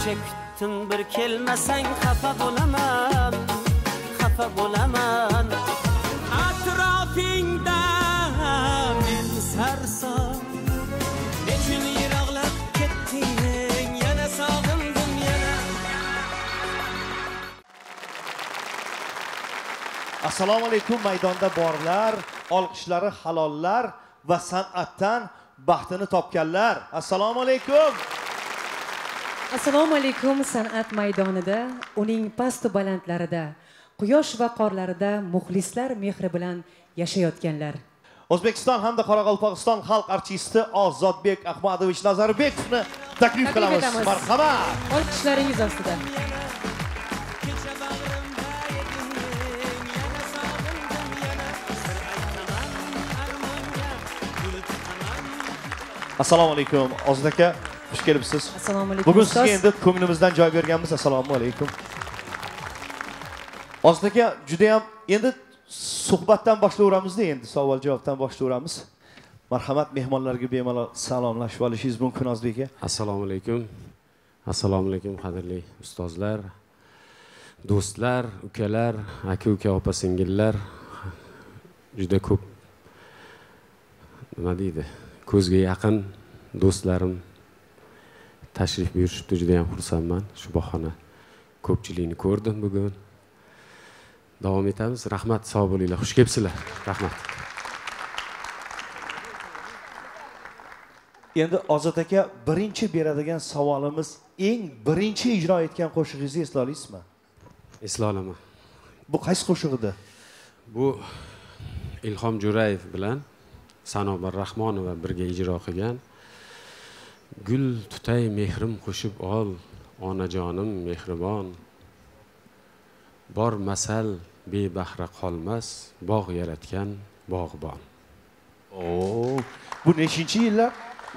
Shuncha kutdim bir kelmasang xafa bo'laman, xafa bo'laman. Atrofingda men sarson, nechun yiroqlab ketding, yana sog'indim yana. Assalomu alaykum maydonda borlar, olqishlari halollar va san'atdan baxtini topganlar. Assalomu alaykum. Assalomu alaykum. San'at maydonida, uning past balandlarida, quyosh va qorlarida muxlislar mehri bilan yashayotganlar. O'zbekiston hamda Qoraqalpog'iston xalq artisti Ozodbek Ahmadovich Nazarbekovni taklif qilamiz. Marhamat. Olqishlaringiz ostida. Assalomu alaykum. Ozod aka, xush kelibsiz. Assalomu alaykum. Bugun sizga endi ko'nglimizdan joy berganmiz. Assalomu alaykum. Ozod aka, juda ham endi suhbatdan boshlayveramizda, endi savol-javobdan boshlayveramiz. Marhamat, mehmonlarga bemalol salomlashib olishingiz mumkin Ozod aka. Assalomu alaykum. Assalomu alaykum qadrli ustozlar, do'stlar, ukalar, aka-uka, opa-singillar. Juda ko'p nima deydi? Ko'zga yaqin do'stlarim tashrif buyurishibdi, juda ham xursandman. Shu bahona ko'pchilikni ko'rdim bugun. Davom etamiz. Rahmat, sog' bo'linglar. Xush kelibsizlar. Rahmat. Endi Ozod aka, birinchi beradigan savolimiz, eng birinchi ijro etgan qo'shig'ingizni esla olasizmi? Esla olaman. Bu qaysi qo'shiq edi? Bu Ilhom Jo'rayev bilan Sanobar Rahmonova birga ijro qilgan Gul tutay mehrim qo'shib ol, onajonim mehribon. Bor masal bebahra qolmas, bog' yaratgan bog'bon. Oo, bu nechinchi yillar?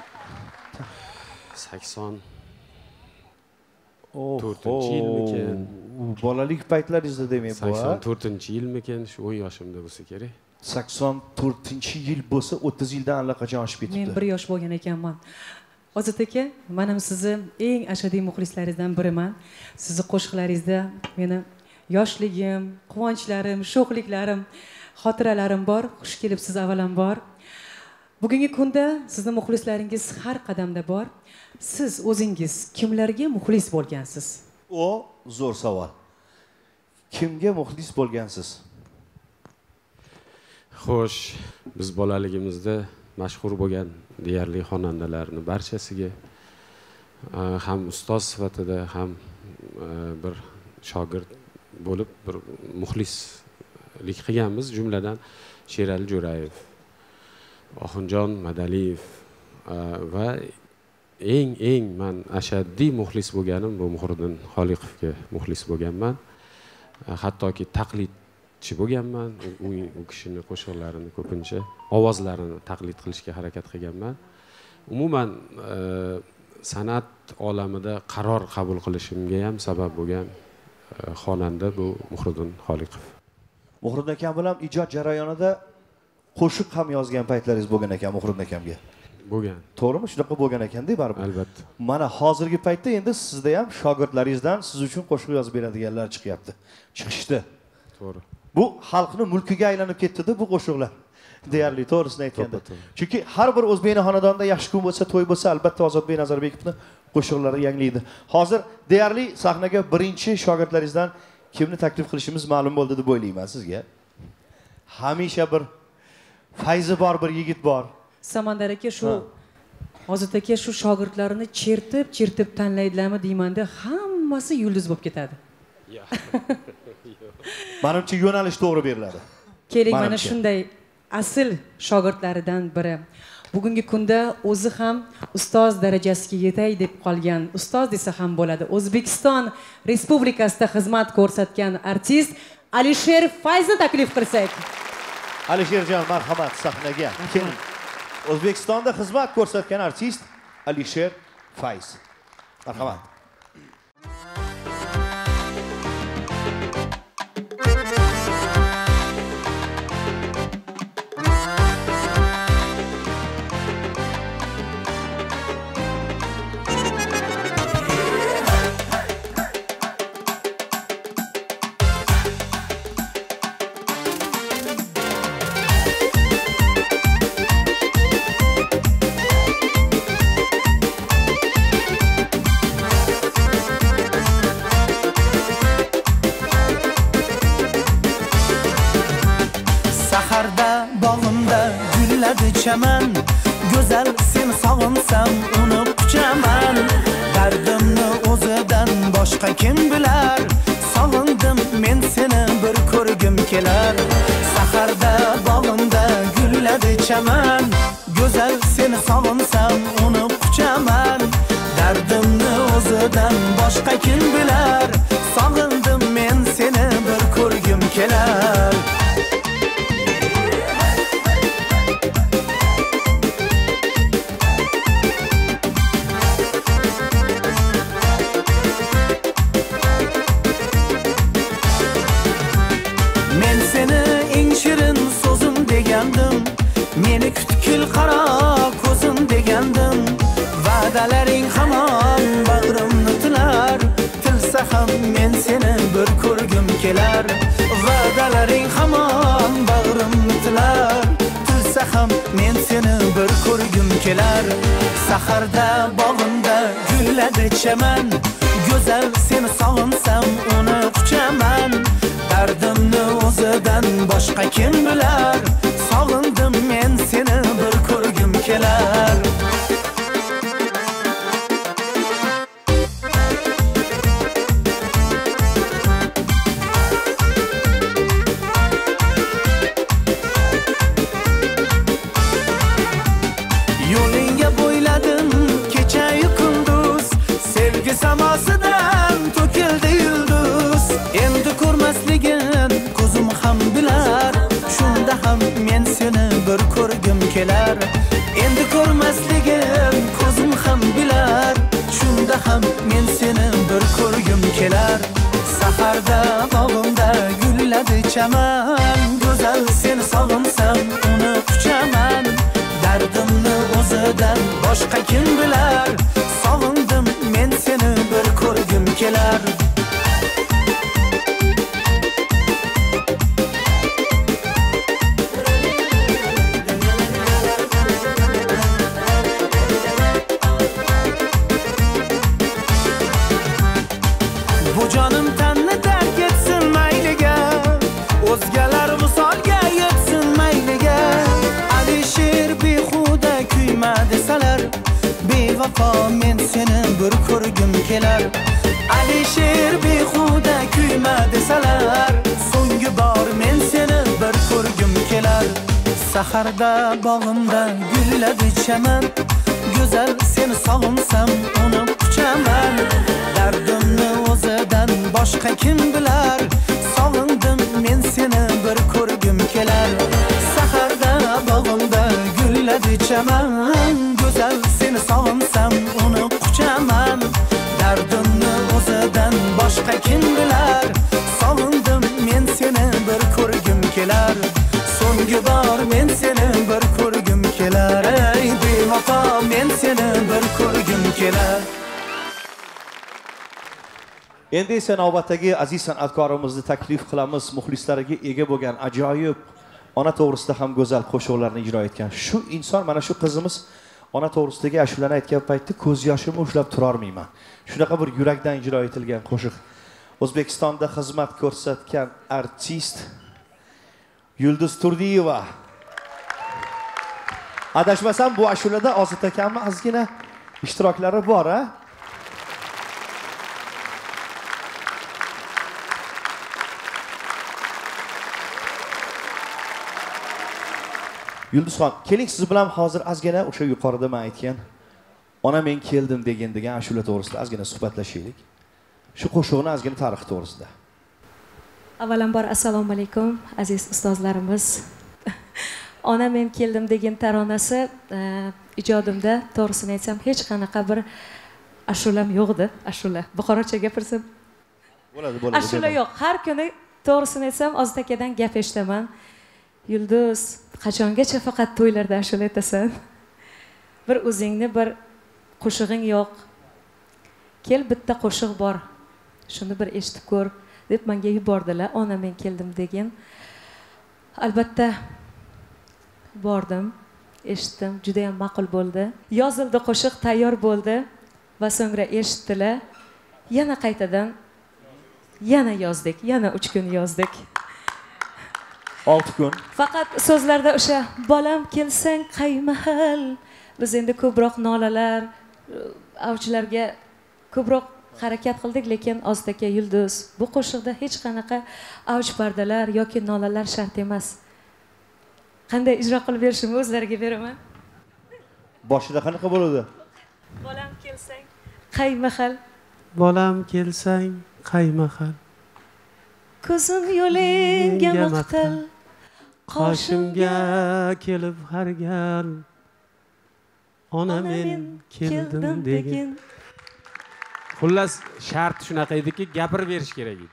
84-yilmikan? Bolalik paytlaringizda demak bu. 84-yilmikan? Shu 10 yoshimda bo'lsa kerak. 84-yil bo'lsa 30 yildan allaqachon oshib ketibdi. Men 1 yosh bo'lgan ekanman. Ozod aka, men ham sizni eng ashaddiy muxlislaringizdan biriman. Sizni qo'shiqlaringizda meni yoshligim, quvonchlarim, sho'xliklarim, xotiralarim bor. Xush kelibsiz avvalambor. Bugungi kunda sizni muxlislaringiz har qadamda bor. Siz o'zingiz kimlarga muxlis bo'lgansiz? O zo'r savol. Kimga muxlis bo'lgansiz? Xo'sh, biz bolaligimizda mashhur bo'lgan deyarli xonandalarning barchasiga ham ustoz sifatida ham bir shogird bo'lib bir muxlislik qilganmiz. Jumladan Sherali Jo'rayev, Oxunjon Madaliyev va eng men ashaddiy muxlis bo'lganim bu Muhriddin Xoliqovga muxlis bo'lganman. Hattoki taqlidchi bo'lganman. U kishining qo'shiqlarini ko'pincha ovozlarini taqlid qilishga harakat qilganman. Umuman san'at olamida qaror qabul qilishimga ham sabab bo'lgan xonanda bu Muhriddin Xoliqov. Muhriddin akam bilan ijod jarayonida qo'shiq ham yozgan paytlaringiz bo'lgan ekan Muhriddin akamga. Bo'lgan. To'g'rimi? Shunaqa bo'lgan ekan-da baribir. Albatta. Mana hozirgi paytda endi sizda ham shogirdlaringizdan siz uchun qo'shiq yozib beradiganlar chiqyapti. Chiqishdi. To'g'ri. Bu xalqning mulkiga aylanib ketdi-da bu qo'shiqlar. Deyarli to'g'risini aytganda. Chunki har bir o'zbekning xonadonida yaxshi kun bo'lsa, to'y bo'lsa, albatta Ozodbek Nazarbekovning qo'shiqlari yangilaydi. Hozir deyarli sahnaga birinchi shogirdlaringizdan kimni taklif qilishimiz ma'lum bo'ldi deb o'ylayman sizga. Hamisha bir fayzi bor bir yigit bor. Samandar aka, shu Ozod aka shu shogirdlarini chertib tanlaydilarmi deymanda, hammasi yulduz bo'lib ketadi. Menimcha yo'nalish to'g'ri beriladi. Keling, mana shunday asl shogirdlaridan biri. Bugungi kunda o'zi ham ustoz darajasiga yetay deb qolgan, ustoz desa ham bo'ladi. O'zbekiston Respublikasida xizmat ko'rsatgan artist Alisher Fayzni taklif qilsak. Alisherjon, marhamat sahnaga. O'zbekistonda xizmat ko'rsatgan artist Alisher Fayz. Marhamat. seni sog'insam uni quchaman. Dardimni o'zidan boshqa kim bilar? Sog'indim men seni bir ko'rgim kelar. Saharda bog'imda gulladi chaman. Go'zal seni sog'insam uni quchaman. Dardimni o'zidan boshqa kim bilar? Sog'indim men seni bir ko'rgim kelar. Men seni eng shirin so'zim degandim. Meni kutkil qaro ko'zim degandim. Va'dalaring hamon bag'rimni tilar. Tilsa ham men seni bir ko'rgim kelar. Va'dalaring hamon bag'rimni tilar. Tilsa ham men seni bir ko'rgim kelar. Saharda bog'imda gulladi chaman. Go'zal seni sog'insam uni quchaman. Dardimni o'zidan boshqa kim bilar? Sog'indim men seni bir ko'rgim kelar. Yo'lingga bo'yladim kecha-yu kunduz. Sevgi samosidan to'kildi yulduz. Endi ko'rmasligin ko'zim ham bilar. Shunda ham men seni bir ko'rgim kelar. Endi ko'rmasligin ko'zim ham bilar. Shunda ham men seni bir ko'rgim kelar. Saharda bog'imda gulladi chaman. Go'zal seni sog'insam uni quchaman. Dardimni o'zidan boshqa kim bilar? Sog'indim men seni bir ko'rgim kelar. Bu jonim tanni dark etsin mayliga. O'zgalar visolga yetsin mayliga. Alisher behuda kuyma desalar, bevafo men seni bir ko'rgim kelar. Alisher behuda kuyma desalar, so'nggi bor men seni bir ko'rgim kelar. Saharda bog'imda gulladi chaman. Go'zal seni sog'insam uni quchaman. Dardimni o'zidan boshqa kim bilar? Sog'indim men seni bir ko'rgim kelar. Saharda bog'imda gulladi chaman. Go'zal seni sog'insam uni quchaman. Dardimni o'zidan boshqa kim bilar? Sog'indim men seni bir ko'rgim kelar. So'nggi bor men seni bir ko'rgim kelar. Ey bevafo men seni bir ko'rgim kelar. Endi esa navbatdagi aziz san'atkorimizni taklif qilamiz. Muxlislariga ega bo'lgan ajoyib ona to'g'risida ham go'zal qo'shiqlarni ijro etgan shu inson, mana shu qizimiz ona to'g'risidagi ashulani aytgan paytda ko'z yoshimni ushlab tura olmayman. Shunaqa bir yurakdan ijro etilgan qo'shiq. O'zbekistonda xizmat ko'rsatgan artist Yulduz Turdiyeva. Adashmasam bu ashulada Ozod akamning ozgina ishtiroklari bor, ha? Yulduzxon, keling siz bilan hozir ozgina o'sha yuqorida men aytgan ona men keldim degan ashula to'g'risida ozgina suhbatlashaylik. Shu qo'shiqni ozgina tarixi to'g'risida. Avvalambor assalomu alaykum aziz ustozlarimiz. Ona men keldim degan taronasi ijodimda to'g'risini aytsam hech qanaqa bir ashulam yo'qdi. Ashula. Buxorocha gapirsam bo'ladi. Ashula yo'q. Har kuni to'g'risini aytsam Ozod akadan gap eshitaman. Yulduz, qachongacha faqat to'ylarda ashula aytasan? Bir o'zingni bir qo'shig'ing yo'q. Kel bitta qo'shiq bor. Shuni bir eshitib ko'r deb menga yubordilar. Ona men keldim degan. Albatta bordim, eshitdim, juda ham ma'qul bo'ldi. Yozildi, qo'shiq tayyor bo'ldi va so'ngra eshitdilar. Yana qaytadan yana yozdik, yana 3 kun yozdik. 6 kun. Faqat so'zlarda o'sha bolam kelsang qaymahal biz endi ko'proq nolalar, avchilarga ko'proq harakat qildik, lekin Ozodaka Yulduz bu qo'shiqda hech qanaqa avch pardalar yoki nolalar shart emas. Qanday ijro qilib berishimni o'zlariga beraman. Boshida qanaqa bo'ladi? Bolam kelsang, qaymahal. Bolam kelsang, qaymahal. Ko'zim yo'lingga maqtal. Qoshimga kelib har gal. Ona men keldim degin. Xullas, shart shunaqa ediki, gapirib berish kerak edi.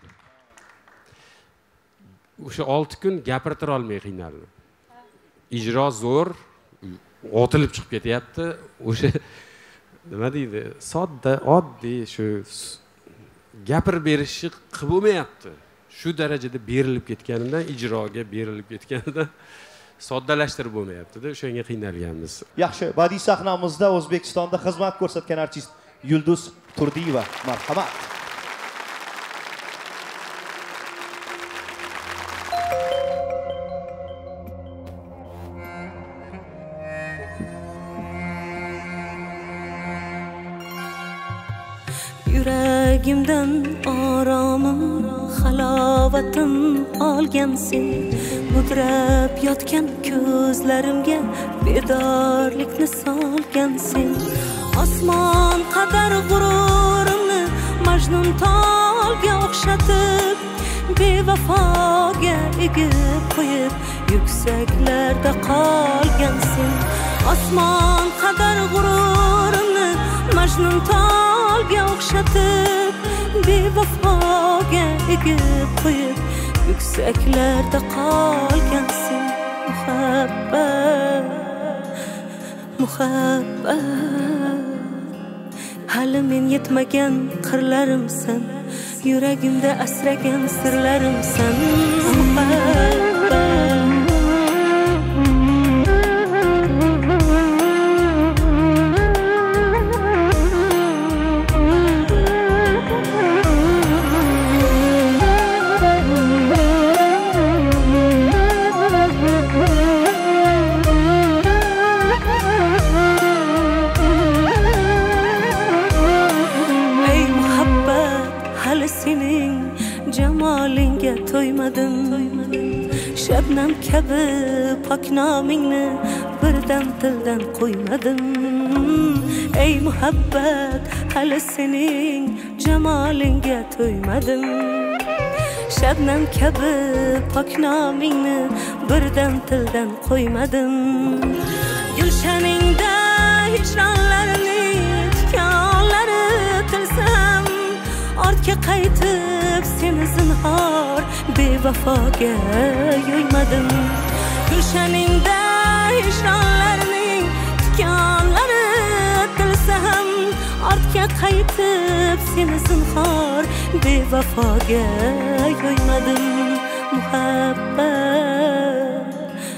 O'sha 6 kun gapirtira olmay qiynaldim. Ijro zo'r, otilib chiqib ketyapti. O'sha nima deydi? Sodda, oddiy shu gapirib berishni qilib bo'lmayapti. Shu darajada berilib ketganidan, ijroga berilib ketganidan soddalashtirib bo'lmayapti-da, o'shanga qiynalganmiz. Yaxshi, badiiy sahnamizda O'zbekistonda xizmat ko'rsatgan artist Yulduz Turdiyeva. Marhamat. Yuragimdan oromim, halovatim olgansen, mudrab yotgan ko'zlarimga bedorlikni solgansen. Osmon qadar g'ururimni Majnun tolga o'xshatib, bevafoga egib qo'yib, yuksaklarda qolgansen. Osmon qadar g'ururimni Majnun tolga o'xshatib, bevafoga egib qo'yib, yuksaklarda qolgansen. Muhabbat, muhabbat, hali men yetmagan qirlarimsan, yuragimda asragan sirlarimsan. Muhabbat, Şebnem kabi pok nomingni birdan tildan qo'ymadim. Ey muhabbat, hali sening jamolingga to'ymadim. Şebnem kabi pok nomingni birdan tildan qo'ymadim. Gulshaningda hijronlarni tikonlari tilsam, ortga qaytib seni zinhor bevafoga yo'ymadim. Gulshaningda hijronlarning tikonlari tilsam, ortga qaytib seni zinhor bevafoga yo'ymadim. Muhabbat,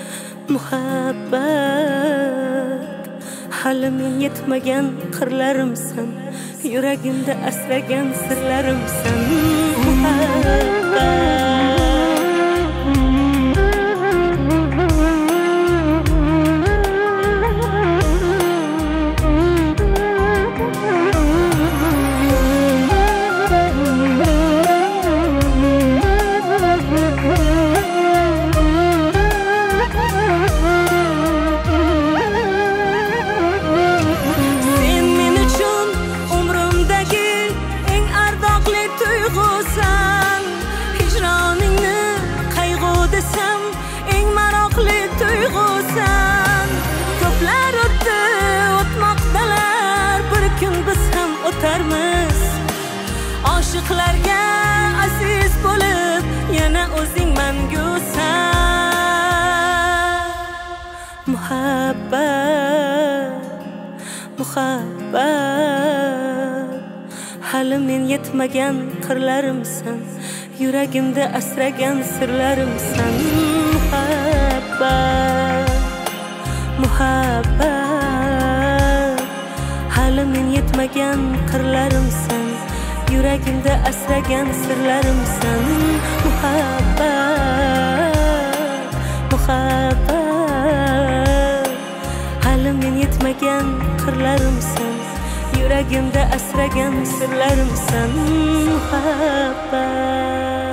muhabbat, hali men yetmagan qirlarimsan, yuragimda asragan sirlarimsan. Muhabbat, oshiqlarga aziz bo'lib, yana o'zing mangusan. Muhabbat, muhabbat, hali men yetmagan qirlarimsan, yuragimda asragan sirlarimsan. Muhabbat, muhabbat, hali men yetmagan qirlarimsan, yuragimda asragan sirlarimsan. Muhabbat, muhabbat, hali hali men yetmagan qirlarimsan, yuragimda asragan sirlarimsan muhabbat.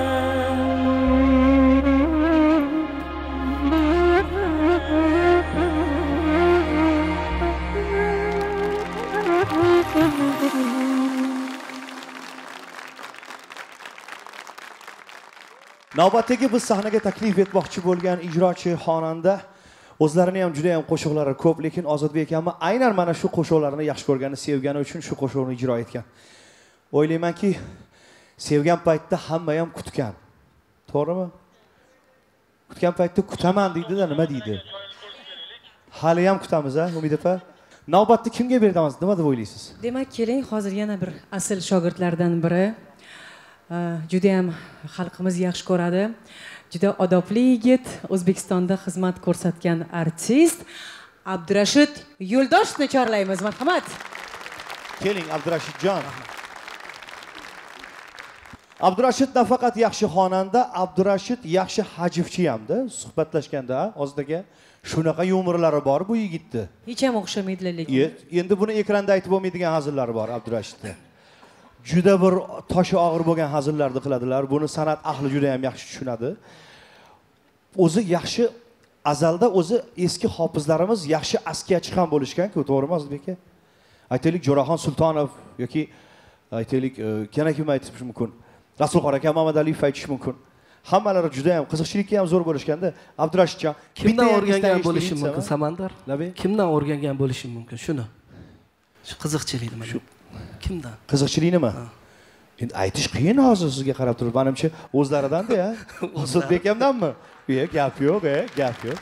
Navbatdagi biz sahnaga taklif etmoqchi bo'lgan ijrochi xonanda o'zlarini ham juda ham qo'shiqlari ko'p, lekin Ozodbek akam aynan mana shu qo'shiqlarni yaxshi ko'rgani, sevgani uchun shu qo'shiqni ijro etgan. O'ylaymanki, sevgan paytda hamma ham kutgan. To'g'rimi? Kutgan paytda kutaman deydi-da, nima deydi? Hali ham kutamiz, Umid opa. Navbatni kimga beramiz? Nima deb o'ylaysiz? Demak, keling, hozir yana bir asl shogirdlardan biri. Juda ham xalqimiz yaxshi ko'radi. Juda odobli yigit, O'zbekistonda xizmat ko'rsatgan artist Abdurashid Yo'ldoshevni chorlaymiz. Marhamat. Keling, Abdurashidjon. Abdurashid nafaqat yaxshi xonanda, Abdurashid yaxshi hajivchi hamda suhbatlashganda hozirga shunaqa yumorlari bor bu yigitni. Hech ham o'xshamaydilar lekin. Endi buni ekranda aytib bo'lmaydigan hazillari bor Abdurashidda. Juda bir toshi og'ir bo'lgan hazillarni qiladilar. Buni san'at ahli juda ham yaxshi tushunadi. O'zi yaxshi azalda o'zi eski hofizlarimiz yaxshi askiyachi ham bo'lishgan-ku, to'g'rimi Ozodbek aka? Aytaylik Jo'raxon Sultonov yoki aytaylik yana kim aytish mumkin? Rasulxon aka, Mamadaliyev aytish mumkin. Hammalari juda ham qiziqchilikka ham zo'r bo'lishganda, Abdurashidjon kimdan o'rgangan bo'lishi mumkin Samandar? Kimdan o'rgangan bo'lishi mumkin shuni? Shu qiziqchilikni mana. Kimdan? Qiziqchiliknimi? Endi aytish qiyin hozir sizga qarab turib. Menimcha o'zlaridan-da, Ozodbek akamdanmi? Gap yo'q, gap yo'q.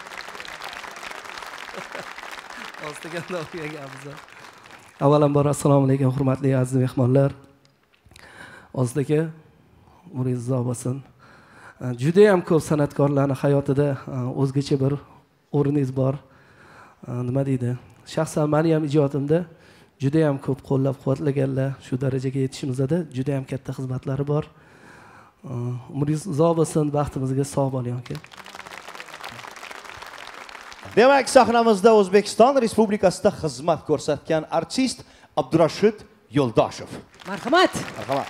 Ostiga o'rganganmiz. Avvalambor assalomu alaykum hurmatli aziz mehmonlar. Ozodbek umringiz uzoq bo'lsin. Juda ham ko'p san'atkorlarning hayotida o'zgacha bir o'rningiz bor. Nima deydi? Shaxsan meni ham ijodimda juda ham ko'p qo'llab-quvvatlaganlar, shu darajaga yetishimizda juda ham katta xizmatlari bor. Umringiz uzoq bo'lsin, baxtimizga sog' bo'ling aka. Demak, sahnamizda O'zbekiston Respublikasida xizmat ko'rsatgan artist Abdurashid Yo'ldoshev. Marhamat. Marhamat.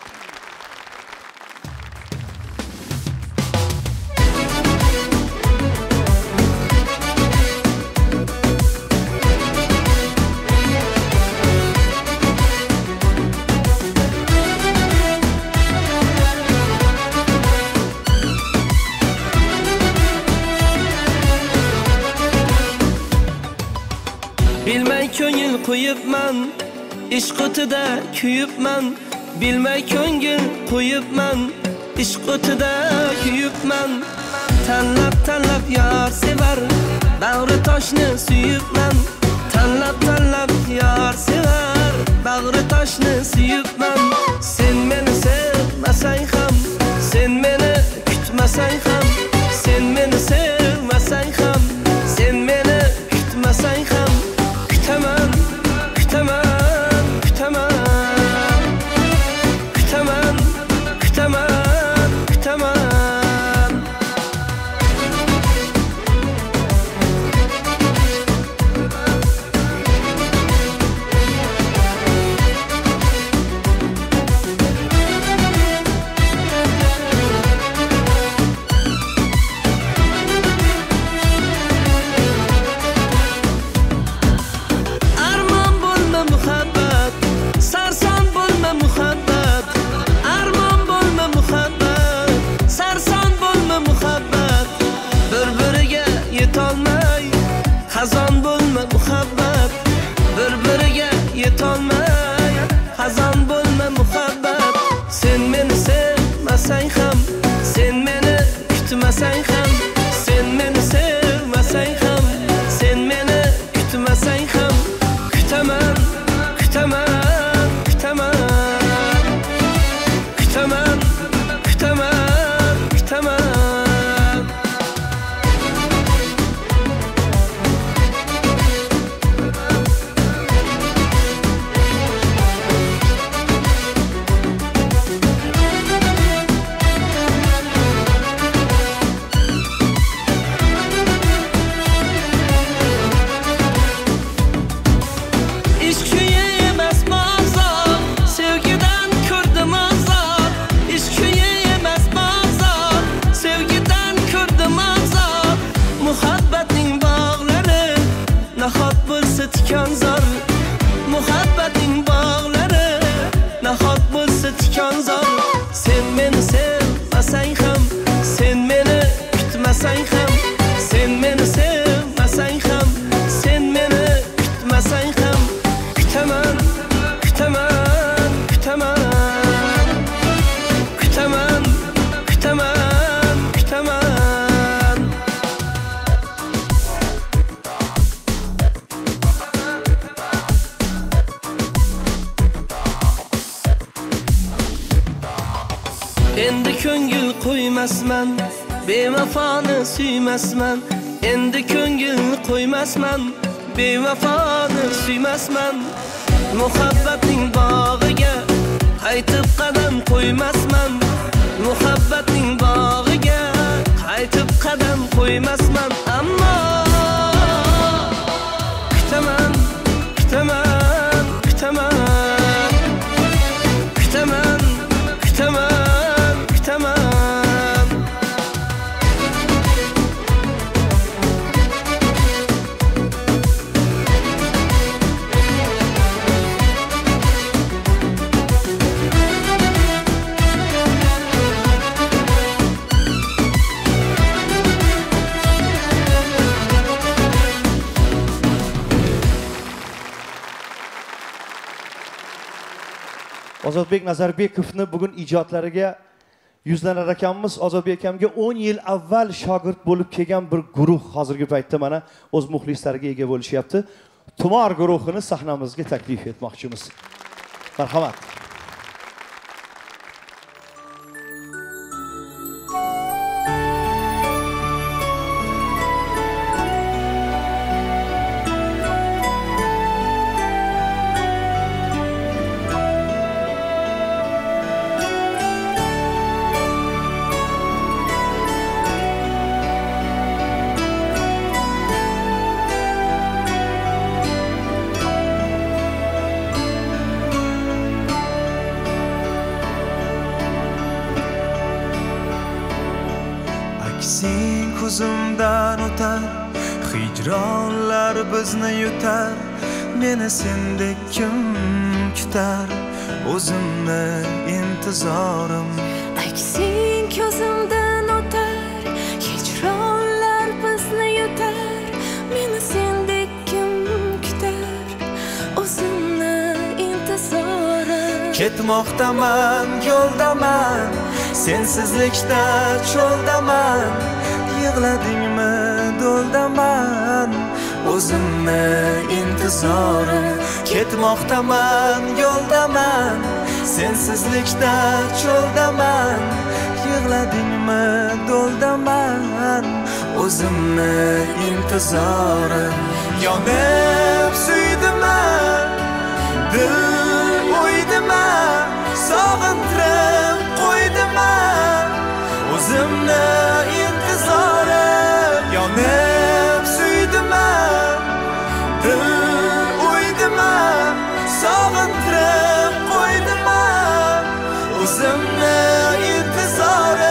Bilmay ko'ngil qo'yibman, ishq o'tida kuyibman. Bilmay ko'ngil qo'yibman, ishq o'tida kuyibman. Tanlab yor sevar, bag'ri toshni suyibman. Tanlab yor sevar, bag'ri toshni suyibman. Sen meni sevmasang ham, sen meni kutmasang ham, sen meni sevmasang ham, sen meni kutmasang ham. Kutaman, kutaman, kutaman, kutaman, kutaman, kutaman. Xazon bo'lma muhabbat, bir-biriga yetolmay. Xazon bo'lma muhabbat, sen meni sevmasang ham, sen meni kutmasang ham, sen meni sevmasang ham, sen meni kutmasang ham. Kutaman, kutaman, kutaman, kutaman, kutaman, kutaman. intizor. Sen meni sevmasang ham, sen meni kutmasang ham, sen meni sevmasang ham, sen meni kutmasang ham, kutaman, kutaman, kutaman, kutaman, kutaman, kutaman. Endi ko'ngil qo'ymasman, bevafoni suymasman. Endi ko'ngil qo'ymasman, bevafoni suymasman. Muhabbatning bog'iga qaytib qadam qo'ymasman. Muhabbatning bog'iga qaytib qadam qo'ymasman. Ammo kutaman, kutaman, kutaman, kutaman, kutaman, kutaman. Ozodbek Nazarbekovni bugun ijodlariga yuzlanar ekanmiz. Ozodbek akamga 10 yil avval shogird bo'lib kelgan bir guruh hozirgi paytda mana o'z muxlislariga ega bo'lishyapti. Tumor guruhini sahnamizga taklif etmoqchimiz. Marhamat. Aksing ko'zimdan o'tar, hijronlar bizni yutar. Meni sendek kim kutar, o'zimni intizorim. Aksing ko'zimdan o'tar, hijronlar bizni yutar. Meni sendek kim kutar, o'zimni intizorim. Ketmoqdaman, yo'ldaman, sensizlikda cho'ldaman. Yig'ladingmi, do'ldaman, o'zimni intizorim. Ketmoqdaman, yo'ldaman, sensizlikda cho'ldaman. Yig'ladingmi, do'ldaman, o'zimni intizorim. Yonib suydiman, dil o'ydiman, sog'intirib qo'ydiman, o'zimni intizorim. Yonib suydiman, dil o'ydiman, sog'intirib qo'ydiman, o'zimni intizorim.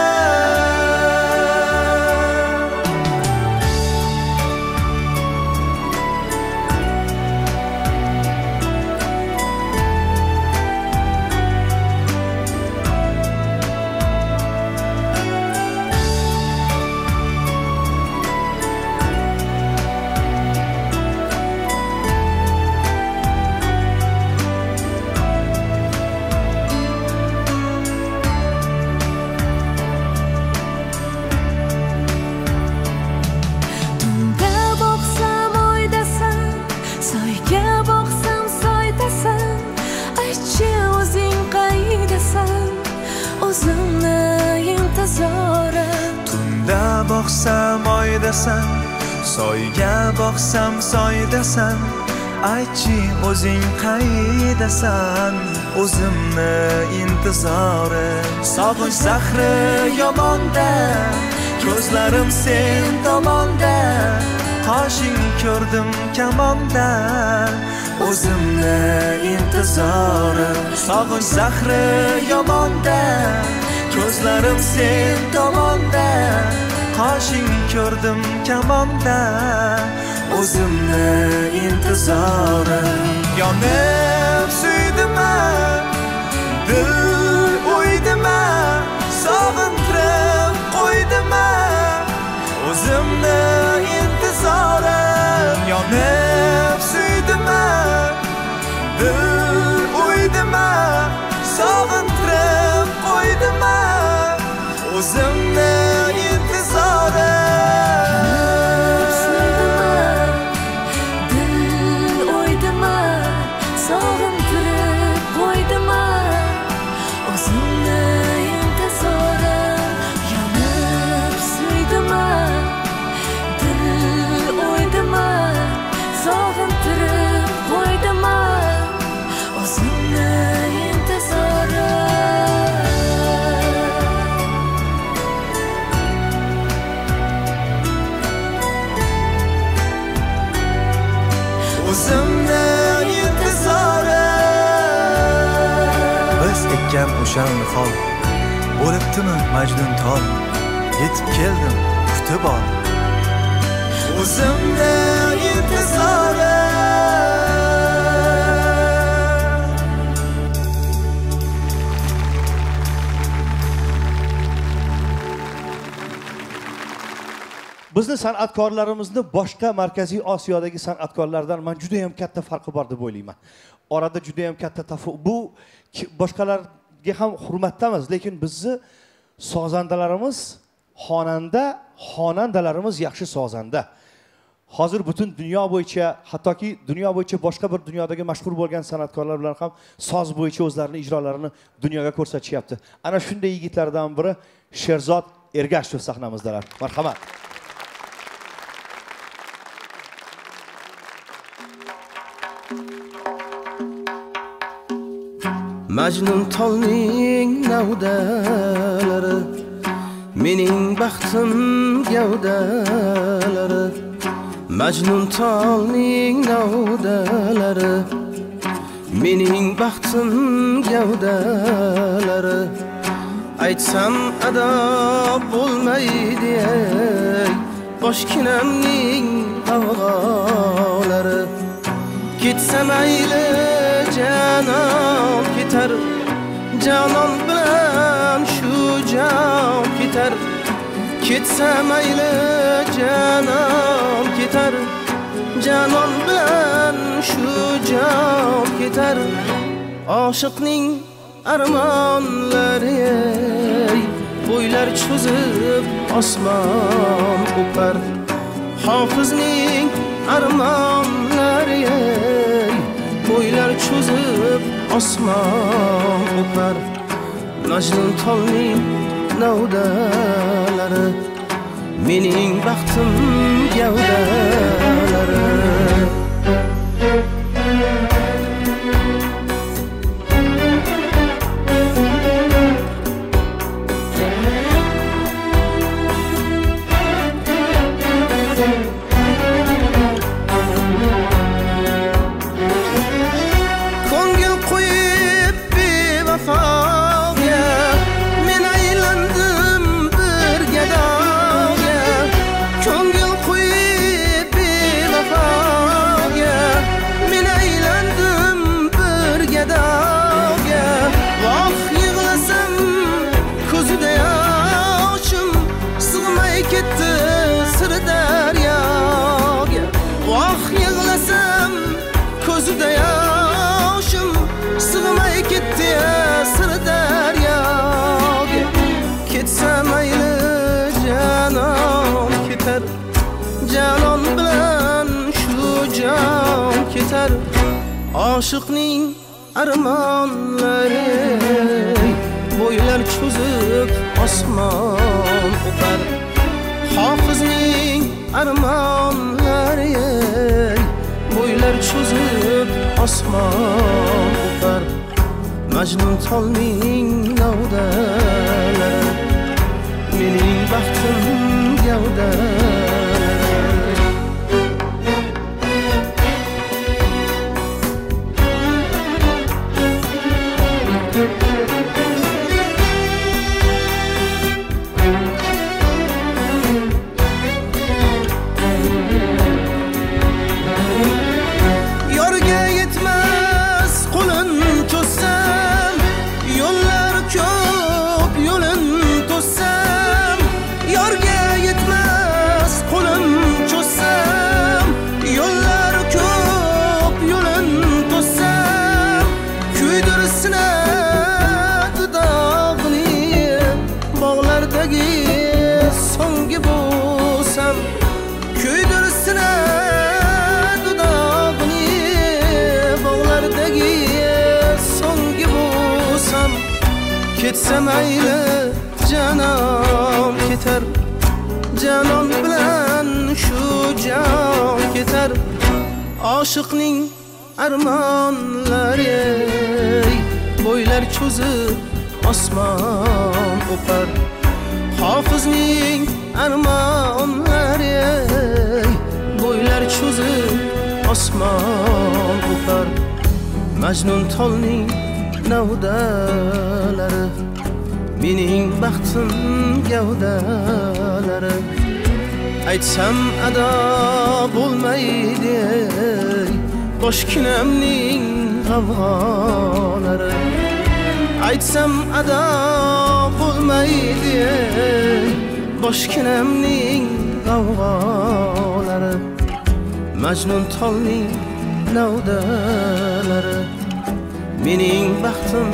Boqsam oydasan, soyga boqsam soydasan. Aytchi o'zing qaydasan, o'zimni intizorim. Sog'inch zahri yomonda, ko'zlarim sen tomonda. Qoshing ko'rdim kamonda, o'zimni intizorim. Sog'inch zahri yomonda, ko'zlarim sen tomonda. Qoshing ko'rdim kamonda, o'zimni intizorim. Yonib suydiman, dil o'ydima sog'intirib qo'ydima o'zimni intizorim yonib suydima dil o'ydima sog'intirib qo'ydima o'zimni intizorim dil o'ydima sog'intirib qo'ydima o'zimni intizorim yonib suydima dil o'ydima sog'intirib qo'ydima o'zimni biz ekkan o'sha nihol bo'libdimi Majnun tol yetib keldim kutib ol o'zimda intizorim bizni san'atkorlarimizni boshqa Markaziy Osiyodagi san'atkorlardan men juda ham katta farqi bor deb o'ylayman. Orada juda ham katta bu boshqalarga ham hurmatdamiz, lekin bizni sozandalarimiz xonandalarimiz yaxshi sozanda. Hozir butun dunyo bo'yicha, hattoki dunyo bo'yicha boshqa bir dunyodagi mashhur bo'lgan san'atkorlar bilan ham soz bo'yicha o'zlarining ijrolarini dunyoga ko'rsatishyapti. Ana shunday yigitlardan biri Sherzod Ergashev sahnamizdalar. Marhamat. Majnun tolning navdalari mening baxtim gavdalari Majnun tolning navdalari mening baxtim gavdalari aytsam ado bo'lmaydi boshkinamning g'avg'olari ketsam mayli canon ketar canon bilan shu jon ketar ketsa mayli canon ketar canon bilan shu jon ketar oshiqning armonlari bo'ylar cho'zib osmon o'par hofizning armonlari bo'ylar cho'zib osmon o'par Majnun tolning navdalari mening baxtim gavdalari canon bilan shu jon ketar oshiqning armonlari bo'ylar cho'zib osmon o'par hofizning armonlari bo'ylar cho'zib osmon o'par Majnun tolning navdalari mening baxtim gavdalari bog'lardagi so'nggi bo'lsam, kuydirsina dudog'ini bog'lardagi so'nggi bo'lsam, ketsam mayli canon ketar, canon bilan shu jon ketar. Oshiqning armonlari bo'ylar cho'zib osmon o'par. Hofizning armonlari bo'ylar cho'zib osmon o'par. Majnun tolning navdalari mening baxtim gavdalari. Aytsam ado bo'lmaydi boshkinamning g'avg'olari. Aytsam ado bo'lmaydi boshkinamning g'avg'olari. Majnun tolning navdalari mening baxtim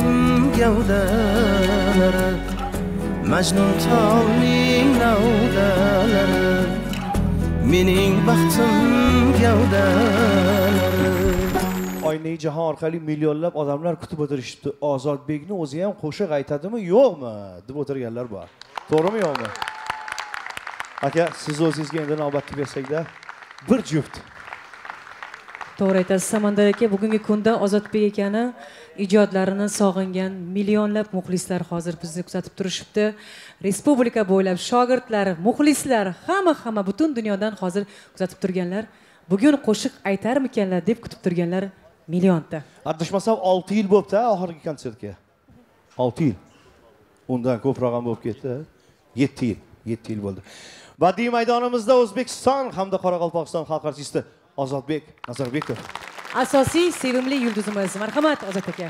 gavdalari. Majnun tolning navdalari mening baxtim gavdalari. Oynayi jahon orqali millionlab odamlar kutib o'tirishibdi. Ozodbekni o'zi ham qo'shiq aytadimi, yo'qmi deb o'tirganlar bor. To'g'rimi, yo'qmi? Aka, siz o'zingizga endi navbatni bersak-da, bir juft. To'g'ri aytasiz Samandar aka, bugungi kunda Ozodbek akani ijodlarini sog'ingan millionlab muxlislar hozir bizni kuzatib turishibdi. Respublika bo'ylab shogirdlar, muxlislar, hamma butun dunyodan hozir kuzatib turganlar. Bugun qo'shiq aytarmikanlar deb kutib turganlar millionta. Adashmasam 6 yil bo'libdi oxirgi konsertga. 6 yil. Undan ko'proq ham bo'lib ketdi. 7 yil bo'ldi. Badiiy maydonimizda O'zbekiston hamda Qoraqalpog'iston xalq artisti Ozodbek Nazarbekov. Asosiy sevimli yulduzimiz. Marhamat Ozod aka.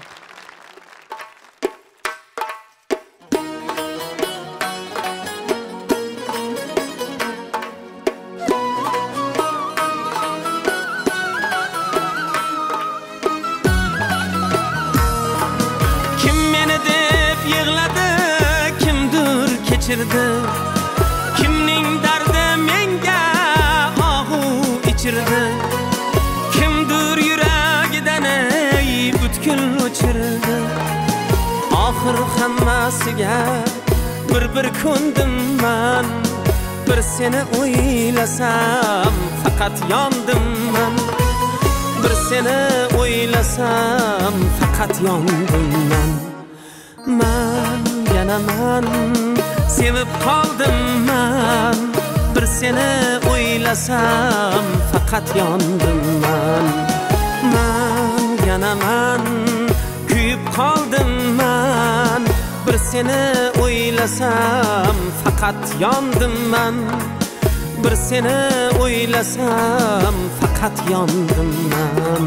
Kim meni deb yig'ladi, kimdir kechirdi. Kimning dardi menga og'u ichirdi. Kimdir yuragidan butkul o'chirdi. Oxir hammasiga bir ko'ndim man. Bir seni o'ylasam faqat yondim man. Bir seni o'ylasam faqat yondim man. Man yana man sevib qoldim man. Bir seni o'ylasam faqat yondim man. Man yana man kuyib qoldim man. Bir seni o'ylasam faqat yondim man. Bir seni o'ylasam faqat yondim man.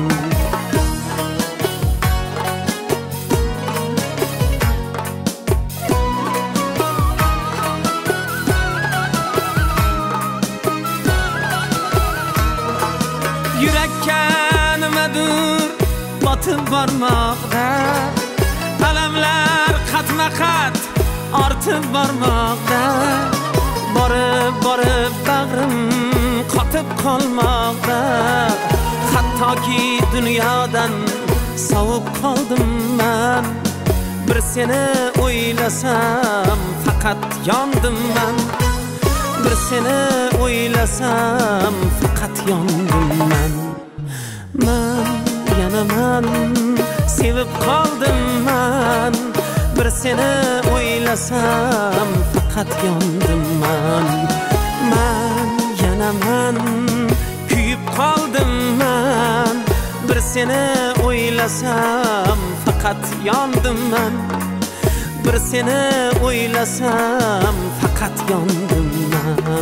Yurakka nimadir botib bormoqda. Alamlar qatma-qat ortib bormoqda. Borib bag'rim qotib qolmoqda. Hattoki dunyodan sovuq qoldim man. Bir seni o'ylasam faqat yondim man. Bir seni o'ylasam faqat yondim man. Man yana man sevib qoldim man. Bir seni o'ylasam faqat yondim man. Man yana man kuyib qoldim man. Bir seni o'ylasam faqat yondim man. Bir seni o'ylasam faqat yondim man.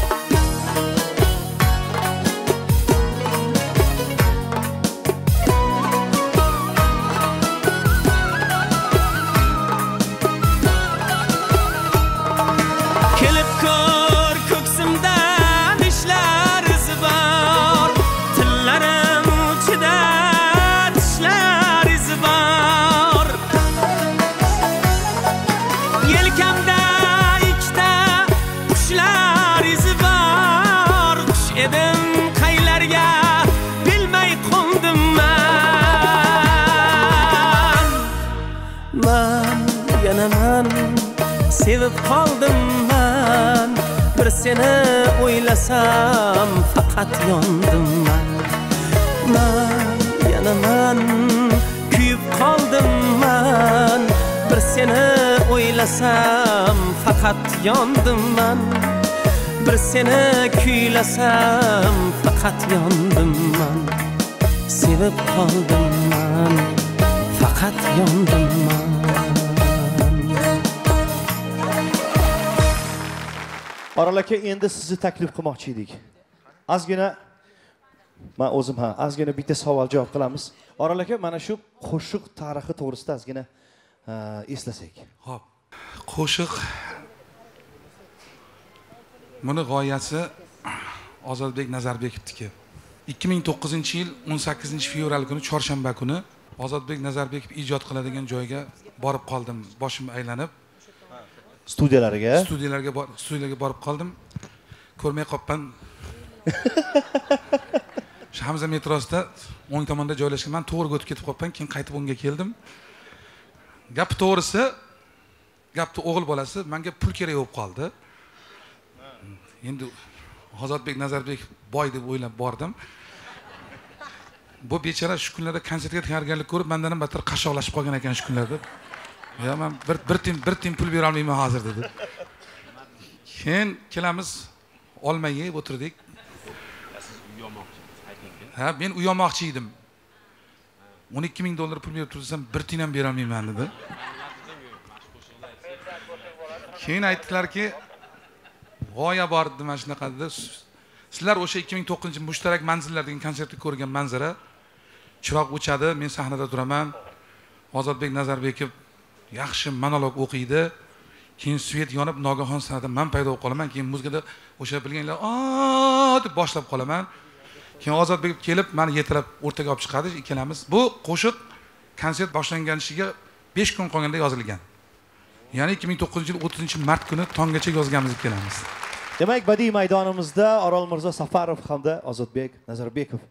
Kelib ko'r ko'ksimdan ishlar izi bor. Tillarim uchida tishlar izi bor. Yelkamda ikkita yana man sevib qoldim man bir seni o'ylasam faqat yondim man yana man kuyib qoldim man bir seni o'ylasam faqat yondim man bir seni kuylasam faqat yondim man sevib qoldim man faqat yondim man Orol aka, endi sizni taklif qilmoqchi edik. Ozgina men o'zim ozgina bitta savol javob qilamiz. Orol aka, mana shu qo'shiq tarixi to'g'risida ozgina eslasak. Xo'p. Qo'shiq buni g'oyasi Ozodbek Nazarbekovniki. 2009-yil 18-fevral kuni chorshanba kuni Ozodbek Nazarbekov ijod qiladigan joyga borib qoldim. Boshim aylanib studiyalarga borib qoldim. Ko'rmay qoldim. Hamza metrosida o'ng tomonda joylashgan. Men to'g'ri o'tib ketib qoldim. Keyin qaytib o'ngga keldim. Gap to'g'risi, gapni o'g'il bolasi menga pul kerak bo'lib qoldi. Endi Ozodbek Nazarbekov boy deb o'ylab bordim. Bu bechora shu kunlarda konsertga tayyorgarlik ko'rib, mendan ham battar qashshoqlashib qolgan ekan shu kunlarda. Ya men bir tim pul bera olmayman hozir dedi. Keyin kelamiz, olmay yeb o'tirdik. Ha, men uyomoqchi edim. 12,000 dollar pul berib tursam, bir tin ham bera olmayman dedi. Keyin aytdilarki, g'oya bor edi mana shunaqa dedi. Sizlar o'sha 2009 mushtarak manzillar degan konsertni ko'rgan manzara. Chiroq o'chadi, men sahnada turaman. Ozodbek Nazarbekov yaxshi monolog o'qiydi. Keyin svet yonib, nogahon sanada men paydo bo'lib qolaman. Keyin muzikada o'sha bilganlar deb boshlab qolaman. Keyin Ozodbek kelib, meni yetirib o'rtaga olib chiqadi, ikkalamiz. Bu qo'shiq konsert boshlanganishiga 5 kun qolganda yozilgan. Ya'ni 2009-yil 30-mart kuni tonggacha yozganmiz ikkalamiz. Demak, badiiy maydonimizda Orol Mirzo Safarov hamda Ozodbek Nazarbekov.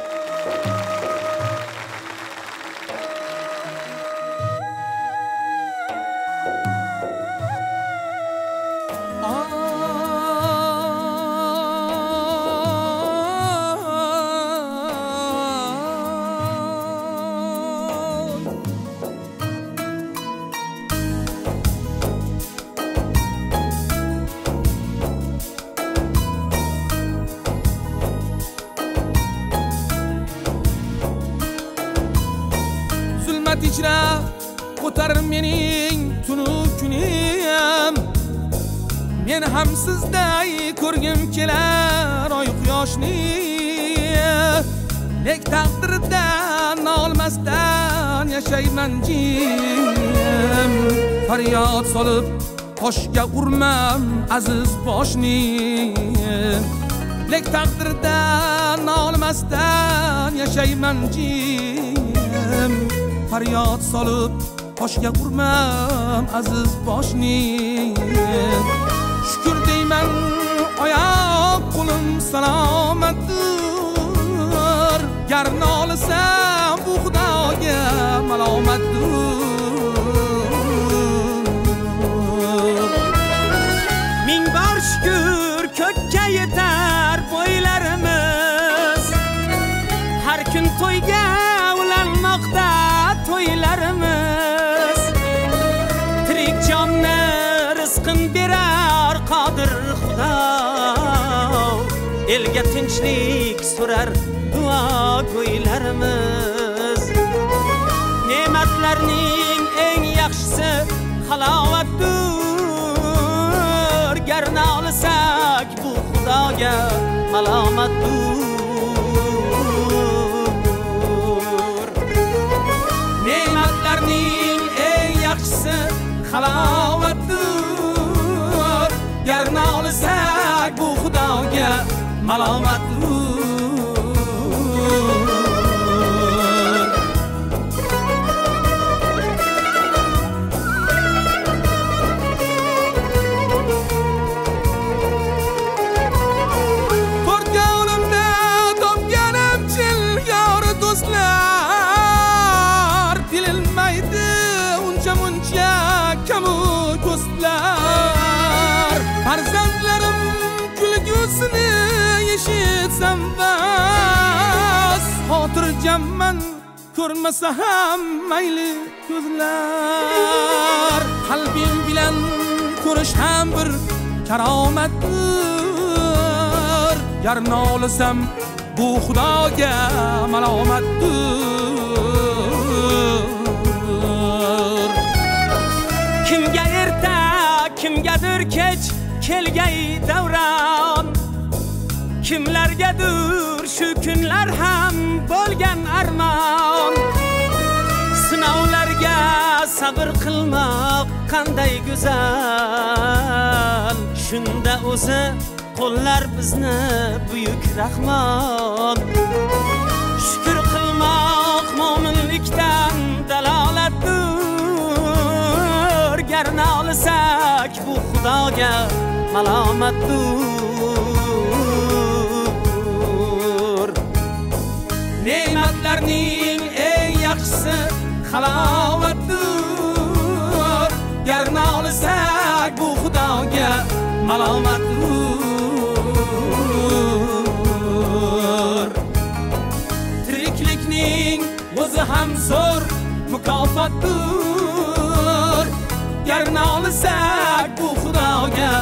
ichra ko'tar mening tunuk kunim men ham sizday ko'rgim kelar oy quyoshni lek taqdirdan olmasdan yashayman jim faryod solib toshga urmam aziz boshni lek taqdirdan olmasdan yashayman jim faryod solib toshga urmam aziz boshni shukr deyman oyoq qo'lim salomatdir gar nolisam bu xudoga malomatdir ming bor shukr ko'kka yetar bo'ylarimiz har kun to'yga ulanmoqda to'ylarimiz tirik jonni rizqin berar qodir xudo elga tinchlik so'rar duo go'ylarimiz ne'matlarning eng yaxshisi halovatdir gar nolisak bu xudoga malomatdir ne'matlarning eng yaxshisi halovatdir gar nolisak bu xudoga malomatdir ko'rganimda topganim chilyor do'stlar ko'rmasa ham mayli ko'zlar qalbim bilan ko'rish ham bir karomatdir gar nolisam bu xudoga malomatdir kimga erta kimgadir kech kelgay davron kimlargadir shu kunlar ham bo'lgan armon sinovlarga sabr qilmoq qanday go'zal shunda o'zi qo'llar bizni buyuk rahmon shukr qilmoq mo'minlikdan dalolatdir gar nolisak bu xudoga malomatdir ne'matlarning eng yaxshisi halovatdir gar nolisak bu xudoga malomatdir tiriklikning o'zi ham zo'r mukofotdir gar nolisak bu xudoga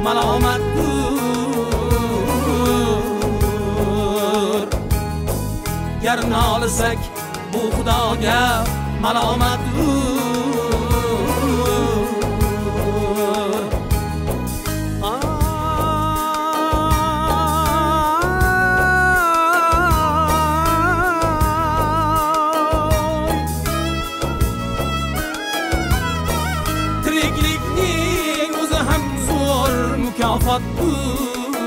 malomatdir gar nolisak bu xudoga malomatdir tiriklikning o'zi ham zo'r mukofotdir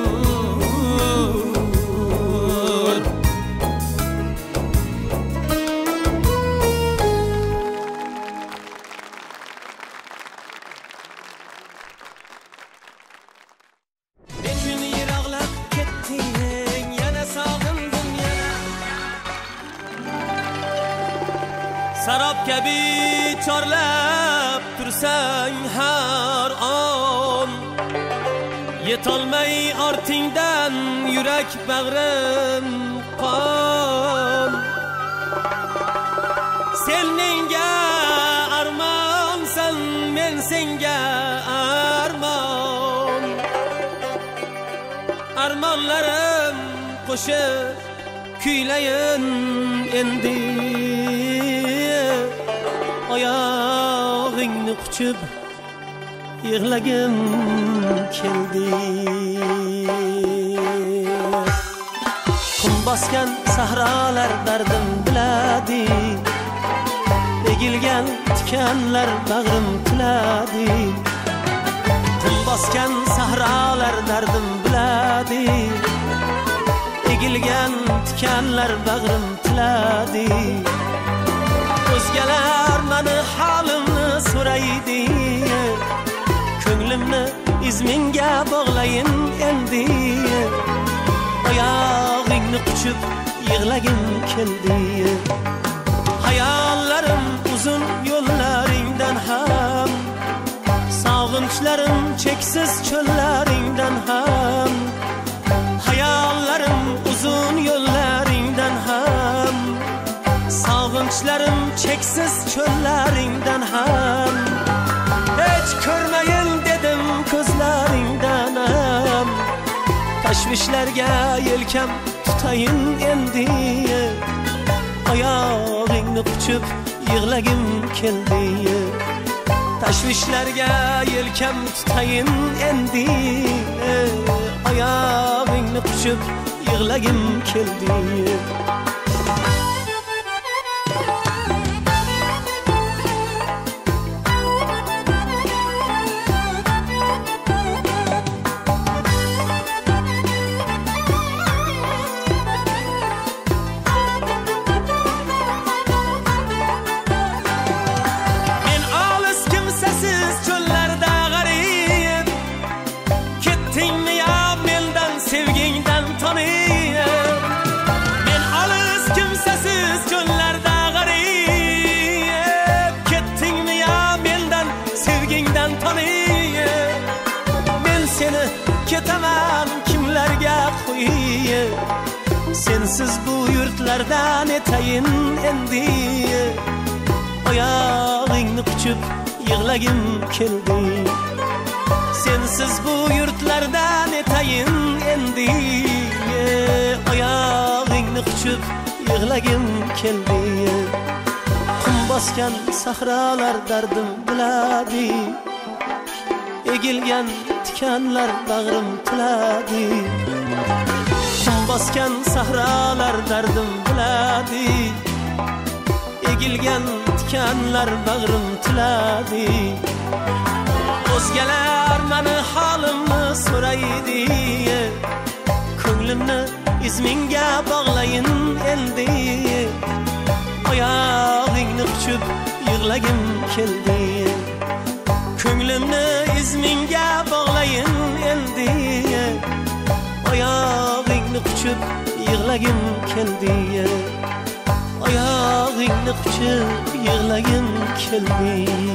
sarob kabi chorlab tursang har on yetolmay ortingdan yurak bag'rim qon sen menga armonsan men senga armon armonlarim qo'shib kuylayin endi oyog'ingni quchib yig'lagim keldi qum bosgan sahrolar dardim biladi egilgan tikanlar bag'rim kuladi qum bosgan sahrolar dardim biladi egilgan tikanlar bag'rim tiladi o'zgalar mani holimni so'raydi ko'nglimni izmingga bog'layin endi oyog'ingni quchib yig'lagim keldi hayollarim uzun yo'llaringdan ham sog'inchlarim cheksiz cho'llaringdan ham hayollarim uzun yo'llaringdan ham sog'inchlarim cheksiz cho'llaringdan ham hech ko'rmayin dedim ko'zlaringdan ham tashvishlarga yelkam tutayin endi oyog'ingni quchib yig'lagim keldi tashvishlarga yelkam tutayin endi oyog'ingni quchib yig'lagim keldi sen Sensiz bu yurtlardan etayin endi oyog'ingni quchib yig'lagim keldi Sensiz bu yurtlardan etayin endi oyog'ingni quchib yig'lagim keldi Qum bosgan sahrolar dardim biladi Egilgan tikanlar bag'rim tiladi Qum bosgan sahrolar dardim biladi Egilgan tikanlar bag'rim tiladi O'zgalar mani holimni so'raydi Ko'nglimni izmingga bog'layin endi Oyog'ingni quchib yig'lagim keldi Ko'nglimni izmingga bog'layin endi Oyog'ingni quchib yig'lagim keldi Oyog'ingni quchib yig'lagim keldi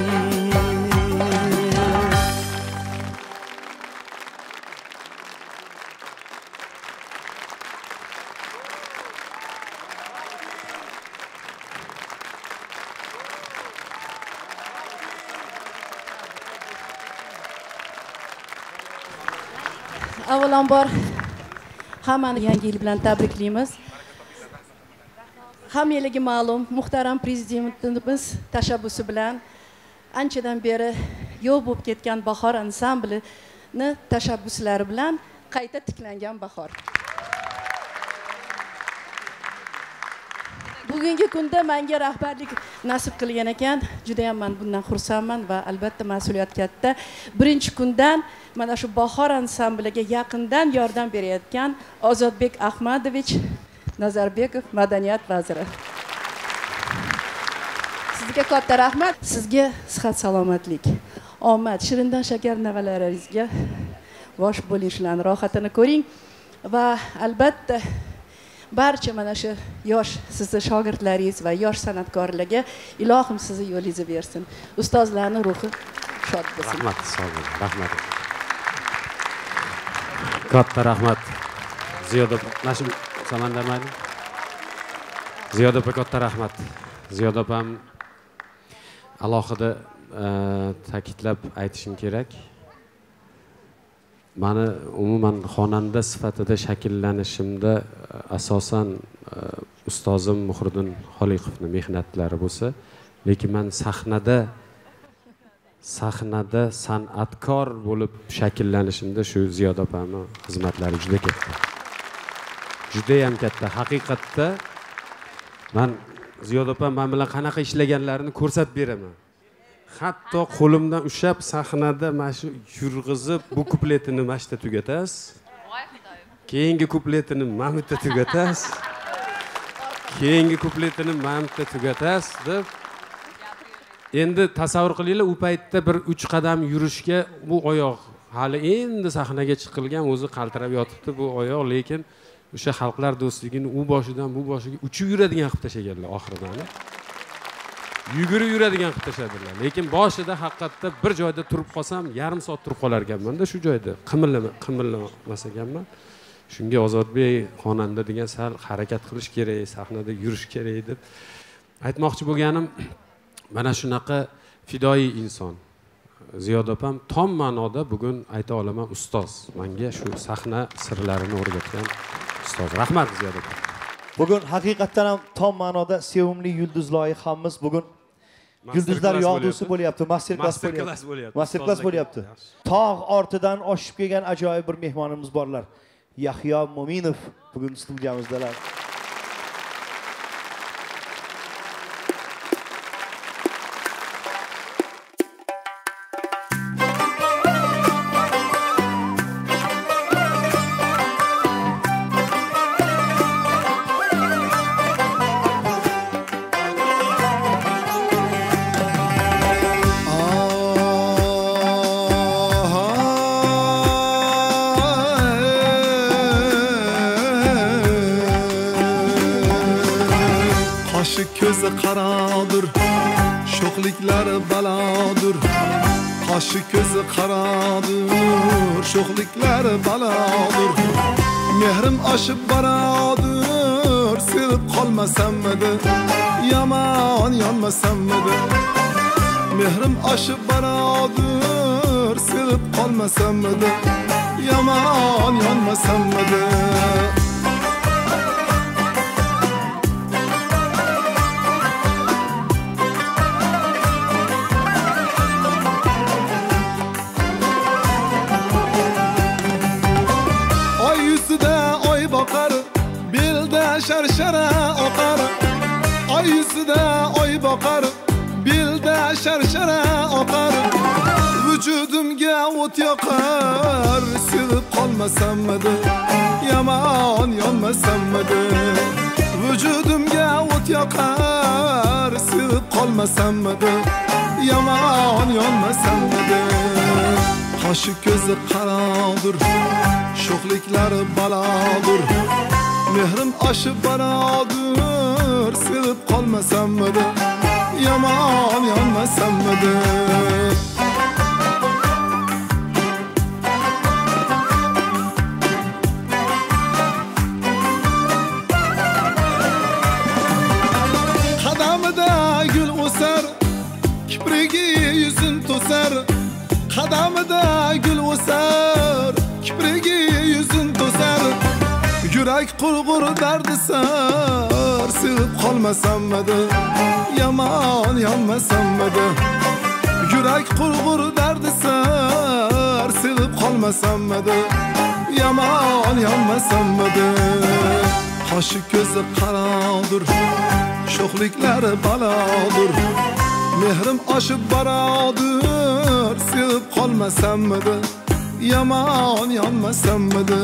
Avvalambor hammani yangi yil bilan tabriklaymiz. Hammaga ma'lum, muhtaram prezidentimiz tashabbusi bilan anchadan beri yo'q bo'lib ketgan bahor ansamblini tashabbuslari bilan qayta tiklangan bahor. Bugungi kunda menga rahbarlik nasib qilgan ekan, juda ham men bundan xursandman va albatta mas'uliyat katta. Birinchi kundan mana shu bahor ansambliga yaqindan yordam berayotgan Ozodbek Ahmadovich Nazarbekov madaniyat vaziri. Sizga katta rahmat, sizga sihat salomatlik, omad, shirindan shakar nevaralaringizga bosh bo'lishlarini rohatini ko'ring va albatta barcha mana shu yosh sizni shogirdlaringiz va yosh san'atkorlarga ilohim sizni yo'lingizni bersin. Ustozlarning ruhi shod bo'lsin. Rahmat, sog' bo'ling. Rahmat. Katta rahmat. Ziyoda Nashim Samandarmaydi. Ziyoda opa katta rahmat. Ziyoda opam alohida ta'kidlab aytishim kerak. Mani umuman xonanda sifatida shakllanishimda asosan ustozim Muhriddin Xoliqovning mehnatlari bo'lsa, lekin men sahnada san'atkor bo'lib shakllanishimda shu Ziyoda opamning xizmatlari juda katta. Juda ham katta. Haqiqatda men Ziyoda opam men bilan qanaqa ishlaganlarini ko'rsatib beraman. Hatto qo'limdan ushlab sahnada mana shu yurg'izib bu kupletini mana shu yerda tugatasiz. Keyingi kupletini mana bu yerda tugatasiz. Keyingi kupletini mana bu yerda tugatasiz deb. Endi tasavvur qilinglar, u paytda bir 3 qadam yurishga bu oyoq hali endi sahnaga chiqilgan, o'zi qaltirab yotibdi bu oyoq, lekin o'sha xalqlar do'stligini u boshidan bu boshiga uchib yuradigan qilib tashaganlar oxiridan. Yugurib yuradigan qilib tashadilar. Lekin boshida haqiqatda bir joyda turib qolsam, yarim soat turib qolar ekanman-da shu joyda. Qimillamas ekanman. Shunga Ozodbek xonanda degan sal harakat qilish kerak, sahnada yurish kerak deb aytmoqchi bo'lganim, mana shunaqa fidoyi inson. Ziyoda opam tom ma'noda bugun ayta olaman ustoz. Menga shu sahna sirlarini o'rgatgan ustoz. Rahmat Ziyoda opam. Bugun haqiqatdan ham tom ma'noda sevimli yulduz loyihamiz bugun yulduzlar yog'dusi bo'lyapti, master-klass bo'lyapti. Tog' ortidan oshib kelgan ajoyib bir mehmonimiz borlar. Yahyo Mo'minov bugun studiyamizdalar. Ko'zi qaradur, sho'xliklari balodur. Qoshi ko'zi qaradur, sho'xliklari balodur. Mehrim oshib boradur, sevib qolmasammidi yomon yonmasammidi mehrim oshib boradur sevib qolmasammidi yomon yonmasammidi sharshara oqar oy yuzida oy boqar belda sharshara oqar vujudimga o't yoqar sevib qolmasammidi yomon yonmasammidi vujudimga o't yoqar sevib qolmasammidi yomon yonmasammidi qoshi ko'zi qaroqdir sho'xliklari balodir mehrim oshib boradur sevib qolmasammidi yomon yonmasammidi qadamida gul o'sar kiprigi yuzin to'sar qadamida gul o'sar kiprigi yuzin to'sar yurak qurg'ur dardi sar sevib qolmasammidi yomon yonmasammidi yurak qurg'ur dardi sar sevib qolmasammidi yomon yonmasammidi qoshi ko'zi qaroqdir sho'xliklari balodir mehrim oshib boradur sevib qolmasammidi yomon yonmasammidi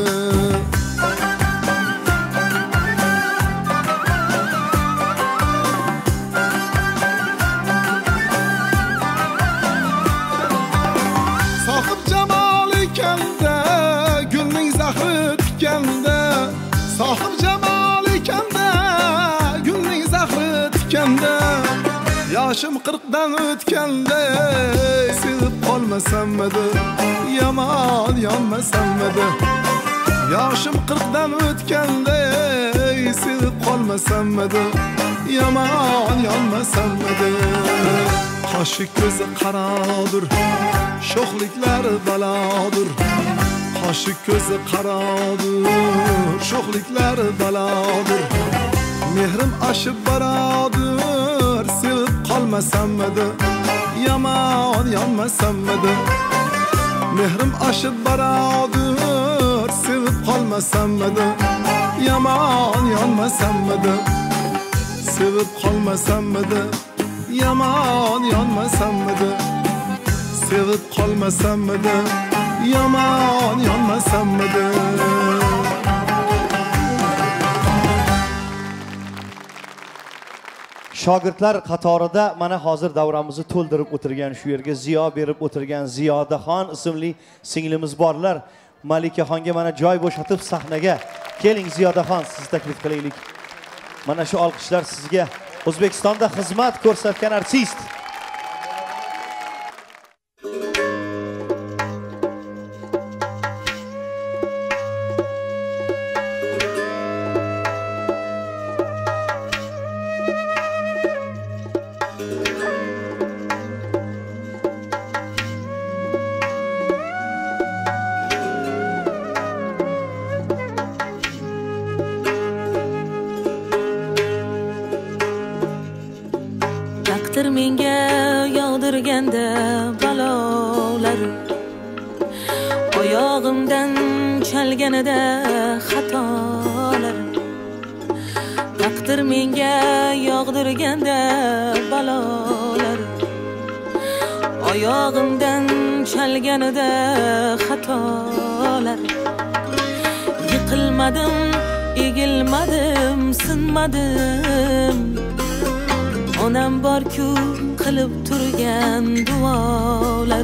sohib jamol ekanda gulning zahri tikanda yoshim 40dan o'tganda sevib qolmasammidi yomon yonmasammidi yoshim 40dan o'tganda sevib qolmasammidi yomon yonmasammidi qoshi ko'zi qaroqdir sho'xliklari balodir qoshi ko'zi qaroqdir sho'xliklari balodir mehrim oshib boradur sevib qolmasammidi yomon yonmasammidi mehrim oshib boradur sevib qolmasammidi yomon yonmasammidi sevib qolmasammidi yomon yonmasammidi sevib qolmasammidi yomon yonmasammidi shogirdlar qatorida mana hozir davramizni to'ldirib o'tirgan shu yerga ziyo berib o'tirgan Ziyodaxon ismli singlimiz borlar. Malikaxonga mana joy bo'shatib sahnaga keling Ziyodaxon, sizni taklif qilaylik. Mana shu olqishlar sizga. O'zbekistonda xizmat ko'rsatgan artist. menga yog'dirganda balolar oyog'imdan chalganida xatolar taqdir menga yog'dirganda balolar oyog'imdan chalganida xatolar yiqilmadim egilmadim sinmadim onam bor-ku qilib turgan duolar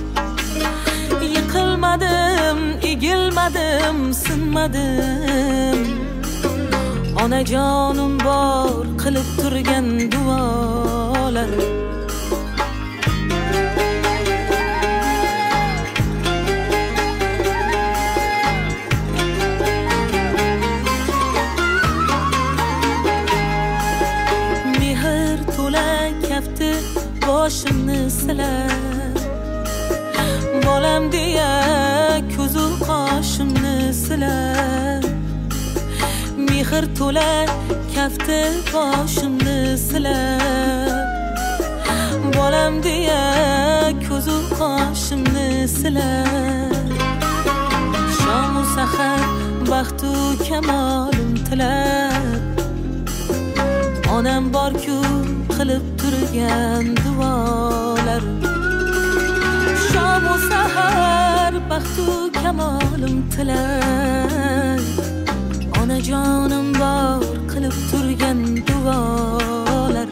yiqilmadim egilmadim sinmadim onajonim bor qilib turgan duolar bolam deya ko'zu qoshimni silar mehr to'la kafti boshimni silar bolam deya ko'zu qoshimni silar shom u sahar baxtu kamolim tilab onam bor-ku qilib turgan duolar shom u sahar baxtu kamolim tilab onajonim bor qilib turgan duolar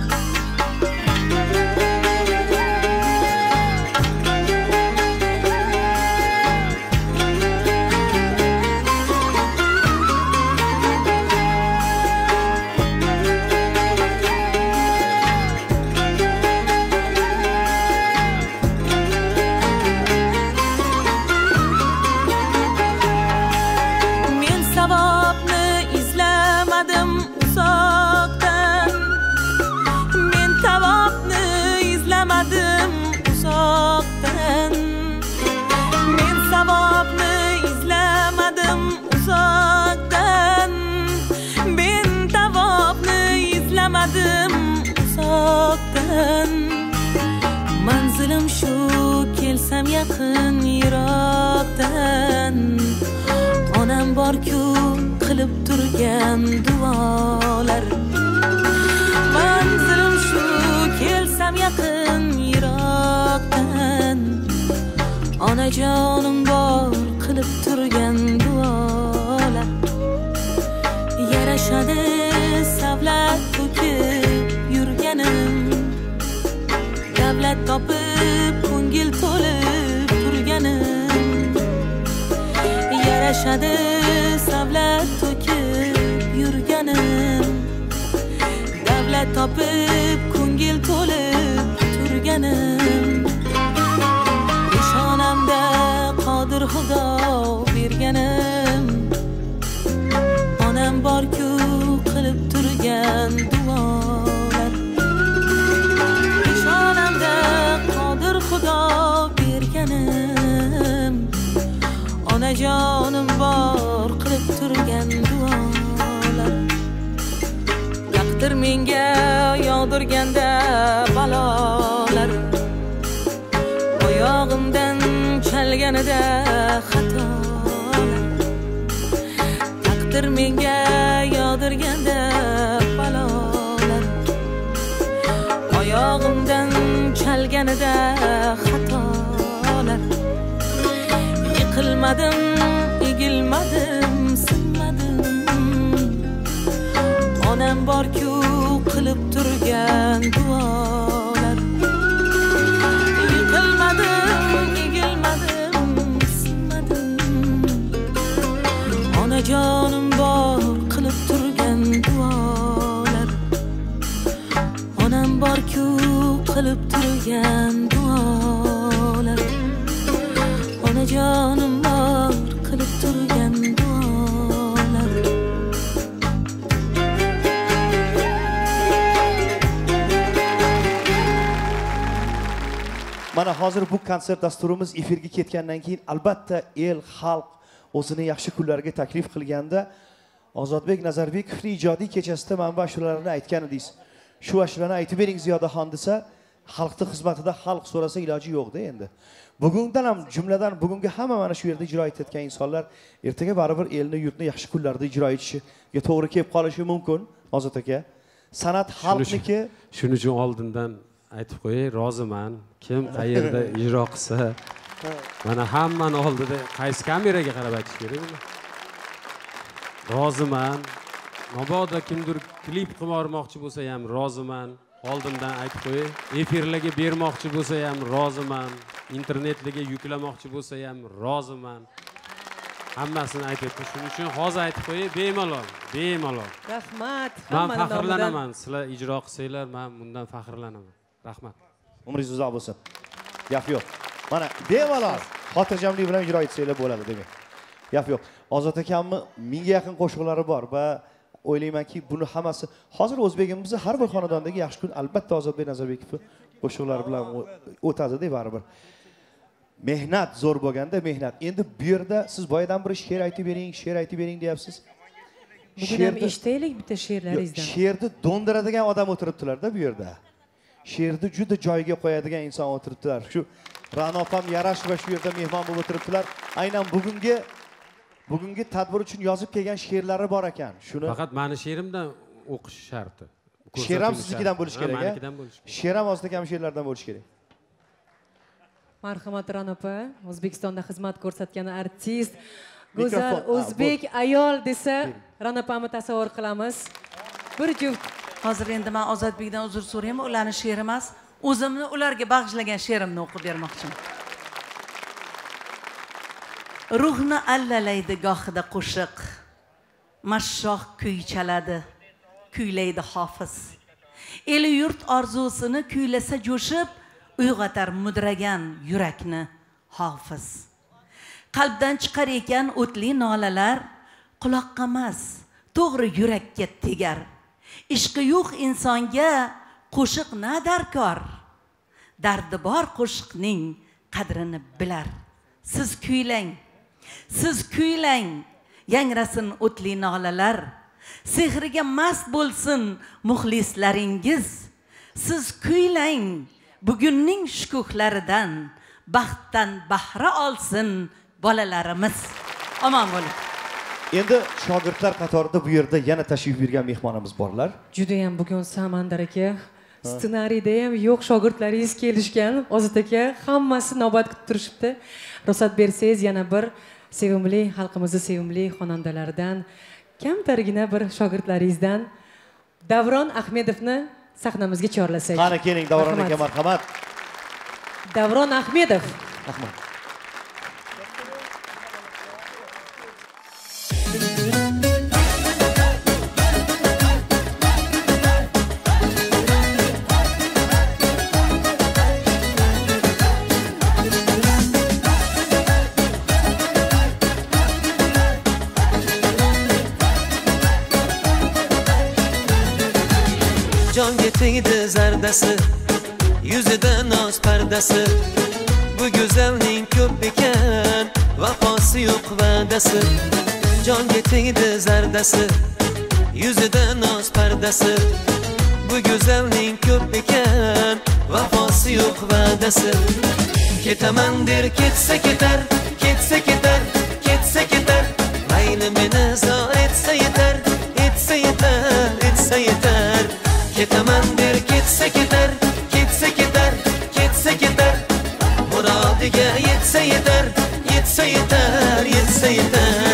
manzilim shu kelsam yaqin yiroqdan onam bor-ku qilib turgan duolar manzilim shu kelsam yaqin yiroqdan onajonim bor qilib turgan duolar yarashadi savlat to'kib yurganim davlat topib ko'ngil to'lib turganim yarashadi savlat to'kib yurganim davlat topib ko'ngil to'lib turganim peshonamda qodir xudo berganim onam bor-ku qilib turgan duolar peshonamda qodir xudo berganim onajonim bor qilib turgan duolar taqdir menga yog'dirganda balolar oyog'imdan chalganida xatolar taqdir menga yog'dirganda balolar oyog'imdan chalganida xatolar yiqilmadim egilmadim sinmadim onam bor-ku qilib turgan duolar yiqilmadim egilmadim sinmadim onajonim bor qilib turgan duolar onam bor-ku qilib turgan duolar onajonim bor qilib turgan duolar mana hozir bu konsert dasturimiz efirga ketgandan keyin albatta el xalq o'zini yaxshi kunlarga taklif qilganda Ozodbek Nazarbekovning ijodiy kechasida mana bu ashulalarni aytgan edingiz. Shu ashulani aytib bering Ziyodaxon desa, xalqning xizmatida xalq so'rasa iloji yo'q-da endi. Bugundan ham jumladan bugungi hamma mana shu yerda ijro etayotgan insonlar ertaga baribir elni yurtni yaxshi kunlarda ijro etishiga to'g'ri kelib qolishi mumkin. Ozod aka, san'at xalqniki. Shuning uchun oldindan aytib qo'yay, roziman. Kim qayerda ijro qilsa, mana hammani oldida qaysi kameraga qarab aytish kerakmi? Roziman. Mabodo kimdir klip qilmoqchi bo'lsa ham roziman. Oldindan aytib qo'yay. Efirlarga bermoqchi bo'lsa ham roziman. Internetlarga yuklamoqchi bo'lsa ham roziman. Hammasini aytibdi. Shuning uchun hozir aytib qo'yay, bemalol, bemalol. Rahmat. Men faxrlanaman. Sizlar ijro qilsanglar, men bundan faxrlanaman. Rahmat. Umringiz uzoq bo'lsin. Gap yo'q. Mana bemalol xotirjamlik bilan ijro etsanglar bo'ladi demak. Gap yo'q. Ozod akamni mingga yaqin qo'shiqlari bor va o'ylaymanki, buni hammasi hozir o'zbegimizda har bir xonadondagi yaxshi kun albatta Ozodbek Nazarbekov qo'shiqlari bilan o'tadi-da baribir. mehnat zo'r bo'lganda mehnat. Endi bu yerda siz boyadan bir she'r aytib bering deyapsiz. Bugun ham eshitaylik bitta she'rlaringizdan. She'rni do'ndiradigan odam o'tiribdilar-da bu yerda. She'rni juda joyiga qo'yadigan inson o'tiribdilar. Shu Ra'no opam Yarash va shu yerda mehmon bo'lib o'tiribdilar. Aynan bugungi tadbir uchun yozib kelgan she'rlari bor ekan. Shuni faqat meni she'rimdan o'qish sharti. She'r ham siznikidan bo'lish kerak. She'r ham ozda kam she'rlardan bo'lish kerak. Marhamat Ra'no opa, O'zbekistonda xizmat ko'rsatgan artist, go'zal o'zbek ayol desa, Ra'no opani tasavvur qilamiz. Bir juft. Hozir endi men Ozodbekdan uzr so'rayman, ularning she'ri emas, o'zimni ularga bag'ishlagan she'rimni o'qib bermoqchiman. Ruhni allalaydi gohida qo'shiq, mashshoq kuy chaladi, kuylaydi hofiz. Eli yurt orzusini kuylasa jo'shib, uyg'otar mudragan yurakni hofiz. Qalbdan chiqar ekan o'tli nolalar, quloqqa emas, to'g'ri yurakka tegar. Ishqi yo'q insonga qo'shiq na darkor. Dardi bor qo'shiqning qadrini bilar. Siz kuylang, yangrasin o'tli nolalar. Sehriga mast bo'lsin muxlislaringiz. Siz kuylang, bugunning shukuhlaridan baxtdan bahra olsin bolalarimiz. Omon bo'ling. Endi shogirdlar qatorida bu yerda yana tashrif buyurgan mehmonimiz borlar. Juda ham bugun Samandar aka, ssenariyda ham yo'q shogirdlaringiz kelishgan. Ozod aka hammasi navbat kutib turishibdi. Ruxsat bersangiz yana bir sevimli xalqimizning sevimli xonandalaridan, kamtargina bir shogirdlaringizdan Davron Ahmedovni sahnamizga chorlasak. Qani keling Davron aka, marhamat. Davron Ahmedov. Rahmat. Jonga tegdi zardasi, yuzida noz pardasi. Bu go'zalning ko'p ekan, vafosi yo'q va'dasi. Jonga tegdi zardasi, yuzida noz pardasi. Bu go'zalning ko'p ekan, vafosi yo'q va'dasi. Ketaman der ketsa ketar, ketsa ketar, ketsa ketar. Mayli meni zor etsa yetar, etsa yetar, etsa yetar. Ketaman der ketsa ketar, ketsa ketar, ketsa ketar. Murodiga yetsa yetar, yetsa yetar, yetsa yetar.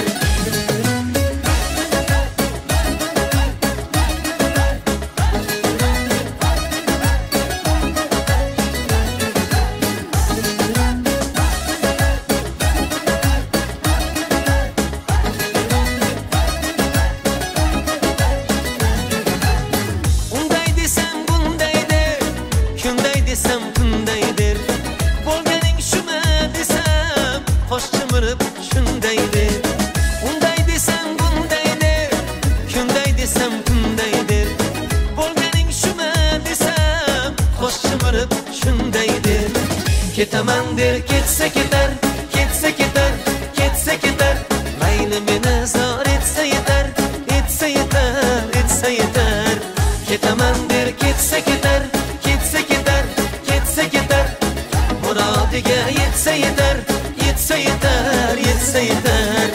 Ketaman der ketsa ketar, ketsa ketar, ketsa ketar. Mayli meni zor etsa yetar, etsa yetar, etsa yetar. Ketaman der ketsa ketar, ketsa ketar, ketsa ketar. Murodiga yetsa yetar, yetsa yetar, yetsa yetar.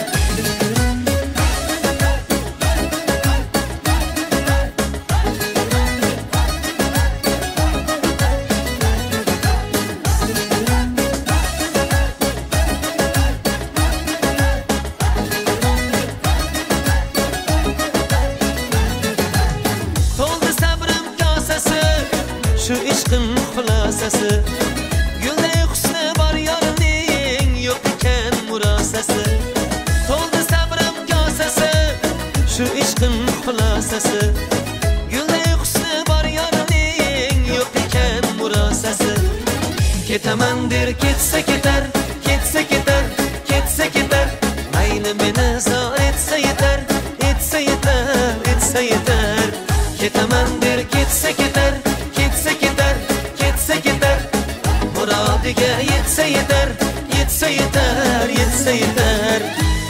Şu ishqim xulosasi, gulday husni bor yorimning, yo'q ekan murosasi. To'ldi sabrim kosasi, shu ishqim xulosasi, gulday husni bor yorimning, yo'q ekan murosasi. Ketaman der ketsa ketar, ketsa ketar, ketsa ketar. Mayli meni zor etsa yetar, etsa yetar, etsa yetar. Ketaman der ketsa ketar, ketsa ketar, ketsa ketar. Murodiga yetsa yetar, yetsa yeter, yetsa yeter.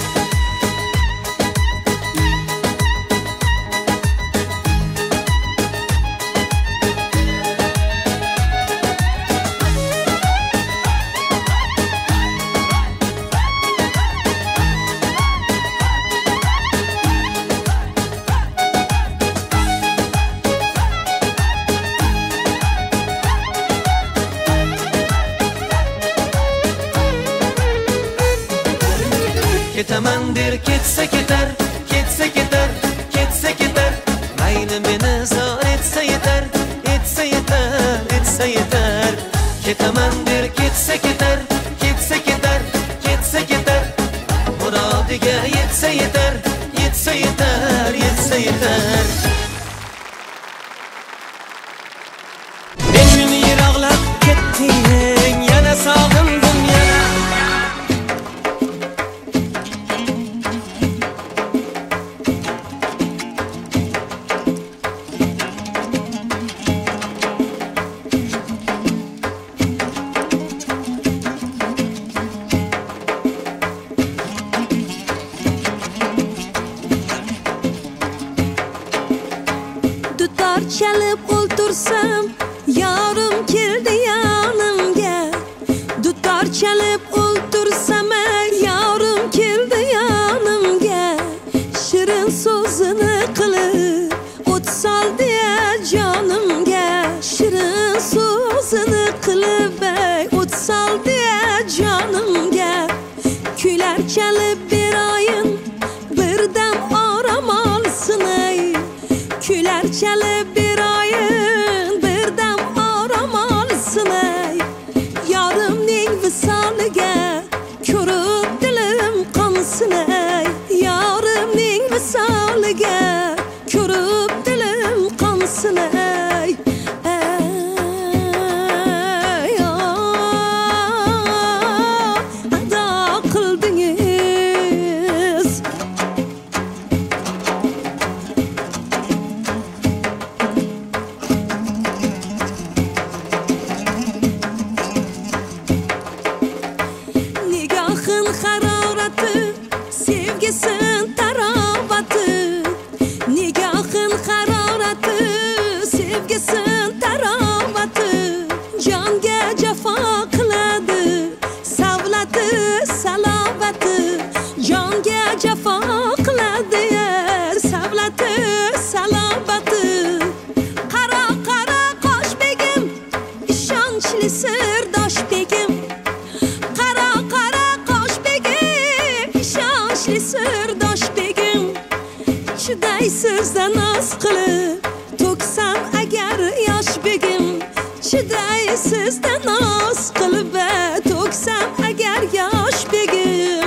Ketaman der ketsa ketar, ketsa ketar, ketsa ketar. Mayli meni zor etsa yeter, etsa yeter, etsa yeter. Ketaman der ketsa ketar, ketsa ketar, ketsa ketar. Murodiga yetsa yeter, yetsa yeter, yetsa yeter. Meni yiroqlab ketding, yana sog'indim yana. Çalıp o'ltirsam yorim keldi yonimga dutor chalib o'ltirsam yorim keldi yonimga shirin so'zini qilib o't soldi jonimga shirin so'zini qilib o't soldi jonimga kuylar chalib beroyin birdam orom olsin kuylar chalib beroyin birdam orom olsin yorimning visoliga ko'rib dilim qonsin yorimning visoliga ko'rib dilim qonsin ado qildingiz sevgisin tarovati nigohin harorati sevgisin tarovati jonga jafo qiladi savlati salovati jonga jafo qiladi savlati salovati qaro qaro qosh begim ishonchli sirdosh begim qaro qaro qosh begim ishonchli sirdosh begim chidaysiz noz qilib to'ksam agar yosh begim chidaysiz noz qilib to'ksam agar yosh begim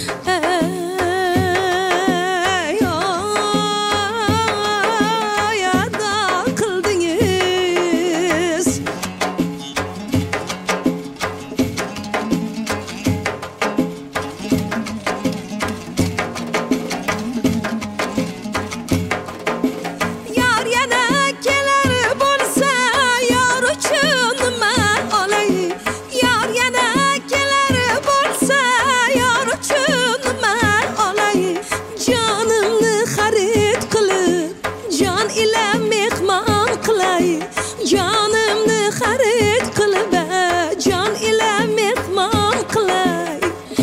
ado qildingiz yor yana kelar bo'lsa yor uchun nima olay yor yana kelar bo'lsa yor uchun nima olay jonimni xarid qilib jon ila mehmon qilay jonimni xarid qilib jon ila mehmon qilay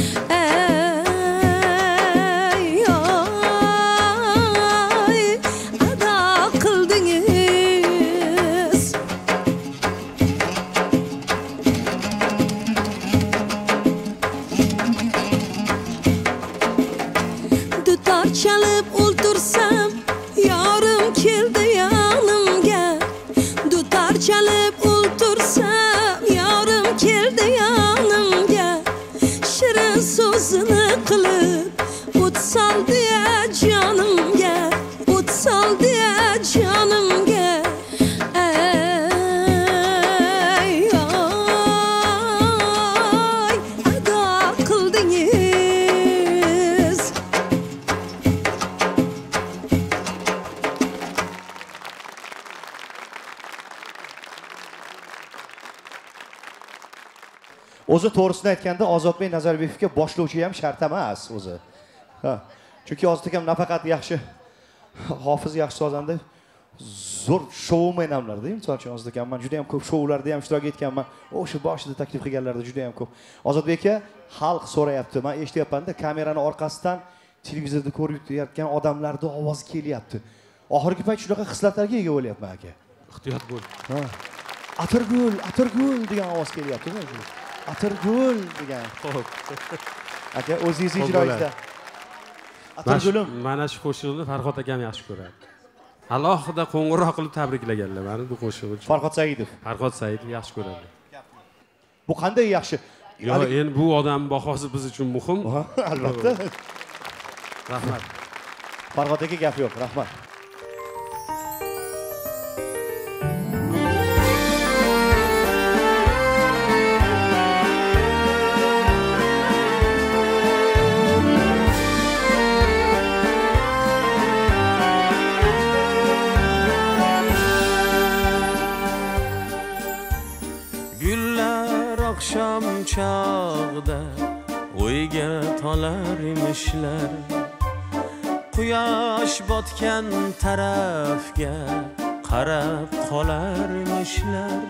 ado qildingiz dutor chalib o'ltirsam yorim keldi yonimga dutor chalib o'ltirsam yorim keldi yonimga shirin so'zini qilib o't soldi jonimga o't soldi jonimga ado qildingiz o'zi to'g'risini aytganda Ozodbek Nazarbekovga boshlovchi ham shart emas o'zi. Ha. Chunki Ozodbek ham nafaqat yaxshi hofiz, yaxshi sozanda, zo'r shoumen hamlarda, misol uchun Ozodbek ham men juda ham ko'p shoularda ham ishtirok etganman. O'sha boshida taklif qilganlarda juda ham ko'p. Ozodbekka xalq so'rayapti. Men eshityapman-da, kamerani orqasidan televizorda ko'rib yurayotgan odamlarning ovozi kelyapti. Oxirgi payt shunaqa hislatlarga ega bo'lyapman aka. Ehtiyot bo'l. Ha. Atirgul degan ovoz kelyapti. Atirgul degan. Xo'p. Aka o'zingiz ijroingizda. Atirgulim. Mana shu qo'shiqni Farhod akam yaxshi ko'radi. Alohida qo'ng'iroq qilib tabriklaganlar meni bu qo'shiq uchun. Farhod Saidov. Farhod Saidov yaxshi ko'radi. Bu qanday yaxshi? Yo'q, endi bu odam bahosi biz uchun muhim. Albatta. Rahmat. Farhod aka gap yo'q. Rahmat. Akşam çağda o'yga tolar emishlar, quyosh botgan tarafga qarab qolar emishlar.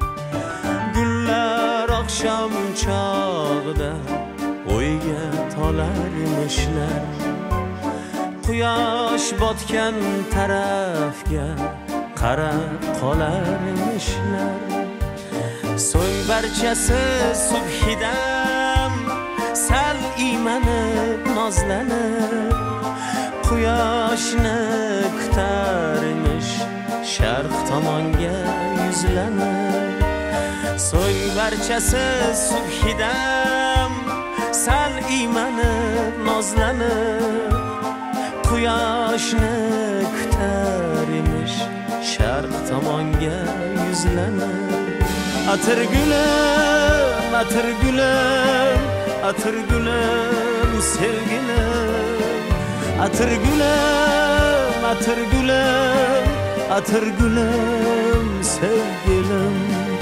Gullar akşam çağda o'yga tolar emishlar, quyosh botgan tarafga qarab qolar emishlar. So'ng barchasi subhidam sal iymanib nozlanib, quyoshni kutar emish sharq tomonga yuzlanib. So'ng barchasi subhidam sal iymanib nozlanib, quyoshni kutar emish sharq tomonga yuzlanib. Atırgülüm, atırgülüm, atırgülüm sevgilim. Atırgülüm, atırgülüm, atırgülüm sevgilim.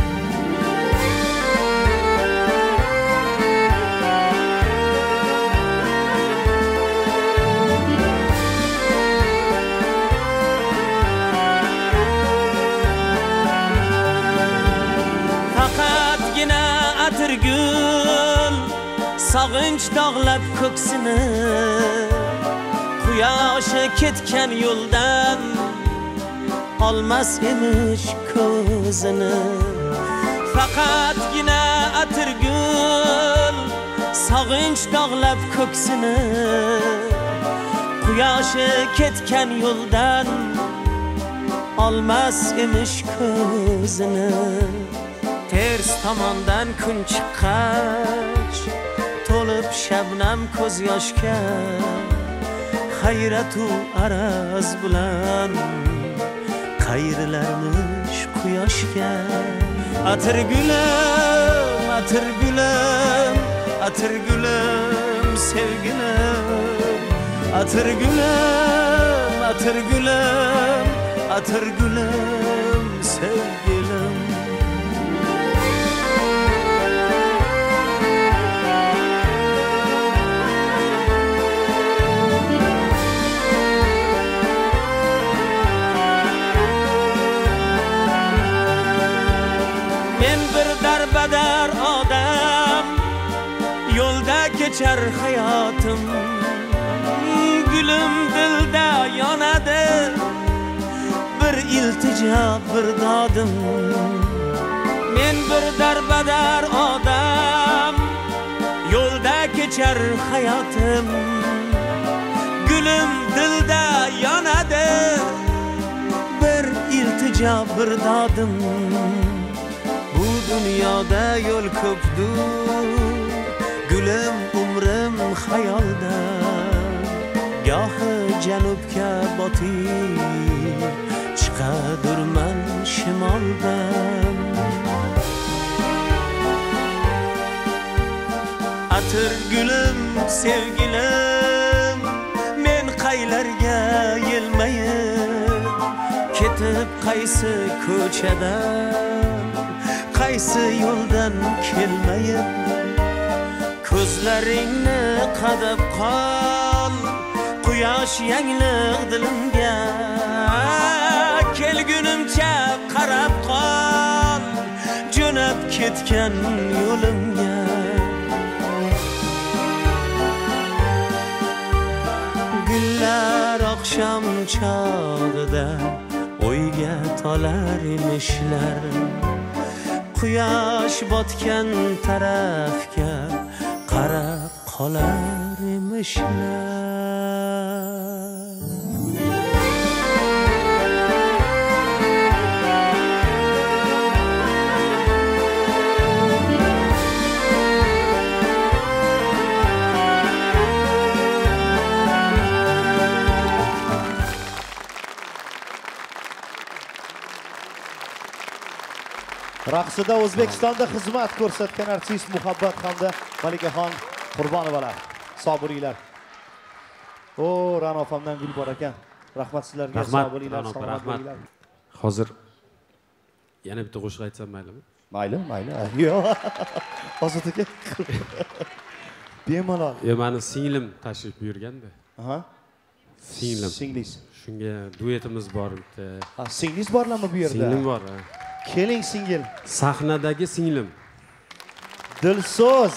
Atirgul sog'inch dog'lab ko'ksini, quyoshi ketgan yo'ldan olmas emish ko'zini. Faqatgina atirgul sog'inch dog'lab ko'ksini, quyoshi ketgan yo'ldan olmas emish ko'zini. Ters tomondan kun chiqqach to'lib shabnam ko'z yoshga, hayratu araz bilan qayrilarmish quyoshga. Atirgulim, atirgulim, atirgulim sevgilim. Atirgulim, atirgulim, atirgulim sevgilim. Darbadar odam yo'lda kechar hayotim, gulim dilda yonadi bir iltijo bir dodim. Men bir darbadar odam yo'lda kechar hayotim, gulim dilda yonadi bir iltijo bir dodim. Dunyoda yo'l ko'pdur, gulim umrim xayolda, gohi janubga botib chiqadurman shimoldan. Atirgulim sevgilim, men qaylarga yelmayib ketib qaysi ko'chadan qaysi yo'ldan kelmayib ko'zlaringni qadab qol quyosh yangliq dilimga kelgunimcha qarab qol jo'nab ketgan yo'limga gullar oqshom chog'ida o'yga tolar emishlar quyosh botgan tarafga qarab qolar emishlar Raqsida O'zbekistonda xizmat ko'rsatgan artist Muhabbat hamda Malikaxon Qurbonovalar, Sobiriylar. O, Ra'no opamdan gul bor ekan. Rahmat sizlarga, Sobiriylar, salomat bo'linglar. Hozir yana bitta qo'shiq aytsam maylimi? Mayli. Yo'q. Hozir aka. Bemalol. Meni singlim tashrif buyurganda. Aha. Singlis. Shunga duetimiz bor bitta. Ha, singlis borlarmi bu yerda? Singlim bor. Keling singil. Sahnadagi singlim. Dilso'z.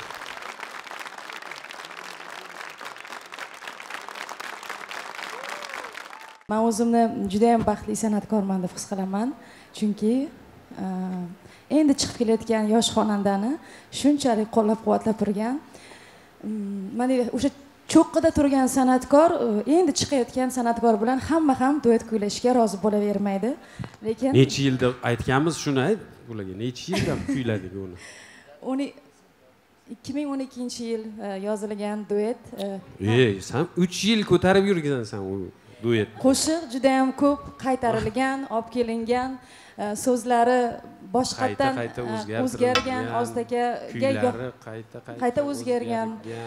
Men o'zimni juda ham baxtli san'atkorman deb his qilaman. Chunki endi chiqib kelayotgan yosh xonandani shunchalik qo'llab-quvvatlab turgan. Mana o'sha cho'qqida turgan san'atkor endi chiqayotgan san'atkor bilan hamma ham duet kuylashga rozi bo'lavermaydi. Lekin necha yilda aytganmiz shuni ayt ularga. Necha yilda kuyladik uni? Uni 2012-yil yozilgan duet. Sen 3 yil ko'tarib yurgansan u duet. Qo'shiq juda ham ko'p qaytarilgan, olib kelingan, so'zlari boshqatdan o'zgargan, Ozdaka kuylari qayta o'zgargan.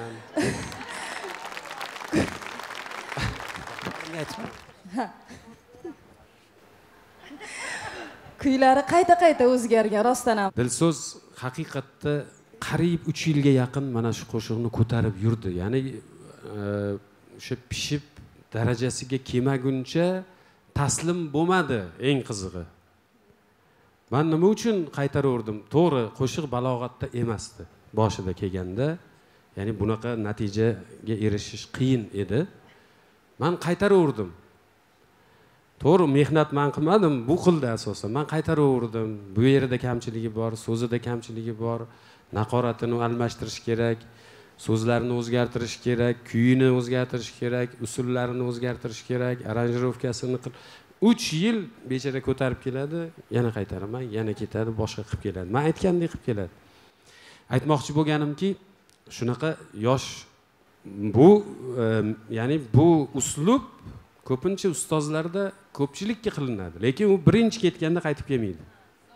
Kuylari qayta o'zgargan rostdan ham. Dilso'z haqiqatda qariyb 3 yilga yaqin mana shu qo'shiqni ko'tarib yurdi. Ya'ni o'sha pishib darajasiga kelmaguncha taslim bo'lmadi, eng qizig'i. Men nima uchun qaytaraverdim? To'g'ri, qo'shiq balog'atda emasdi boshida kelganda. Ya'ni bunaqa natijaga erishish qiyin edi. Men qaytaraverdim. To'g'ri, mehnat men qilmadim, bu qildi asosan. Men qaytaraverdim. Bu yerida kamchiligi bor, so'zida kamchiligi bor, naqoratini almashtirish kerak, so'zlarini o'zgartirish kerak, kuyini o'zgartirish kerak, usullarini o'zgartirish kerak, aranjirovkasini 3 yil bechara ko'tarib keladi, yana qaytaraman, yana ketadi, boshqa qilib keladi. Men aytgandek qilib keladi. Aytmoqchi bo'lganimki, shunaqa yosh bu ya'ni bu uslub ko'pincha ustozlarda ko'pchilikka qilinadi, lekin u birinchi ketganda qaytib kelmaydi.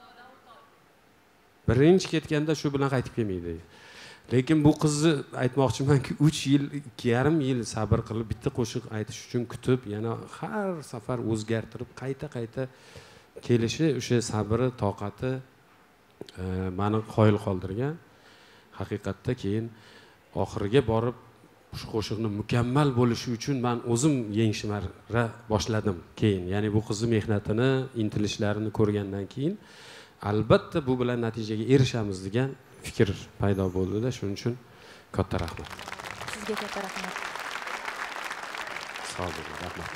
Birinchi ketganda shu bilan qaytib kelmaydi. Lekin bu qizni aytmoqchimanki 3 yil, 2,5 yil sabr qilib bitta qo'shiq aytish uchun kutib, yana har safar o'zgartirib, qayta kelishi, o'sha sabri, toqati meni qoyil qoldirgan. Haqiqatda keyin oxiriga borib shu qo'shiqni mukammal bo'lishi uchun men o'zim yengishmara boshladim keyin. Ya'ni bu qizni mehnatini, intilishlarini ko'rgandan keyin albatta bu bilan natijaga erishamiz degan fikr paydo bo'ldi-da, shuning uchun katta rahmat. Sizga katta rahmat. Sog' bo'ling, rahmat.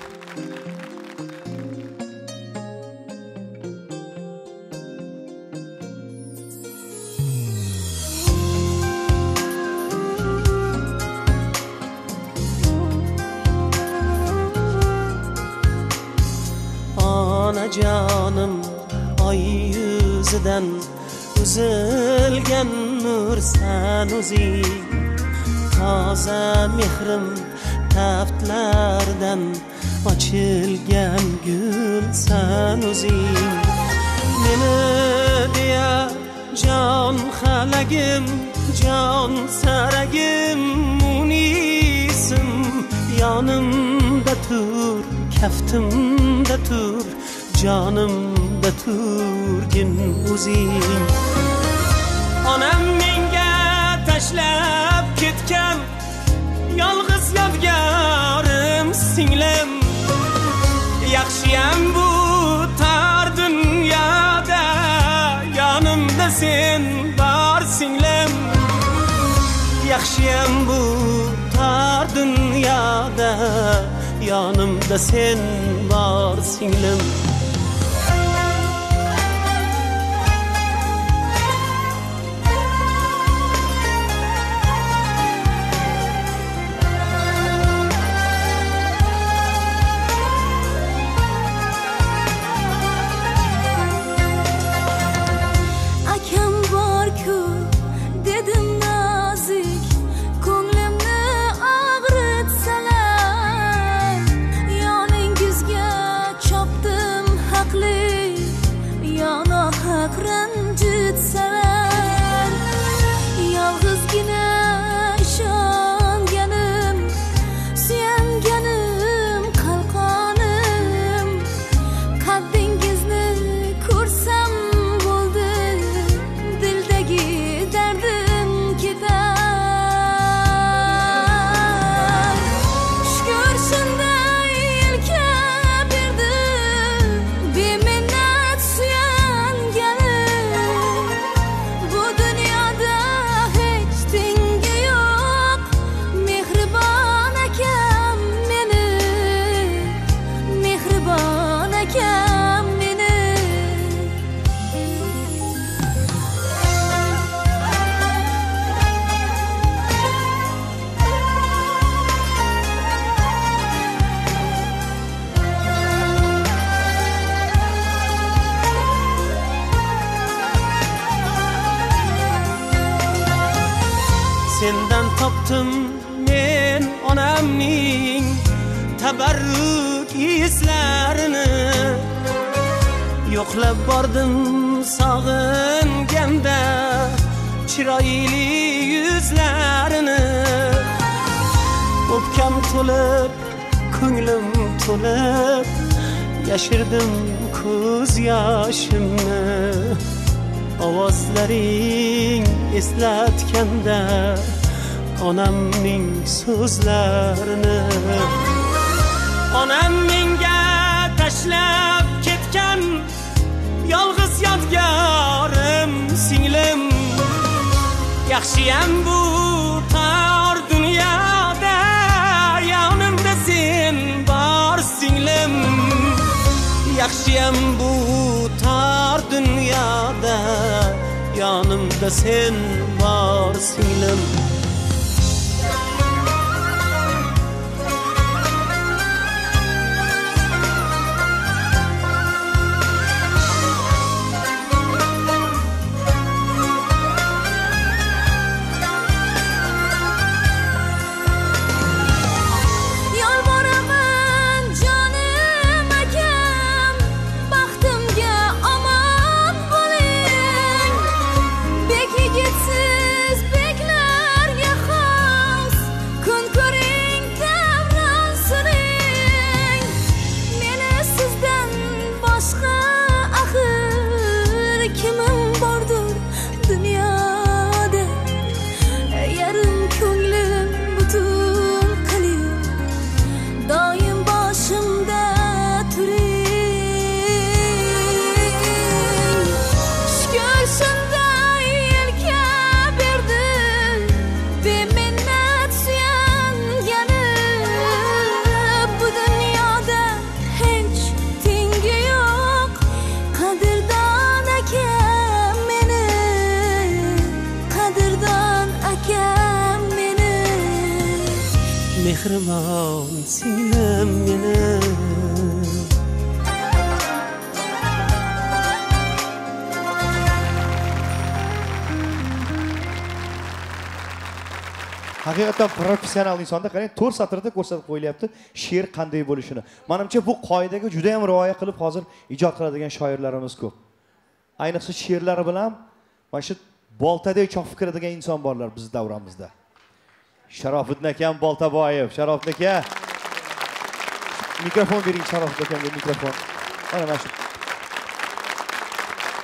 Onajonim oy yuzidan uzilgan nursan o'zing, toza mehrim taftlardan ochilgan gulsan o'zing. Meni deya jon xalagim, jon saragim munisim, yonimda tur, kaftimda tur, jonim yonimda turgin o'zing. Onam menga tashlab ketgan yolg'iz yodgorim singlim. Yaxshiyam bu tor dunyoda yonimda sen bor singlim. Yaxshiyam bu tor dunyoda yonimda sen bor singlim. Sendan topdim men onamning tabarruk izlarini. Yo'qlab bordim sog'inganda chiroyli yuzlarini. O'pkam to'lib, ko'nglim to'lib, yashirdim ko'z yoshimni. Ovozlaring eslatganda onamning so'zlarini. Onam menga tashlab ketgan yolg'iz yodgorim singlim. Yaxshiyam bu tor dunyoda yonimda sen bor singlim. Yaxshiyam bu tor dunyoda yonimda sen bor singlim. Mehribon singlim menim. Haqiqatan professional insonda qarang 4 satrda ko'rsatib qo'yilyapti she'r qanday bo'lishini. Menimcha bu qoidaga juda ham rioya qilib hozir ijod qiladigan shoirlarimiz ko'p. Ayniqsa she'rlari bilan mana shu boltadek chopib kiradigan inson borlar biz davramizda. Sharofiddin akam Boltaboyev, Sharofiddin aka. Mikrofon bering Sharofiddin akamga mikrofon. Mana shu.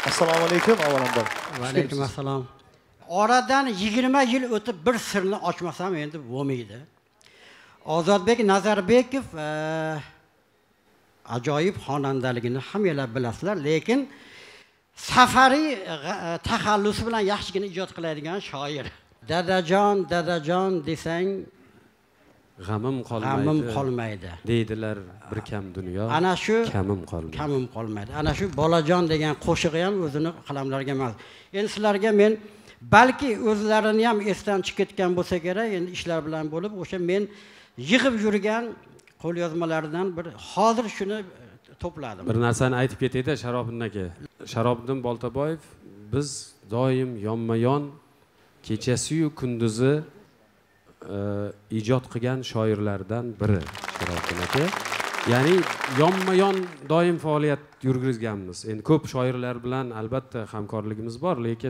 Assalomu alaykum avvalambor. Va alaykum assalom. Oradan 20 yil o'tib bir sirni ochmasam endi bo'lmaydi. Ozodbek Nazarbekov ajoyib xonandaligini hammalar bilasizlar, lekin safariy taxallusi bilan yaxshigina ijod qiladigan shoir. Dadajon desang g'amim qolmaydi. Deydilar bir kam dunyo. Ana shu kamim qolmaydi. Ana shu bolajon degan qo'shig'i ham o'zini qalamlarga emas. Endi sizlarga men balki o'zlarini ham esdan chiqib ketgan bo'lsa kerak, endi ishlar bilan bo'lib, o'sha men yig'ib yurgan qo'lyozmalardan bir hozir shuni to'pladim. Bir narsani aytib ketayda Sharobiddin aka. Sharobiddin Boltaboyev biz doim yonma-yon kechasi-yu kunduzi ijod qilgan shoirlardan biri Sharobiddin aka. Ya'ni yonma-yon doim faoliyat yurgizganmiz. Endi ko'p shoirlar bilan albatta hamkorligimiz bor, lekin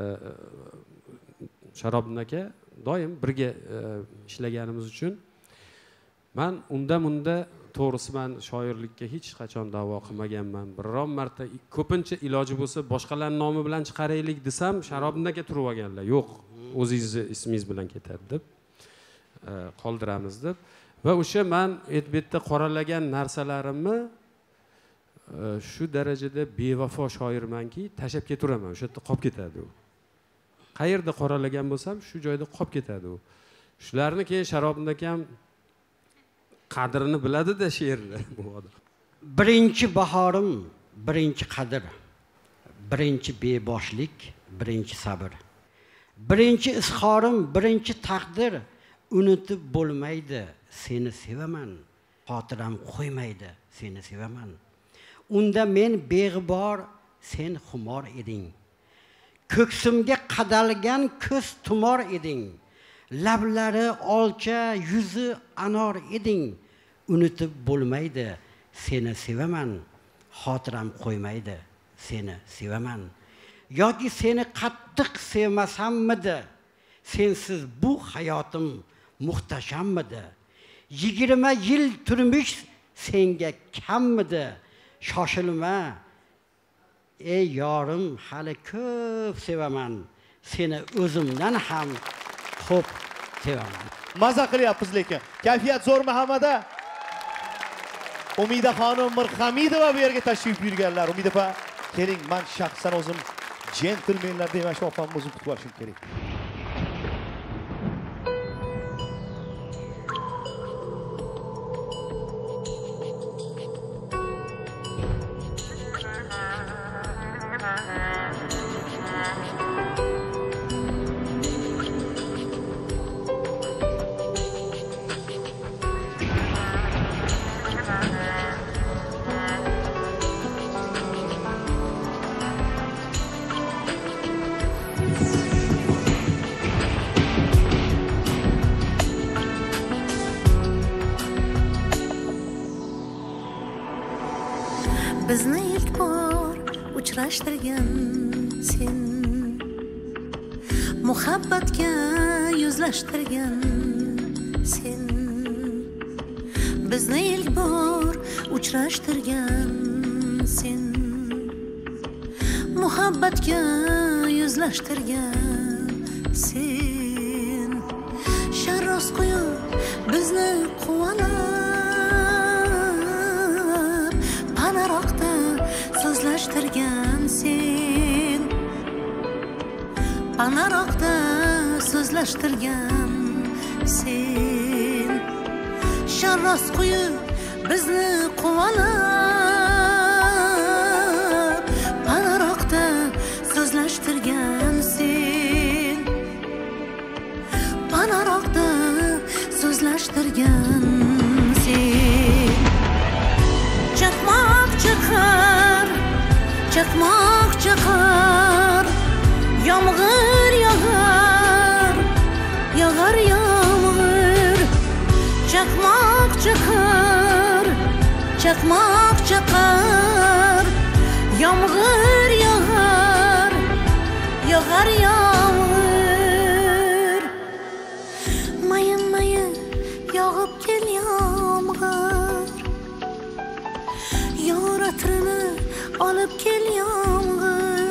Sharobiddin aka doim birga ishlaganimiz uchun men unda to'g'risi men shoirlikka hech qachon da'vo qilmaganman. Biron marta ko'pincha iloji bo'lsa boshqalarning nomi bilan chiqaraylik desam, Sharobiddin aka turib olganlar. Yo'q, o'zingizni ismingiz bilan ketadi deb qoldiramiz deb. Va o'sha men aytbetda qoralagan narsalarimni shu darajada bevafo shoirmanki, tashlab keturaman. O'sha yerda qolib ketadi u. Qayerda qoralagan bo'lsam, shu joyda qolib ketadi u. Shularni keyin Sharobiddin akam qadrini biladi-da she'rni bu odam. Birinchi bahorim, birinchi qadr. Birinchi beboshlik, birinchi sabr. Birinchi izhorim, birinchi taqdir. Unutib bo'lmaydi, seni sevaman. Xotiram qo'ymaydi, seni sevaman. Unda men beg'ibor, sen xumor eding. Ko'ksimga qadalgan ko'z tumor eding. Lablari olcha, yuzi anor eding. Unutib bo'lmaydi, seni sevaman. Xotiram qo'ymaydi, seni sevaman. Yoki seni qattiq sevmasammidi? Sensiz bu hayotim muhtashammidi? 20 yil turmush senga kammidi? Shoshilma, ey yorim, hali ko'p sevaman. Seni o'zimdan ham ko'p sevaman. Maza qilyapmiz lekin. Kayfiyat zo'r Muhammada. Umida xonim Mirhamidova bu yerga tashrif buyurganlar. Umida opa, keling, men shaxsan o'zim jentlmenlar degan shu opamni o'zim kutib olishim kerak. Bizni ilk bor uchrashtirgan sen, muhabbatga yuzlashtirgan sen. Bizni ilk bor uchrashtirgan sen, muhabbatga yuzlashtirgan sen. Sharros qo'yib bizni quvalab, panaroqda so'zlashtirgan sen. Panaroqda so'zlashtirgan sen. Sharros qo'yib bizni quvalab, panaroqda so'zlashtirgan sen. Panaroqda so'zlashtirgan sen. Chaqmoq chaqar, chaqmoq chaqar, yomg'ir yog'ar, yog'ar yomg'ir. Chaqmoq chaqar, chaqmoq chaqar, yomg'ir yog'ar, yog'ar yomg'ir. Mayin mayin yog'ib kel yomg'ir, yor atrini olib kel yomg'ir.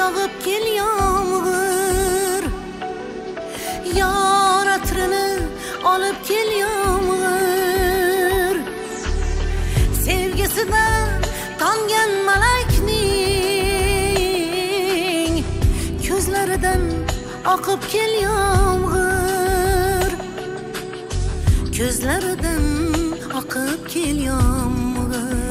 yağıp kel yağmur, yar atrini alıp kel yağmur. Sevgisidan tangan malakning ko'zlaridan oqib kel yağmur, ko'zlaridan oqib kel yağmur.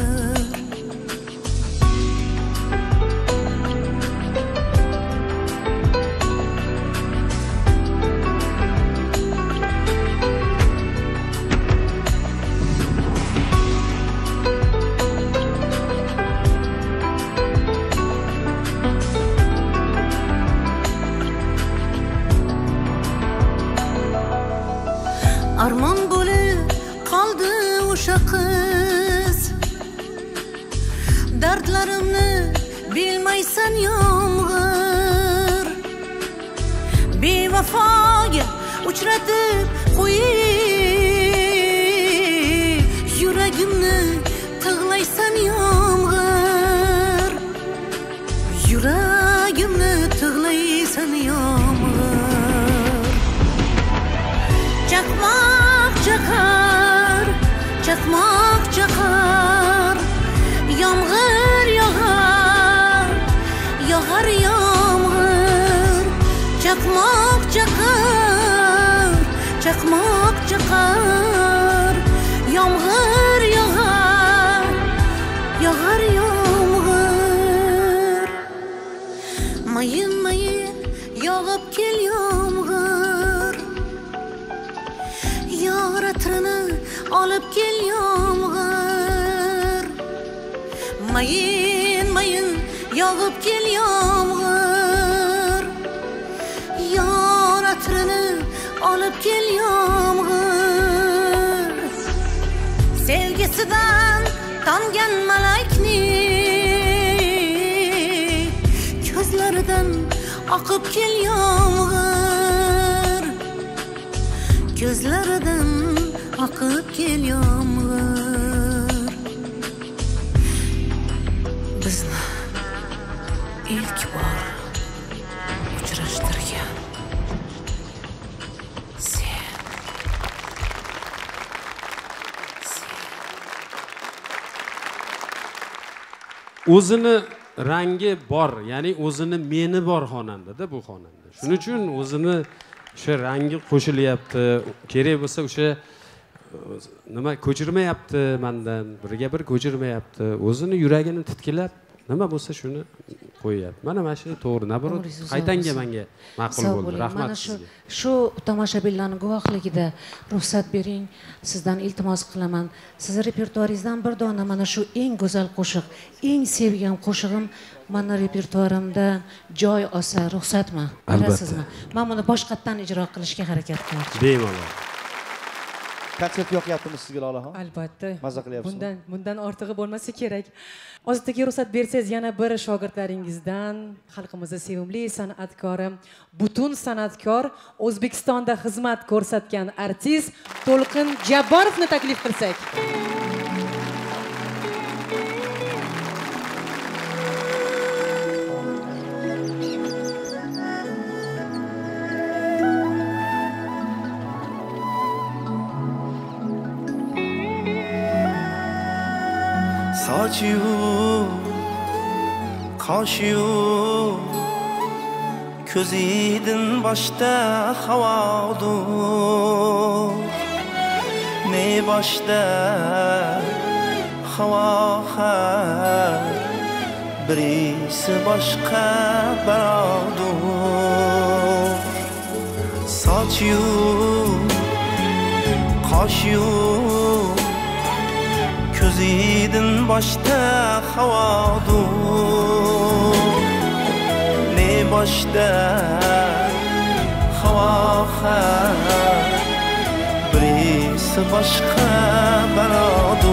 Armon bo'lib qoldi o'sha qiz, dardlarimni bilmaysan yomg'ir. Bevafoga uchratib qo'yib, yuragimni tig'laysan yomg'ir, yuragimni tig'laysan yomg'ir. Çakmak çakar, çakmak çakar, yağmur yağar, yağar yağmur. Çakmak çakar, çakmak çakar, yağmur yağar, yağar yağmur. Mayın mayın yağıp kel yağmur, yar atrini alıp kel yağmur. Mayın mayın yağıp kel yağmur, yar atrini alıp kel yağmur. Sevgisidan tangan malakning ko'zlaridan oqib kel yağmur, ko'zlaridan oqib kel yağmur. Bizni ilk bor uchrashtirgan sen. O'zini rangi bor, ya'ni o'zini meni bor xonandada bu xonanda. Shuning uchun o'zini o'sha rangi qo'shilyapti. Kerak bo'lsa o'sha nima ko'chirmayapti mendan, birga bir ko'chirmayapti. O'zini yuragini titkilab nima bo'lsa shuni qo'yyapti. Mana shu to'g'ri, nabarot qaytanga menga ma'qul bo'ldi. Rahmat mana sizga. Shu tomoshabinlarning guvohligida ruxsat bering, sizdan iltimos qilaman. Siz repertuaringizdan bir dona mana shu eng go'zal qo'shiq, eng sevgan qo'shig'im mana repertuarimda joy olsa ruxsatmi? Bilasizmi? Men buni boshqatdan ijro qilishga harakat qilaman. Bemalol. Konsert yoqyaptimi sizga Lolaxon? Albatta. Maza qilyapsiz. Bundan ortig'i bo'lmasa kerak. Ozodbek ruxsat bersangiz yana bir shogirdlaringizdan, xalqimizning sevimli san'atkori, butun san'atkor, O'zbekistonda xizmat ko'rsatgan artist To'lqin Jabborovni taklif qilsak. Saçı kaşı közüydün başta havadı, ne başta hava birisi başka baradı. Saçı kaşı közüydün başta havadı, ne başta hava birisi başka baradı.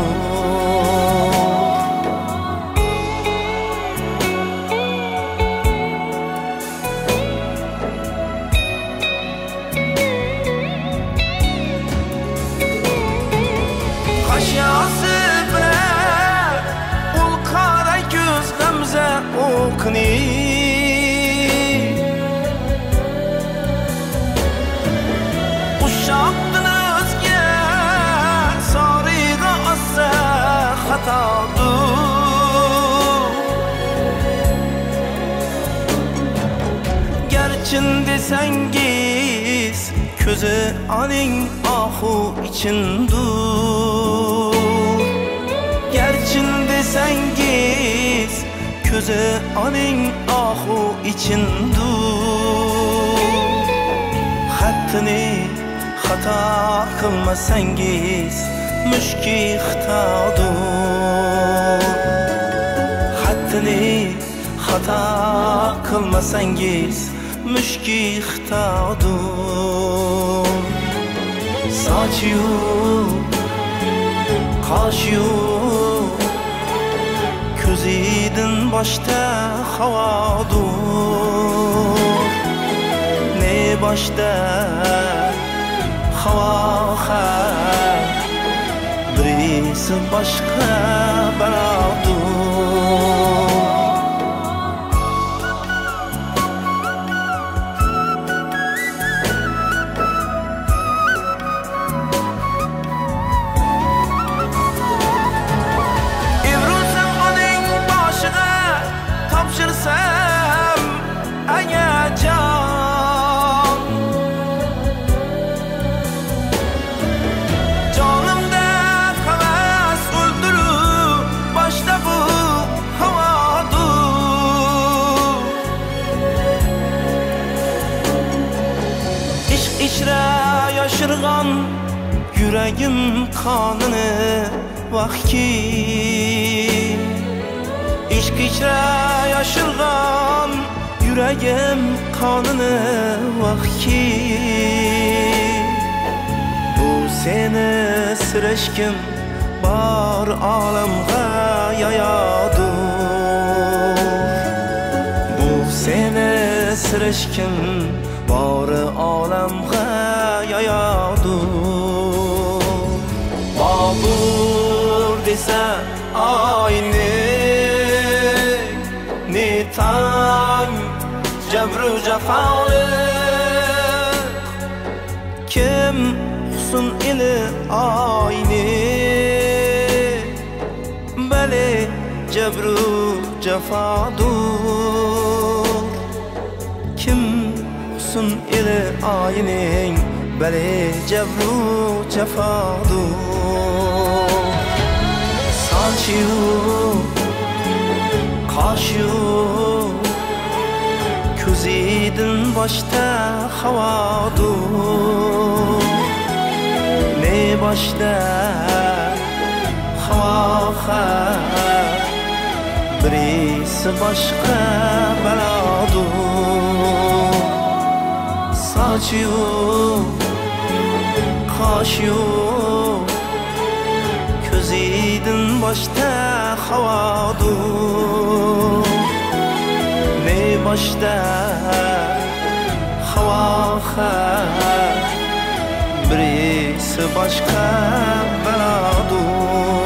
Okni gerçin desengiz ko'zi aning ahu içindur gerçin desengiz ko'zi aning ahu içindur xatini xato qilmasangiz mushki xitodur xatini xato qilmasangiz mushki xitodur sochiyu qoshiyu ko'zidin boshda havodur ne boshda havo birisi boshqa balodur Yaşırgan yüreğim kanını vakti İşk içre yaşırgan yüreğim kanını vakti Bu seni süreşkim bar alemga yayadır Bu seni süreşkim bar alemga yayadur Babur dese aynı Nitan cebru cefalık Kim husun ili aynı Beli cebru cefadur Kim husun ili aynin Beli cebru cefadur Saçıyor Kaşıyor Közidin başta havadur Ne başta hava Birisi başka beladur Saçıyor Kaşıyor Közidin başta havadur Ne başta hava Birisi başka beladur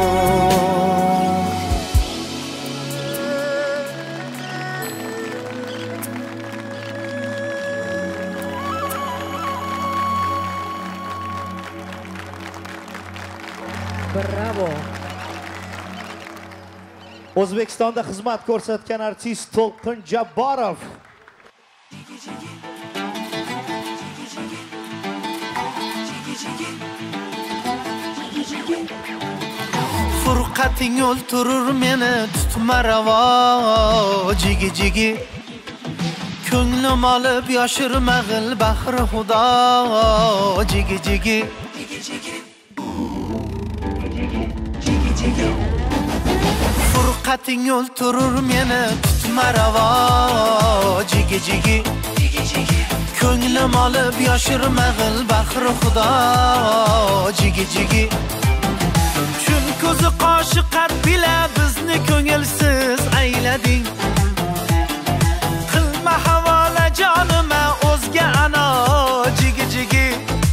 Bravo. O'zbekistonda xizmat ko'rsatgan artist To'lqin Jabborov. Furqating o'ltirur meni tutma ravo jigi jigi Ko'nglim olib yoshirma g'il bahri xudo jigi jigi Furqating o'ltirur meni tutma ravo jigi jigi Ko'nglim olib yoshirma g'il bahri xudo jigi jigi Chun ko'zi qoshi qat bila bizni ko'ngilsiz aylading Qilma havola jonima o'zga ana jigi jigi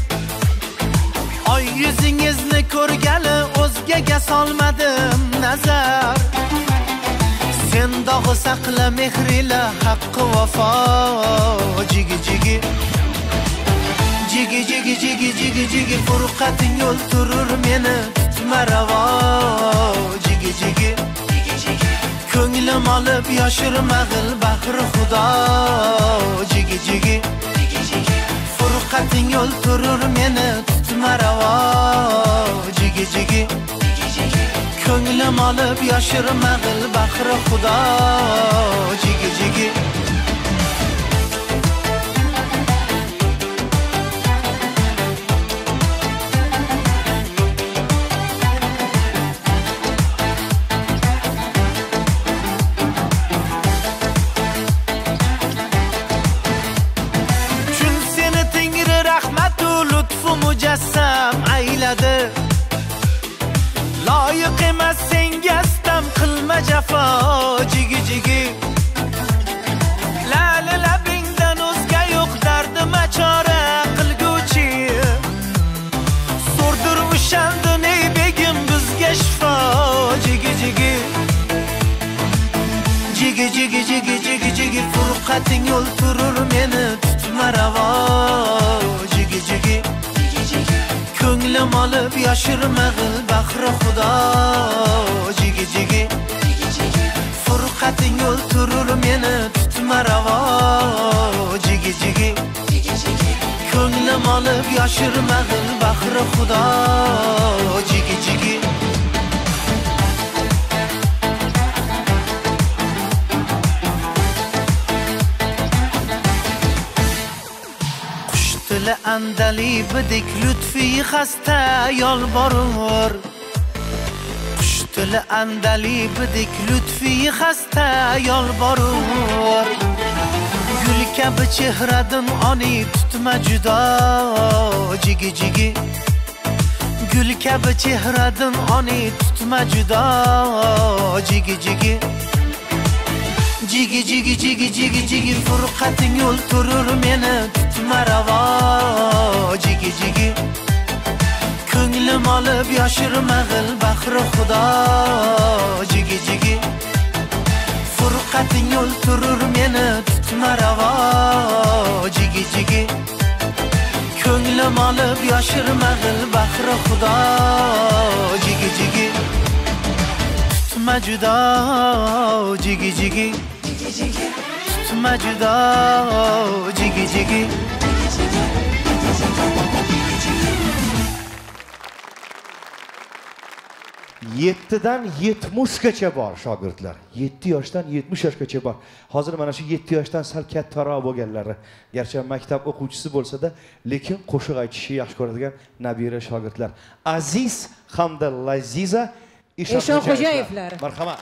Oy yuzingizni ko'rgali o'zgaga solmadim nazar Sen dog'i saqla mehrila haqqi vafo jigi jigi Jigi jigi jigi jigi jigi Furqating o'ltirur meni tutma ravo jigi jigi Ko'nglim olib yoshirma g'il bahri xudo jigi jigi furqating o'ltirur meni tutma ravo jigi jigi ko'nglim olib yoshirma g'il bahri xudo jigi jigi mujassam ayladi loyiq emas senga istam qilma jafo jigi jigi lali labingdan o'zga yo'q dardima chora qilguvchi so'rdir o'shandin ey begim bizga shifo jigi jigi jigi jigi jigi jigi jigi furqating o'ltirur meni tutma ravo jigi jigi ko'nglim olib yoshirma g'il bahri xudo jigi jigi furqating o'ltirur meni tutma ravo jigi jigi ko'nglim olib yoshirma g'il bahri xudo jigi jigi dili andali bidik lutfi xasta yolborur qush dili andali bidik lutfi xasta yolborur gul kabi chehradan oni tutma judo jigi jigi gul kabi chehradan oni tutma judo jigi jigi jigi jigi jigi jigi jigi furqating o'ltirur meni tutma ravo jigi jigi ko'nglim olib yoshirma g'il bahri xudo jigi jigi furqating o'ltirur meni tutma ravo jigi jigi ko'nglim olib yoshirma g'il bahri xudo jigi jigi tutma judo jigi jigi tutma judo jigi jigi yettidan 70gacha bor shogirdlar 7 yoshdan 70 yoshgacha bor hozir mana shu 7 yoshdan sal kattaroq bo'lganlari garchi maktab o'quvchisi bo'lsa-da lekin qo'shiq aytishni yaxshi ko'radigan nabira shogirdlar Aziz hamda Laziza Eshonxo'jayevlar marhamat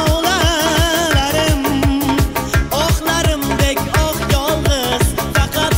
faqat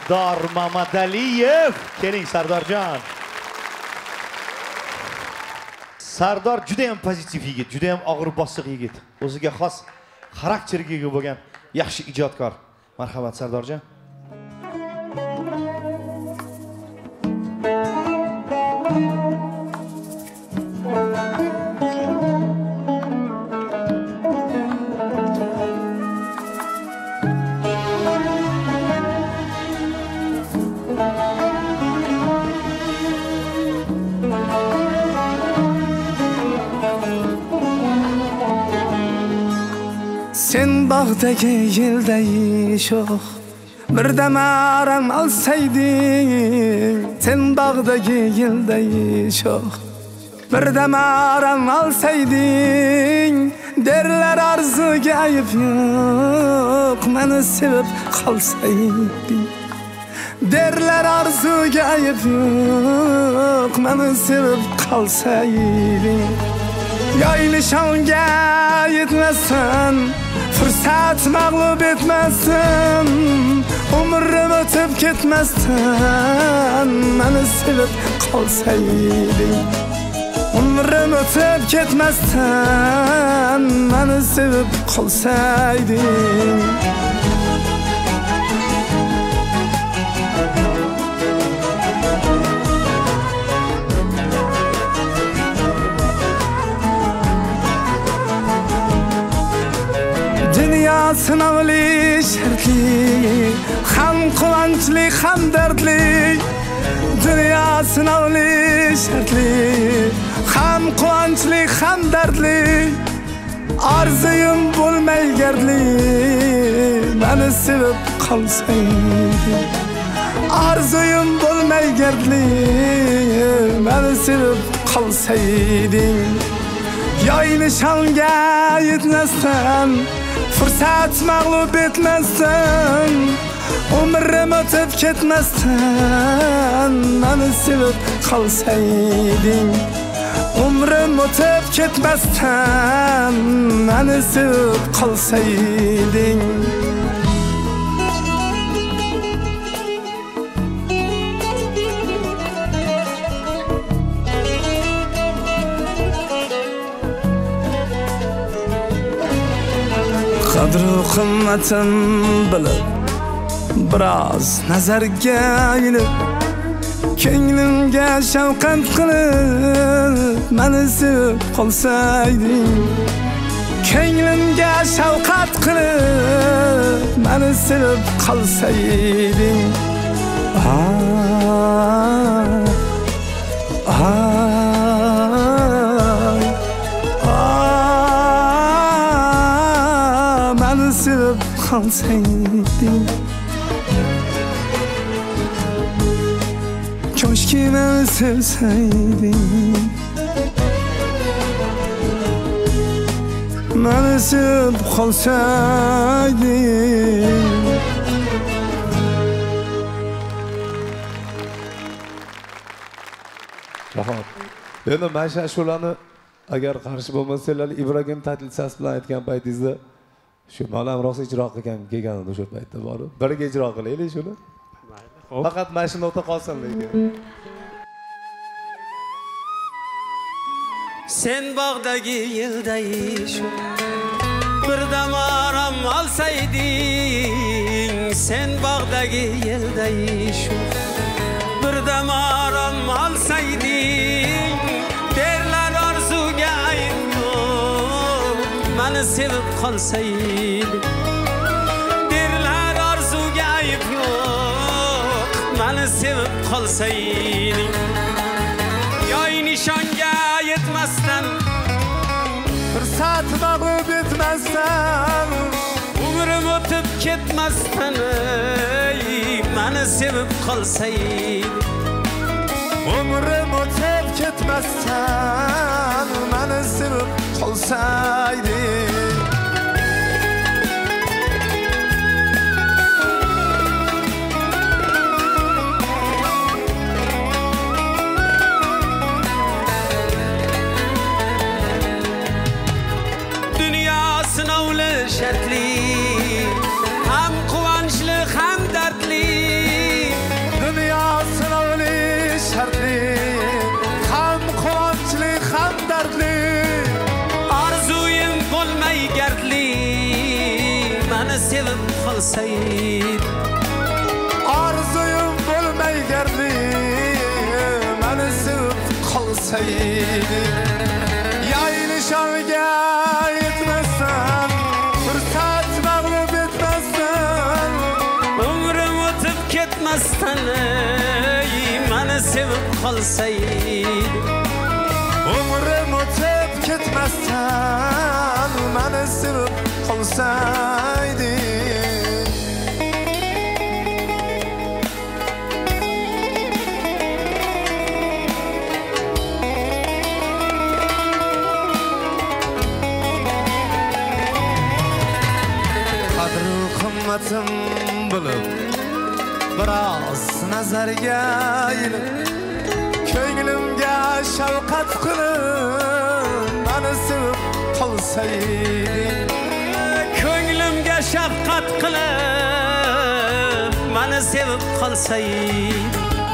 Sardor Mamadaliyev. Keling Sardorjon. Sardor juda ham pozitiv yigit, juda ham og'ir bosiq yigit. O'ziga xos xarakteriga ega bo'lgan yaxshi ijodkor. Marhamat Sardorjon. Sen bağdaki yılday şox bir damaram alsaydın. Sen bağdaki yılday şox bir damaram alsaydın. Derler arzuga ayıp yok, meni sevip kalsaydın. Derler arzuga ayıp yok, meni sevip kalsaydın. Yaylışanga yetmezsen, fırsat mağlup etmezsen, umrim ötüp ketmezsen, beni sevip kalsaydın. Umrim ötüp ketmezsen, beni sevip kalsaydın. Dünya sınavlı şertli, ham kıvançlı ham dertli. Dünya sınavlı şertli, ham kıvançlı ham dertli. Arzuyum bulmay gerdli, beni sevip kalsaydın. Arzuyum bulmay gerdli, beni sevip kalsaydın. Yaylışanga yetmezsen, fırsat mağlup etmezsen, umrim ötüp ketmezsen, beni sevip kalsaydın. Umrim ötüp ketmezsen, beni sevip kalsaydın. Qadru qimmatin bilib, biroz nazarga ilib, ko'nglimga shavqat qilib, meni sevib qolsayding. Ko'nglimga shavqat qilib, meni sevib qolsayding. Sevip kalsaydın. Keşke beni sevseydin. Beni sevip kalsaydın. Rahmat. Endi mana shu ashulani agar qarshi bo'lmasalar, Ibrohim Tatlitsas bilan aytgan paytingizda shu malam rosa ijro qilgan kelganida o'sha paytda borib birga ijro qilaylik shuni. Faqat mana shu nota qolsin lekin. Sen bog'dagi yilday shu bir dam orom olsayding. Sen bog'dagi yilday shu bir dam orom olsayding. Derlar orzuga ayb yo'q, meni sevib qolsayding. Derlar orzuga ayb yo'q, meni sevib qolsayding. Yoy nishonga yetmasdan, fırsat mağlup etmezsen, umrim o'tib ketmasdan, meni sevib qolsayding. umrim o'tib ketmezsen, meni sevib qolsayding. Sınavlı şertli, hem kıvançlı hem dertli. qolsaydi Arzuyum bo'lmay gardi meni sevib qolsaydi Yaylışanga yetmasdan fursat mag'lub etmasdan umrim o'tib ketmasdan meni sevib qolsaydi umrim o'tib ketmasdan meni sevib qolsaydi qimmatim bilib biroz nazarga ilib ko'nglimga shafqat qilib meni sevib qolsaydi ko'nglimga shafqat qilib meni sevib qolsaydi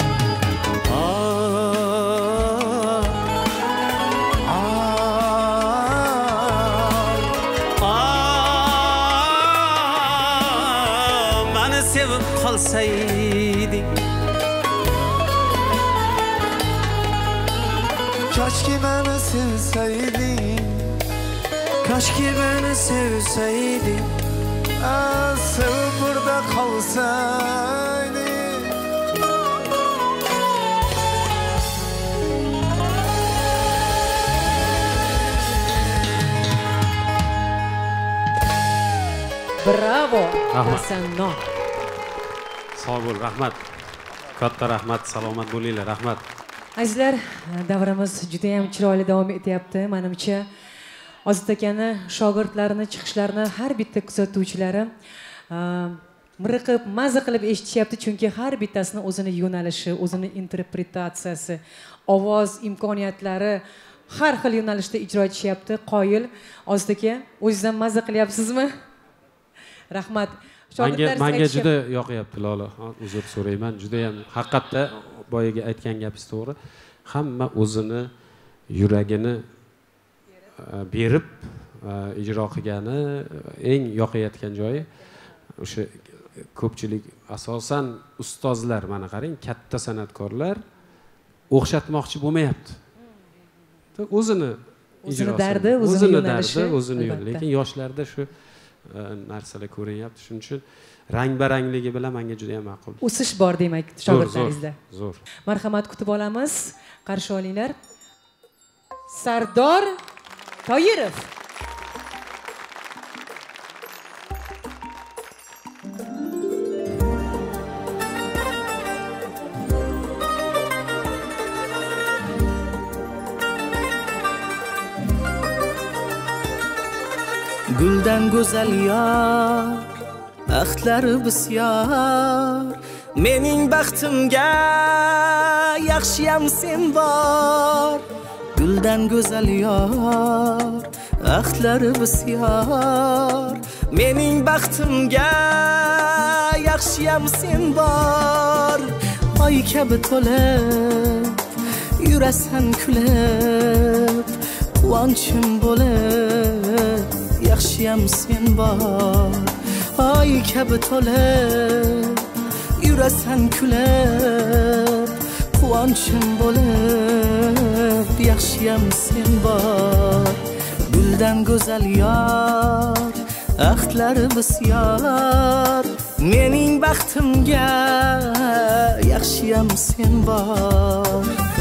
sevib qolsaydi Koshki meni sevsayding Koshki meni sevsayding sevib burada qolsayding Bravo Hasanno Sog' bo'l, rahmat. Katta rahmat, salomat bo'linglar, rahmat. Azizlar, davramiz juda ham chiroyli davom etyapti. Menimcha Ozod akani shogirdlarini, chiqishlarini har bitta kuzatuvchilari miriqib, maza qilib eshitishyapti, chunki har bittasini o'zini yo'nalishi, o'zini interpretatsiyasi, ovoz imkoniyatlari har xil yo'nalishda ijro etishyapti. Qoyil, Ozod aka, o'zingizdan maza qilyapsizmi? Rahmat. Menga juda yoqyapti Lola. Uzr so'rayman. Juda ham haqiqatda boyaga aytgan gapingiz to'g'ri. Hamma o'zini yuragini berib ijro qilgani eng yoqayotgan joyi o'sha ko'pchilik asosan ustozlar mana qarang, katta san'atkorlar o'xshatmoqchi bo'lmayapti. O'zini dardi, o'zini yo'nalishi, o'zini yo'li. Lekin yoshlarda shu narsalar ko'rinyapti. Shuning uchun rang-barangligi bilan menga juda ham ma'qul. O'sish bor demak shogirdlaringizda. Zo'r. Marhamat kutib olamiz. Qarshi olinglar. Sardor Toyirov. Guldan go'zal yor, axtlari bisyor, mening baxtimga yaxshiyam sen bor. Guldan go'zal yor, axtlari bisyor, mening baxtimga yaxshiyam sen bor. Oy kabi to'lib, yurasan kulib, quvonchim bo'lib yaxshiyam sen bor. Oy kabi to'lib, yurasan kulib, quvonchim bo'lib yaxshiyam sen bor. Guldan go'zal yor, axtlari bisyor, mening baxtimga yaxshiyam sen bor.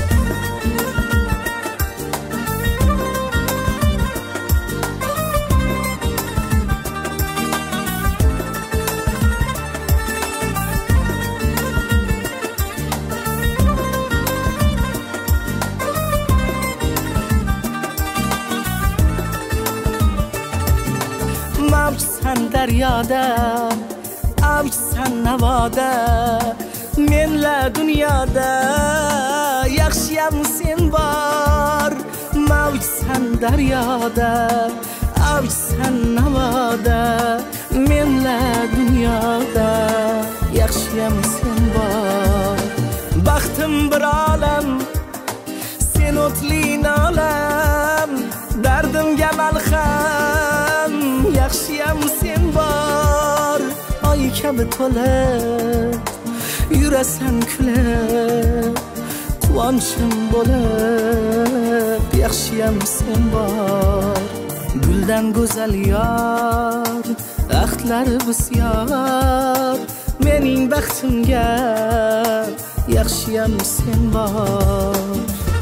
Mavjsan daryoda, avjsan navoda, menla dunyoda yaxshiyam sen bor. Mavjsan daryoda, avjsan navoda, menla dunyoda yaxshiyam sen bor. Baxtim bir olam, sen o'tli nolam, dardimga malham yaxshiyam sen bor. Oy ay kabi to'lib yurasan kulib quvonchim bo'lib yaxshiyam sen bor guldan go'zal yor axtlari bisyor mening baxtimga yaxshiyam sen bor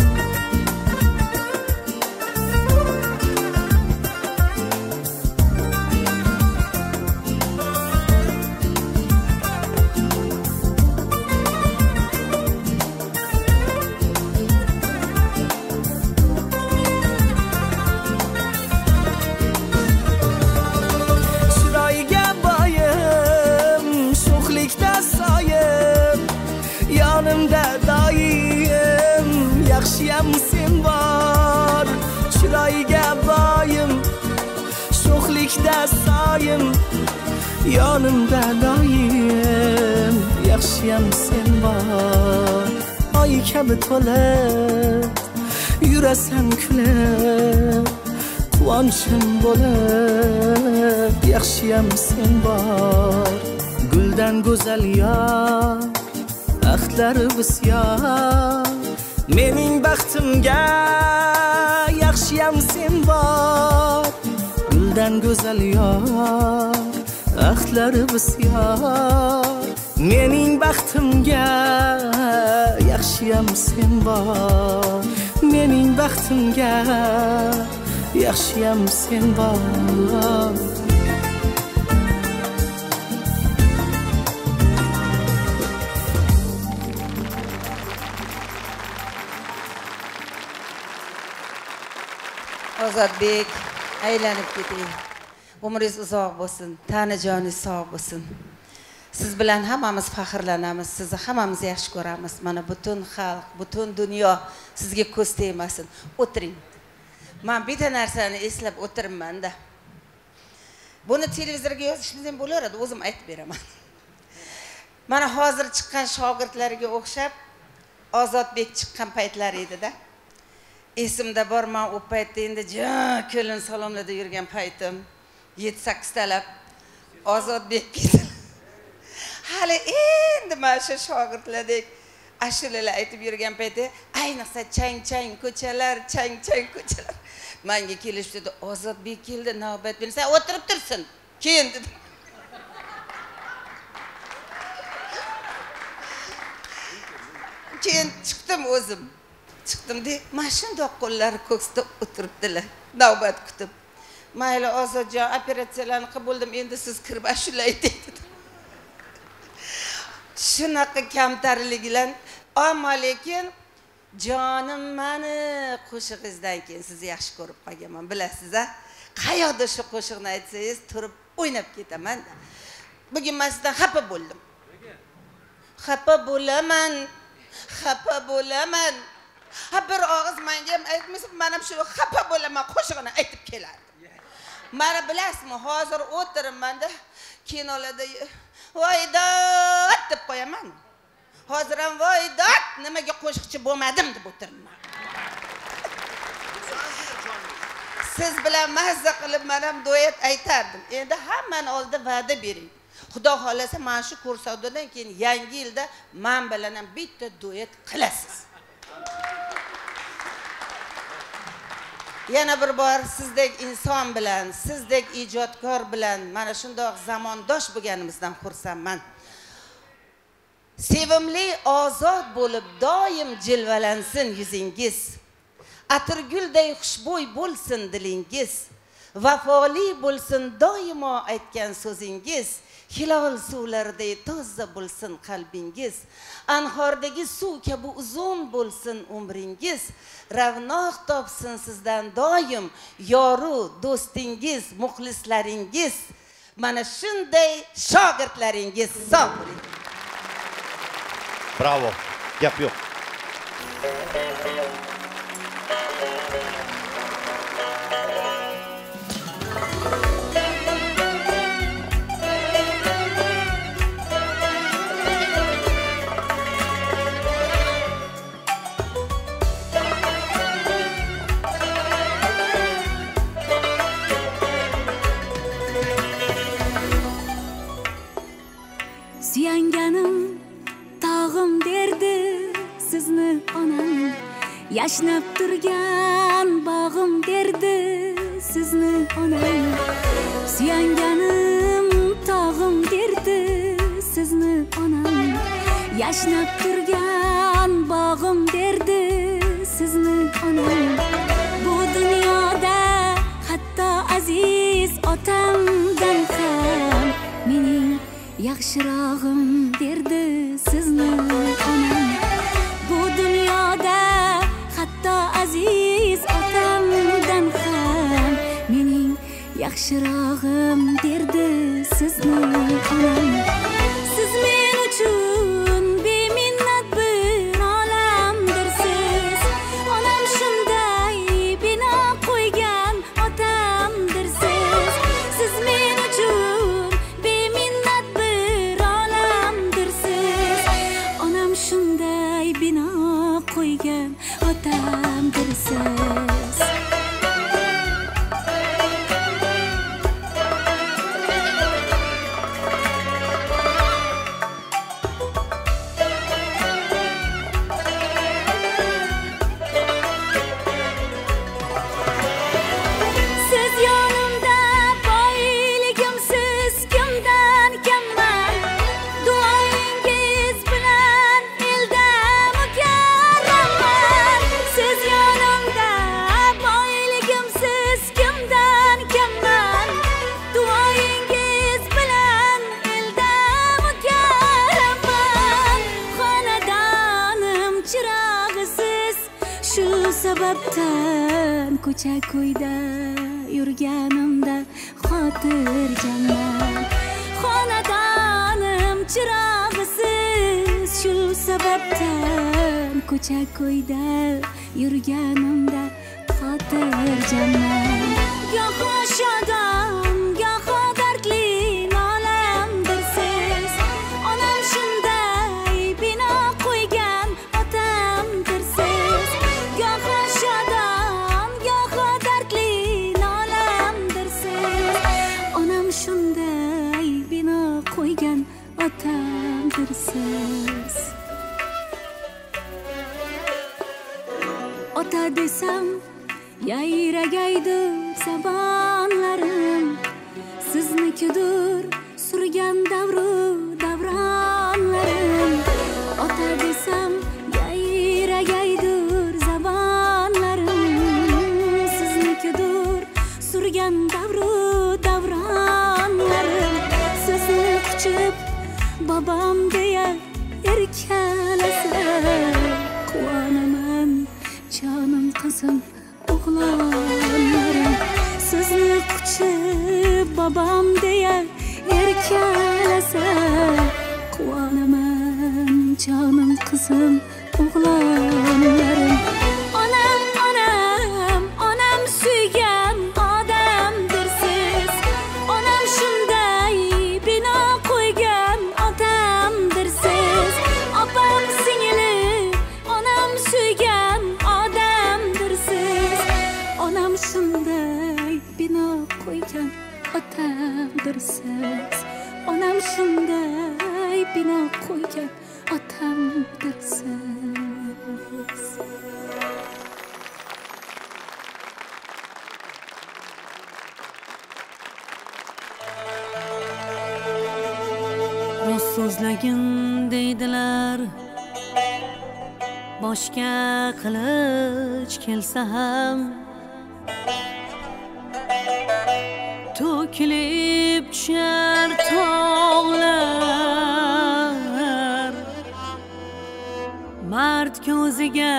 yaxshiyam sen bor chiroyiga boyim sho'xlikda soyim yonimda doim yaxshiyam sen bor oy kabi to'lib yurasan kulib quvonchim bo'lib yaxshiyam sen bor guldan go'zal yor axtlari bisyor mening baxtimga yaxshiyam sen bor guldan go'zal yor axtlari bisyor mening baxtimga yaxshiyam sen bor mening baxtimga yaxshiyam sen bor Ozodbek, aylanib keting. Umringiz uzoq bo'lsin, tani joningiz sog' bo'lsin. Siz bilan hammamiz faxrlanamiz, sizni hammamiz yaxshi ko'ramiz. Mana butun xalq, butun dunyo sizga ko'z tegmasin. O'tiring. Men bitta narsani eslab o'tiribman-da. Buni televizorga yozishni ham bo'lardi, o'zim aytib beraman. Mana hozir chiqqan shogirdlarga o'xshab Ozodbek chiqqan paytlar edi-da. Esimda bor, men u paytda endi jon ko'lin salomlarda yurgan paytim 7-8 talab Ozodbek keldi. Hali endi mana shu shogirdlardek ashulalar aytib yurgan paytda ayniqsa chang-chang ko'chalar, chang-chang ko'chalar. Menga kelishdi, Ozodbek keldi, navbat bersa, o'tirib tursin. Keyin dedi. Keyin chiqdim o'zim. Chiqdim-da, mana shundoq qo'llari ko'ksida o'tiribdilar, navbat kutib. Mayli Ozodjon, operatsiyalarni qilib bo'ldim, endi siz kirib ashula ayting dedi. Shunaqa kamtarliklar, ammo lekin jonim meni qo'shig'ingizdan keyin sizni yaxshi ko'rib qolganman, bilasiz-a? Qayoqda shu qo'shiqni aytsangiz, turib o'ynab ketaman. Bugun men sizdan xafa bo'ldim. Xafa bo'laman. Xafa bo'laman. Ha bir og'iz menga ham aytmasa, men ham shu xafa bo'laman qo'shig'ini aytib kelardi. Mana bilasizmi, hozir o'tiribman-da, kinolarda voydat deb qo'yaman. Hozir ham voydat, nimaga qo'shiqchi bo'lmadim deb o'tiribman. Siz bilan mazza qilib men ham duet aytardim. Endi hammani oldida va'da bering. Xudo xolasa mana shu ko'rsatuvdan keyin yangi yilda men bilan ham bitta duet qilasiz. Yana bir bor sizdek inson bilan, sizdek ijodkor bilan mana shundoq zamondosh bo'lganimizdan xursandman. Sevimli, ozod bo'lib doim jilvalansin yuzingiz. Atirgulday xushbo'y bo'lsin dilingiz. Vafoli bo'lsin doimo aytgan so'zingiz. Hilol suvlarday toza bo'lsin qalbingiz. Anhordagi suv kabi uzun bo'lsin umringiz. Ravnoq topsin sizdan doim yoru do'stingiz, muxlislaringiz. Mana shunday shogirdlaringiz sog' bo'ling. Bravo. Gap yo'q. onam yashnab turgan bog'im derdi sizni onam suyanganim tog'im derdi sizni onam yashnab turgan bog'im derdi sizni onam bu dunyoda hatto aziz otamdan ham mening yaxshirog'im derdi sizni onam bu dunyoda hatto aziz otamdan ham mening yaxshirog'im derdi sizni onam siz men uchun beminnat bir olamdirsiz onam shunday bino qo'ygan otamdirsiz siz men uchun beminnat bir olamdirsiz onam shunday bino qo'ygan otamdirsiz ko'cha ko'yda yurganimda xotirjamman xonadonim chirog'isiz shu sababdan ko'cha ko'yda yurganimda xotirjamman goho shodon goho dardli nolamdirsiz onam shunday bino qo'ygan otamdirsiz goho shodon goho dardli nolamdirsiz onam shunday bino qo'ygan otamdirsiz ota desam yayragaydir zabonlarim siznikidir surgan davru davronlarim ota desam yayragaydir zabonlarim siznikidir surgan davru davronlarim sizni quchib bobom deya erkalasa quvonaman jonim qizim o'g'lonlarim sizni quchib bobom deya erkalasa quvonaman jonim qizim o'g'lonlarim onam onam onam suygan odamdirsiz onam shunday bino qo'ygan otamdirsiz opam singlim onam suygan odamdirsiz onam shunday bino qo'ygan otamdirsiz onam shunday bino qo'ygan otamdirsiz rost so'zlagin deydilar boshga qilich kelsa ham to'kilib tushar tog'lar mard ko'ziga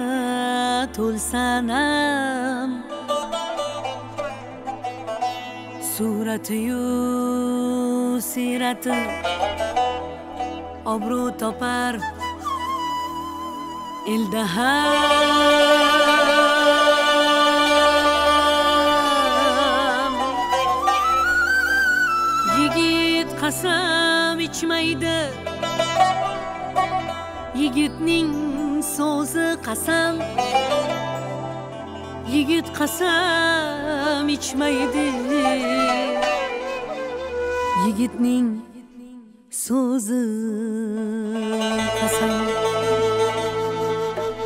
to'lsanam surati-yu siyrati obro' topar elda ham yigit qasam ichmaydi yigitning so'zi qasam yigit qasam ichmaydi yigitning so'zi qasam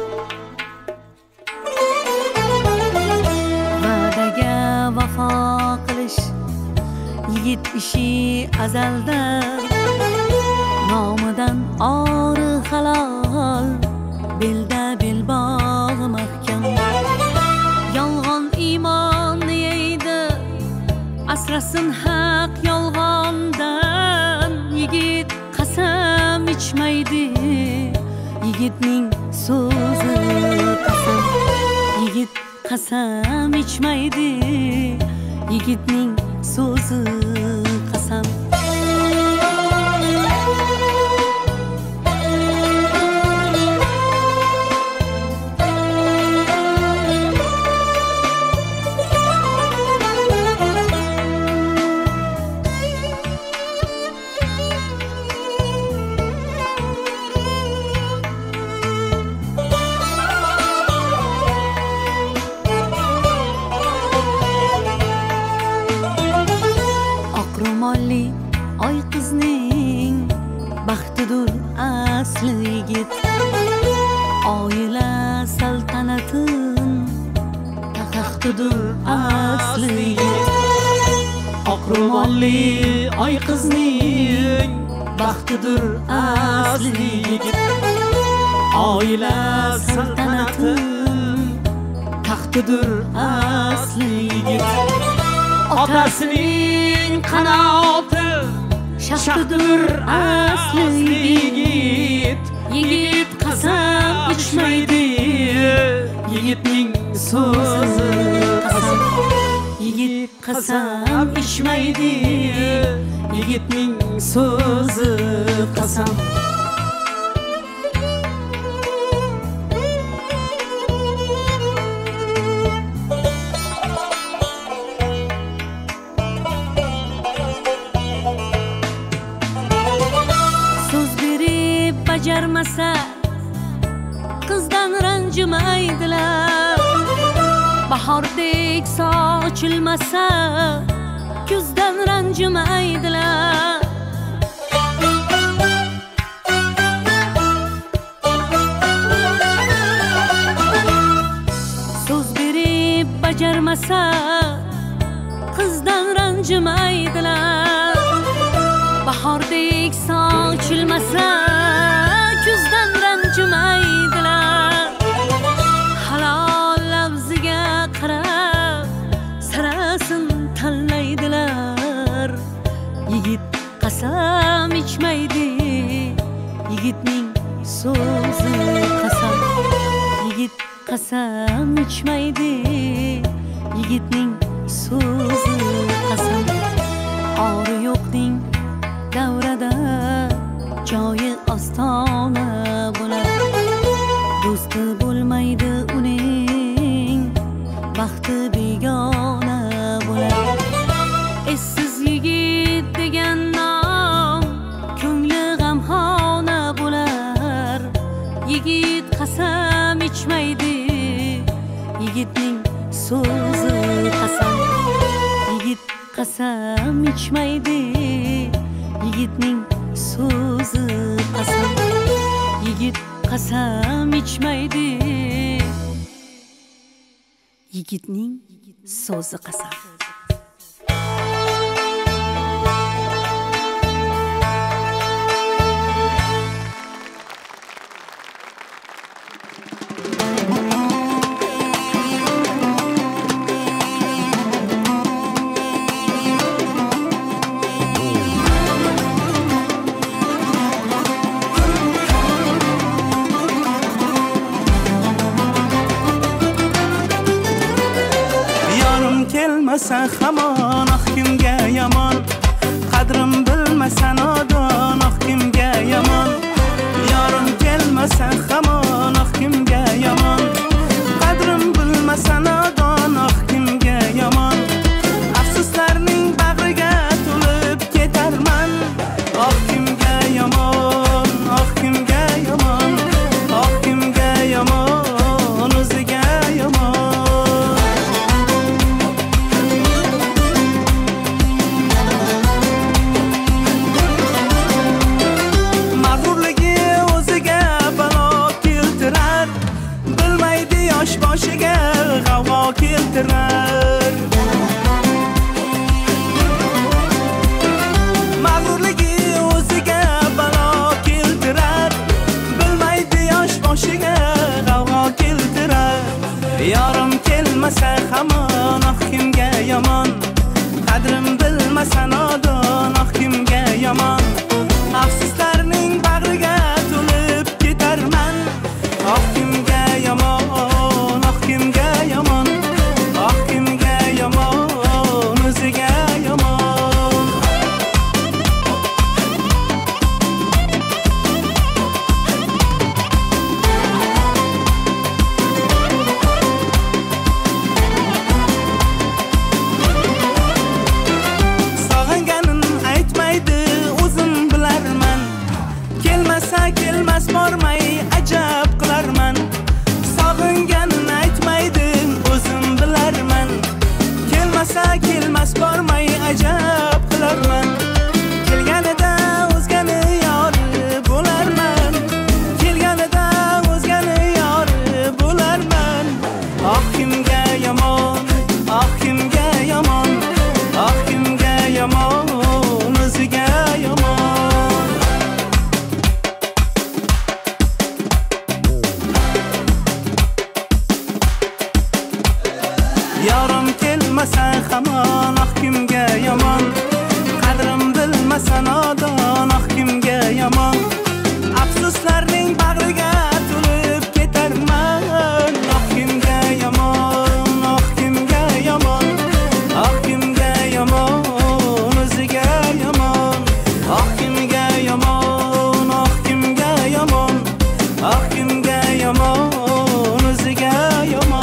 ishi azalda nomidan ori halol belda belbog' mahkam yolg'on iymon yeydi asrasin haq yolg'ondan yigit qasam ichmaydi yigitning so'zi qasam yigit qasam ichmaydi yigitning so'zi qasam oy qizning baxtidur asli yigit oila saltanatin taxtidur asli yigit oq ro'molli oy qizning baxtidur asli yigit oila saltanatin taxtidur asli yigit otasining qanoti shaxtidur asli yigit yigit qasam ichmaydi yigitning so'zi qasam yigit qasam ichmaydi yigitning so'zi qasam bajarmasa qizdan ranjimaydilar bahordek sochilmasa kuzdan ranjimaydilar so'z berib bajarmasa qizdan ranjimaydilar bahordek sochilmasa kuzdan ranjimaydilar halol lafziga qarab sarasin tanlaydilar yigit qasam ichmaydi yigitning so'zi qasam yigit qasam ichmaydi yigitning so'zi qasam ori yo'qning davrada joyi ostona bo'lar do'sti bo'lmaydi uning baxti begona bo'lar essiz yigit degan nom ko'ngli g'amxona bo'lar yigit qasam ichmaydi yigitning so'zi qasam yigit qasam ichmaydi yigitning so'zi qasam yigit qasam ichmaydi yigitning so'zi qasam Bilmasa hamon ah kimga yomon qadrim bilmasa nodon ah kimga yomon yorim kelmasa hamon ah kimga yomon qadrim bilmasa nodon ah kimga yomon afsuslarning bag'riga to'lib ketarman ah kimga yomon ah kimga yomon ah kimga yomon o'ziga yomon boshiga g'avg'o keltirar hamon ah kimga yomon qadrim bilmasa nodon ah kimga yomon afsuslarning bag'riga to'lib ketarman ah kimga yomon ah kimga yomon ah kimga yomon o'ziga yomon sog'inganin aytmaydi o'zim bilarman kelmasa kelmas bormay ajab qilarman sog'inganin aytmaydi o'zim bilarman kelmasa kelmas bormay ajab qilarman kelganida o'zgani yori bo'larman kelganida o'zgani yori bo'larman ah kimga yomon ah kimga yomon ah kimga yomon o'ziga yomon yorim kelmasa hamon ah kimga yomon qadrim bilmasa nodon ah kimga yomon afsuslarning bag'riga to'lib ketarman ah kimga yomon ah kimga yomon ah kimga yomon o'ziga yomon ah kimga yomon ah kimga yomon ah kimga yomon o'ziga yomon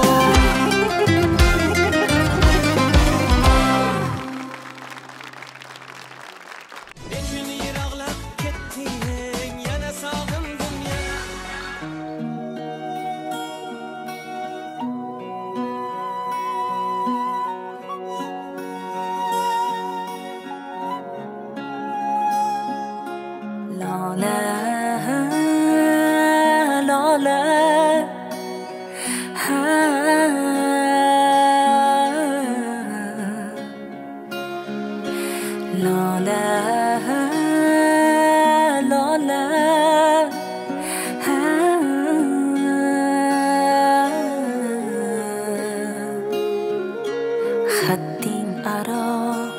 Haddin aro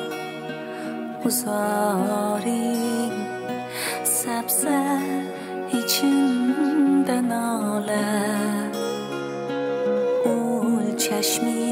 uzoring sabza içimde nale ul çeşmi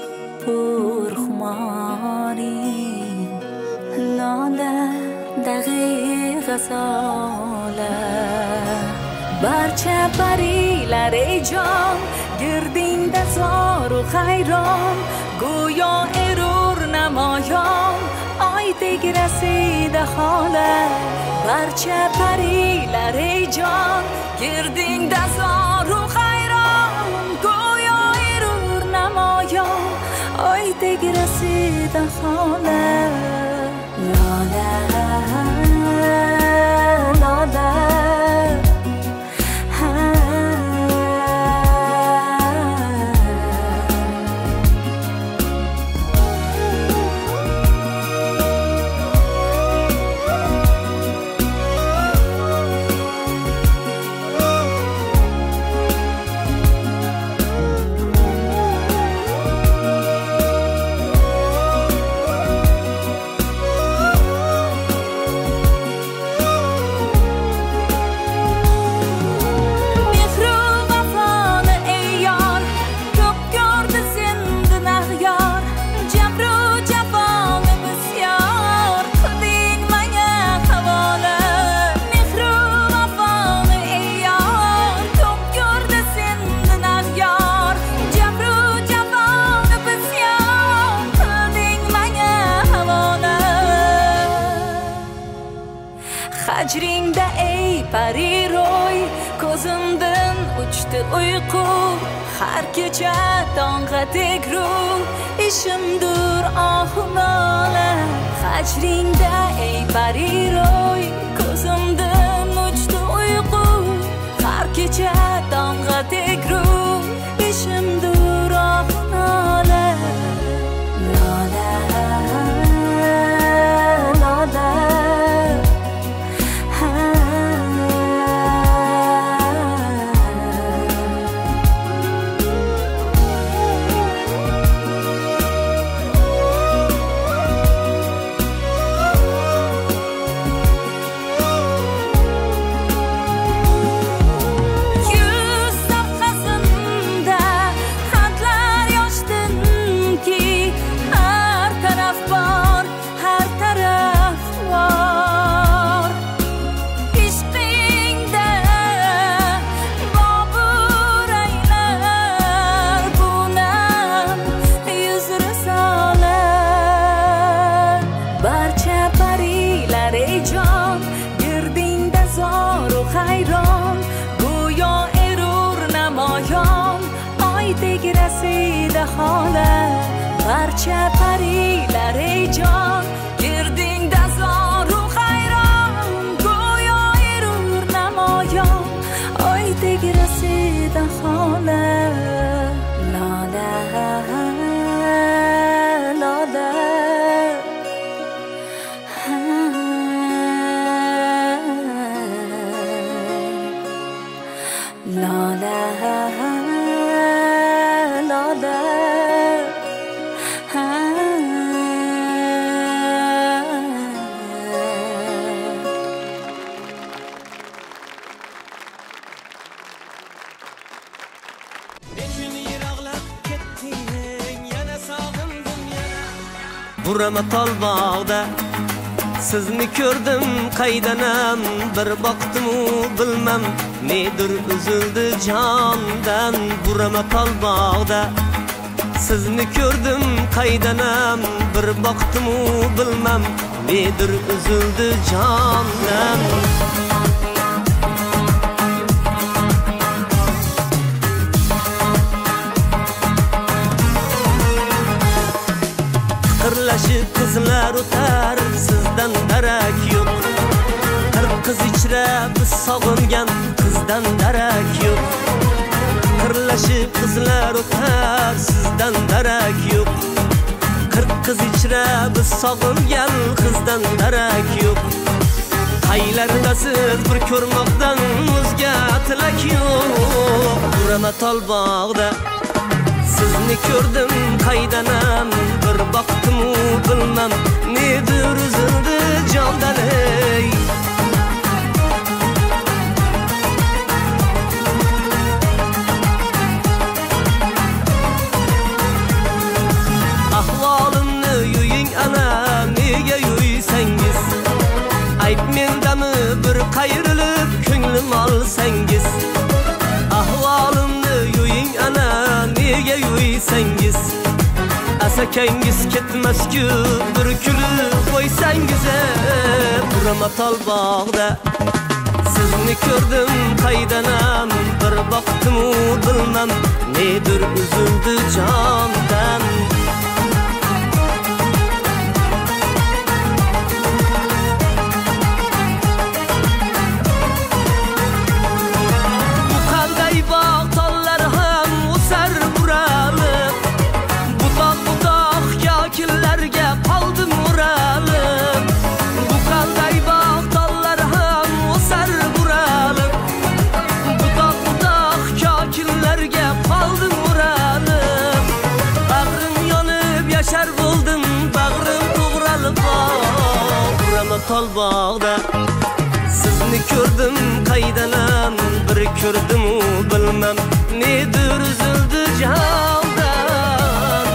purxmaring lale dag'i g'azole barcha parilar ey jon girdingda zoru hayron go'yo erur namoyon oydek rasida hole barcha parilar ey jon girdingda zoru hayron go'yo erur namoyon oydek rasida hole lola lola Hajringda ey pari ro'y ko'zimdan uchdi uyqu har kecha tong'a tegru ishimdur ohu nola hajringda ey pari ro'y ko'zimdan uchdi uyqu har kecha tong'a tegru ishimdur ohu nola lola lola oydek rasida xola barcha parilar ey jon girdingda zoru hayron go'yo erur namoyon oydek rasida xola lola lola Burama tolbog'da sizni ko'rdim qaydanam bir boqdimu bilmam nedir uzildi jondan burama tolbog'da sizni ko'rdim qaydanam bir boqdimu bilmam nedir uzildi jondan Qirlashib qizlar o'tar sizdan darak yo'q Qirq qiz ichra biz sog'ingan qizdan darak yo'q Qirlashib qizlar o'tar sizdan darak yo'q Qirq qiz ichra biz sog'ingan qizdan darak yo'q Qaylardasiz bir ko'rmoqdan o'zga tilak yo'q Burama tolbog'da sizni ko'rdim qaydanam bir boqdimu bilmam nedir uzildi jondan ey ahvolimni yuying ana nega yuysangiz ayb mendami bir qayrilib ko'nglim olsangiz ahvolimni yuying ana nega yuysangiz asakangiz ketmasku bir kulib qo'ysangiz burama tolbog'da sizni ko'rdim qaydanam bir boqdimu bilmam nedir uzildi jondan bu qanday bog' tollar ham o'sar buralib butoq kokillarga qoldim o'ralib bu qanday bog' tollar ham o'sar buralib butoq kokillarga qoldim o'ralib bag'rim yonib yashar bo'ldim bag'rim to'g'ralib burama tolbog'da sizni ko'rdim qaydanam bir ko'rdimu bilmam nedir uzildi jondan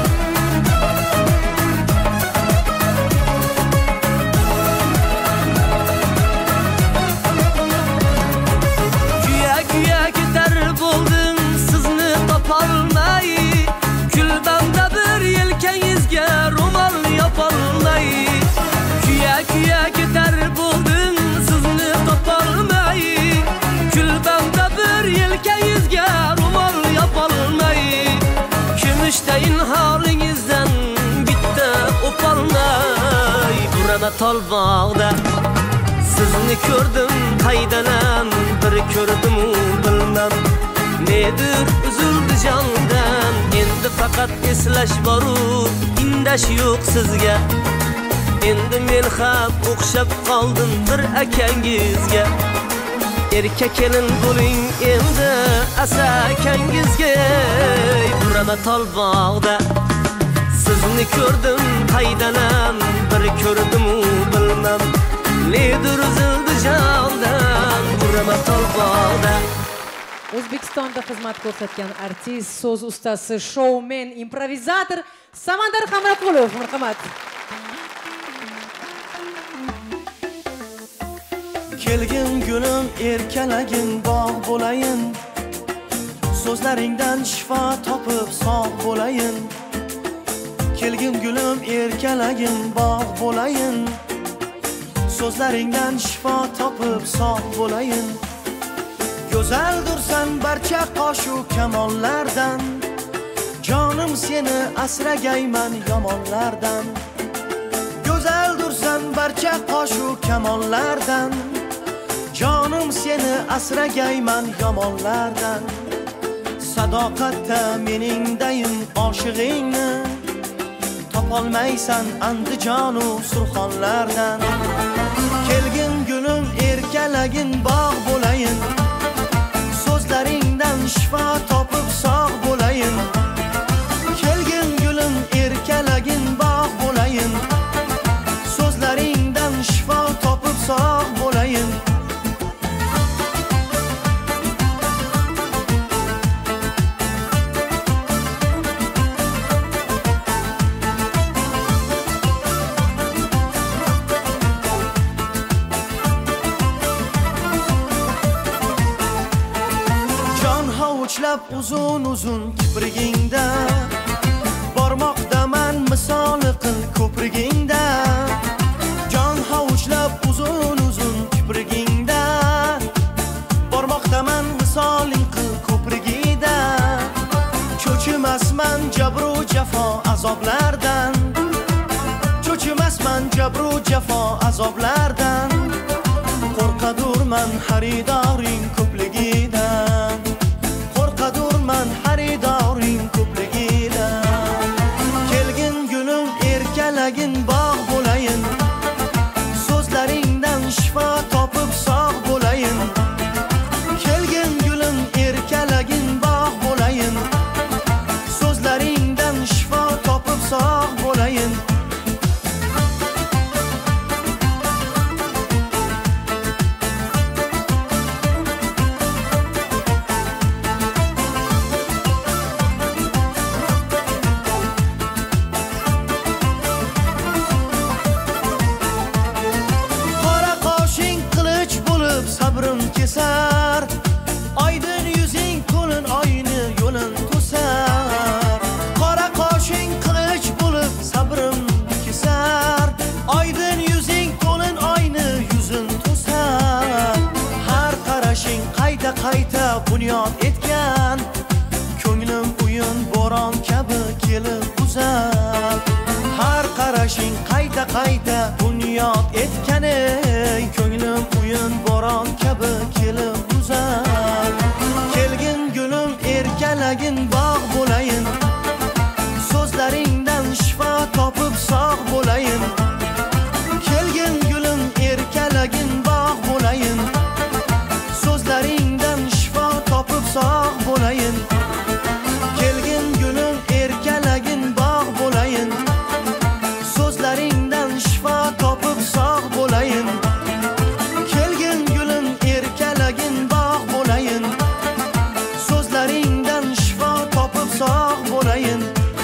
kuya ketar bo'ldim sizni topolmay kulbamda bir yelkangizga ro'mol yopolmay kuya ketar bo'ldim sizni topolmay kulbamda bir yelkangizga ro'mol yopolmay kumushdayin holingizdan bitta o'polmay burama tolbog'da sizni ko'rdim qaydanam bir ko'rdimu bilmam nedir uzildi jondan endi faqat eslash boru indash yo'q sizga endi men ham o'xshab qoldim bir akangizga erkak kelin bo'ling endi asakangizga burama tolbog'da sizni ko'rdim qaydanam bir ko'rdimu bilmam nedir uzildi jondan burama tolbog'da O'zbekistonda xizmat ko'rsatgan artist, so'z ustasi, shoumen, improvizator Samandar Hamroqulov, marhamat. Kelgin gulim erkalagin bog' bo'layin so'zlaringdan shifo topib sog' bo'layin kelgin gulim erkalagin bog' bo'layin so'zlaringdan shifo topib sog' bo'layin go'zaldursan barcha qoshu kamollardan jonim seni asragayman yomonlardan go'zal dursan barcha qoshu kamonlardan jonim seni asragayman yomonlardan sadoqatda meningdayin oshig'ingni topolmaysan andijonu surxonlardan kelgin gulim erkalagin bog' bo'layin so'zlaringdan shifo topib sog' bo'layin kelgin gulim erkalagin bog' bo'layin so'zlaringdan shifo topib sog' bo'layin uzun uzun kiprigingda bormoqdaman misoli qil ko'prigingda jon hovuchlab uzun uzun kiprigingda bormoqdaman misoling qil ko'prigida cho'chimasman jabru jafo azoblardan cho'chimasman jabru jafo azoblardan qo'rqadurman xaridoring ko'pligidan qo'rqadurman xaridoring ko'pligidan kelgin gulim erkalagin bog' bo'layin so'zlaringdan shifo topib sog' bo'layin kelgin gulim erkalagin bog' bo'layin so'zlaringdan shifo topib sog' bo'layin sabrim kesar oydin yuzing to'lin oyni yo'lin to'sar qora qoshing qilich bo'lib sabrim kesar oydin yuzing to'lin oyni yuzin to'sar har qarashing qayta qayta bunyod etgan ko'nglim o'yin bo'ron kabi kelib uzar har qarashing qayta qayta bunyod etgani ko'nglim o'yin bo'ron kabi kelib uzar kelgin gulim erkalagin bog' bo'layin so'zlaringdan shifo topib sog' bo'layin kelgin gulim erkalagin bog' bo'layin so'zlaringdan shifo topib sog' bo'layin kelgin gulim erkalagin bog' bo'layin so'zlaringdan shifo topib sog' bo'layin kelgin gulim erkalagin bog' bo'layin so'zlaringdan shifo topib sog' bo'layin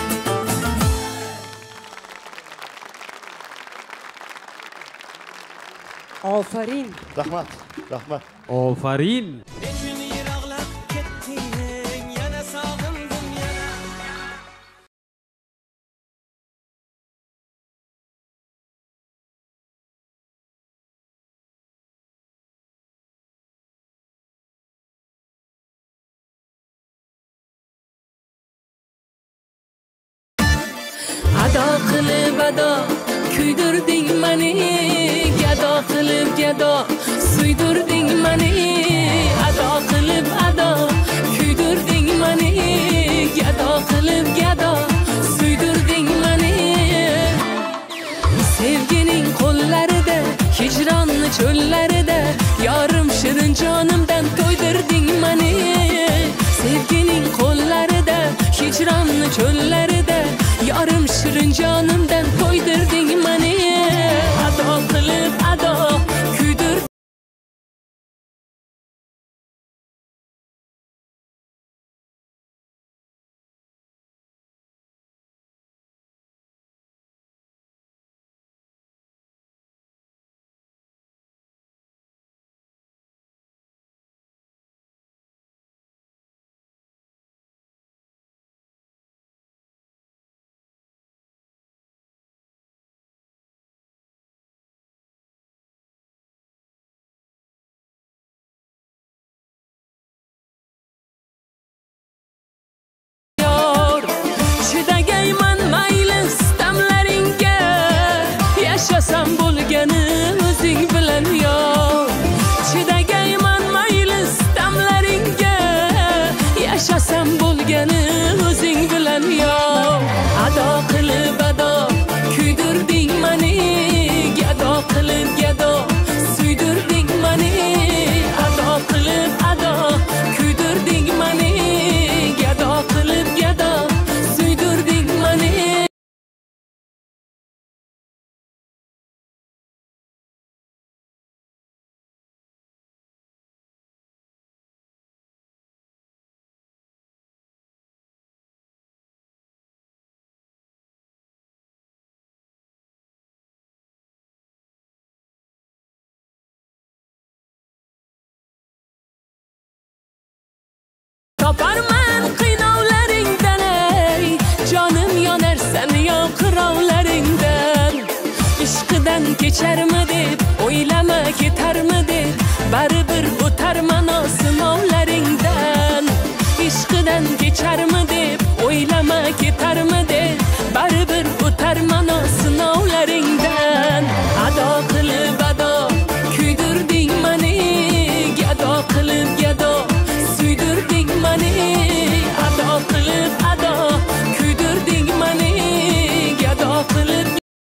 ofarin rahmat rahmat ofarin ado qilib ado kuydirding mani gado qilib gado suydirding mani ado qilib ado kuydirding mani gado qilib gado suydirding mani sevgining qo'llarida hijronni cho'llarida yorim shirin jonimdan to'ydirding mani sevgining qo'llarida hijronni cho'llarida yorim shirin jonimdan to'ydirding mani ado qilib ado toparman qiynavlaringdan ey jonim yonarsan yoqirovlaringdan ishqidan kecharmi deb o'ylama ketarmi deb baribir o'tarman sinovlaringdan ishqidan kecharmi deb o'ylama ketarmi deb baribir o'tarman sinovlaringdan ado qilib ado kuydirding mani gado qilib gado suydirding mani ado qilib ado kuydirding mani gado qilib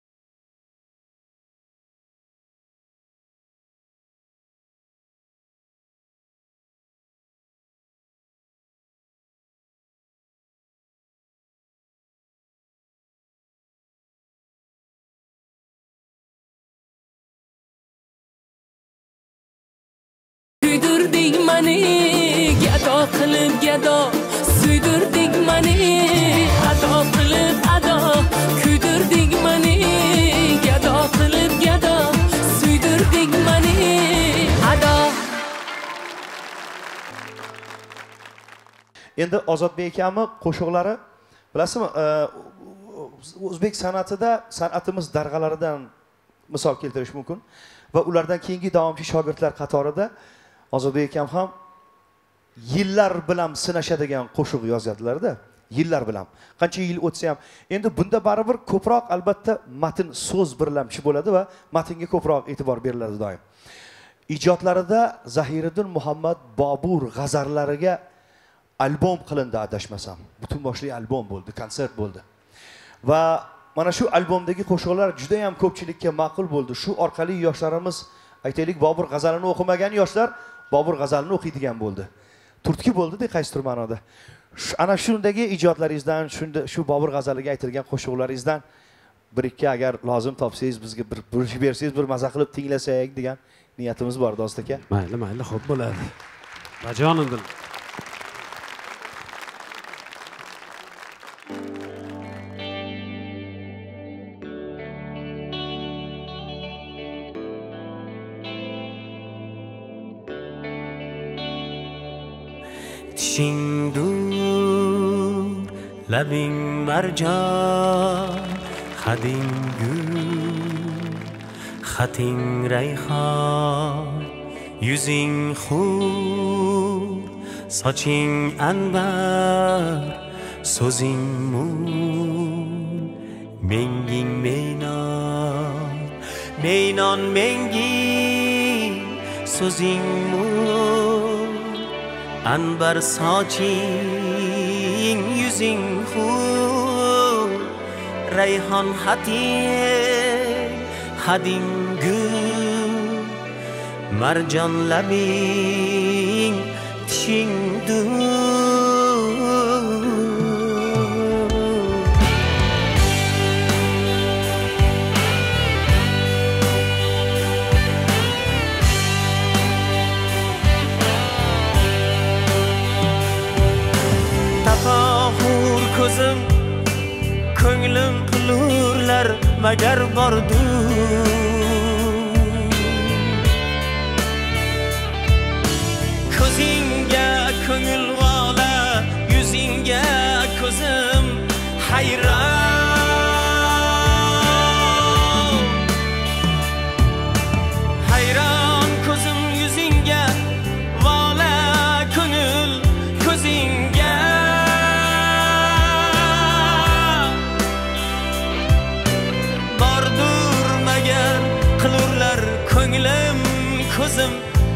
kuydirding mani gado qilib gado suydirding mani ado qilib ado kuydirding mani gado qilib gado suydirding mani ado. Endi Ozodbek akami qo'shiqlari bilasizmi, o'zbek san'atida san'atimiz darg'alaridan misol keltirish mumkin va ulardan keyingi davomchi shogirdlar qatorida Ozodbek akam ham yillar bilan sinashadigan qo'shiq yozadilar-da, yillar bilan. Qancha yil o'tsa ham, endi bunda baribir ko'proq albatta matn so'z birlamchi bo'ladi va matnga ko'proq e'tibor beriladi doim. Ijodlarida Zahiriddin Muhammad Bobur g'azallariga albom qilindi adashmasam. Butun boshli albom bo'ldi, konsert bo'ldi. Va mana shu albomdagi qo'shiqlar juda ham ko'pchilikka ma'qul bo'ldi. Shu orqali yoshlarimiz, aytaylik, Bobur g'azalini o'qimagan yoshlar Bobur g'azalini o'qiydigan bo'ldi. Turtki bo'ldi-da qaysidir ma'noda. Ana shundagi ijodlaringizdan, shu Bobur g'azaliga aytilgan qo'shiqlaringizdan bir ikki agar lozim topsangiz bizga bir burishib bersangiz, bir maza qilib tinglasak degan niyatimiz bor do'st aka. Mayli, mayli, xo'p bo'ladi. Bajonimdir. Tishingdur labing marjon hading gul xating rayhon yuzing xur soching anbar so'zing mung menging meynon menging so'zing mung anbar soching yuzing xur rayhon hading gul marjon labing tishingdur ko'zim ko'nglim qilurlar magar bordur ko'zingga ko'ngil g'ola yuzingga ko'zim hayron ko'zim yuzingga g'ola ko'ngil ko'zingga qilurlar ko'nglim ko'zim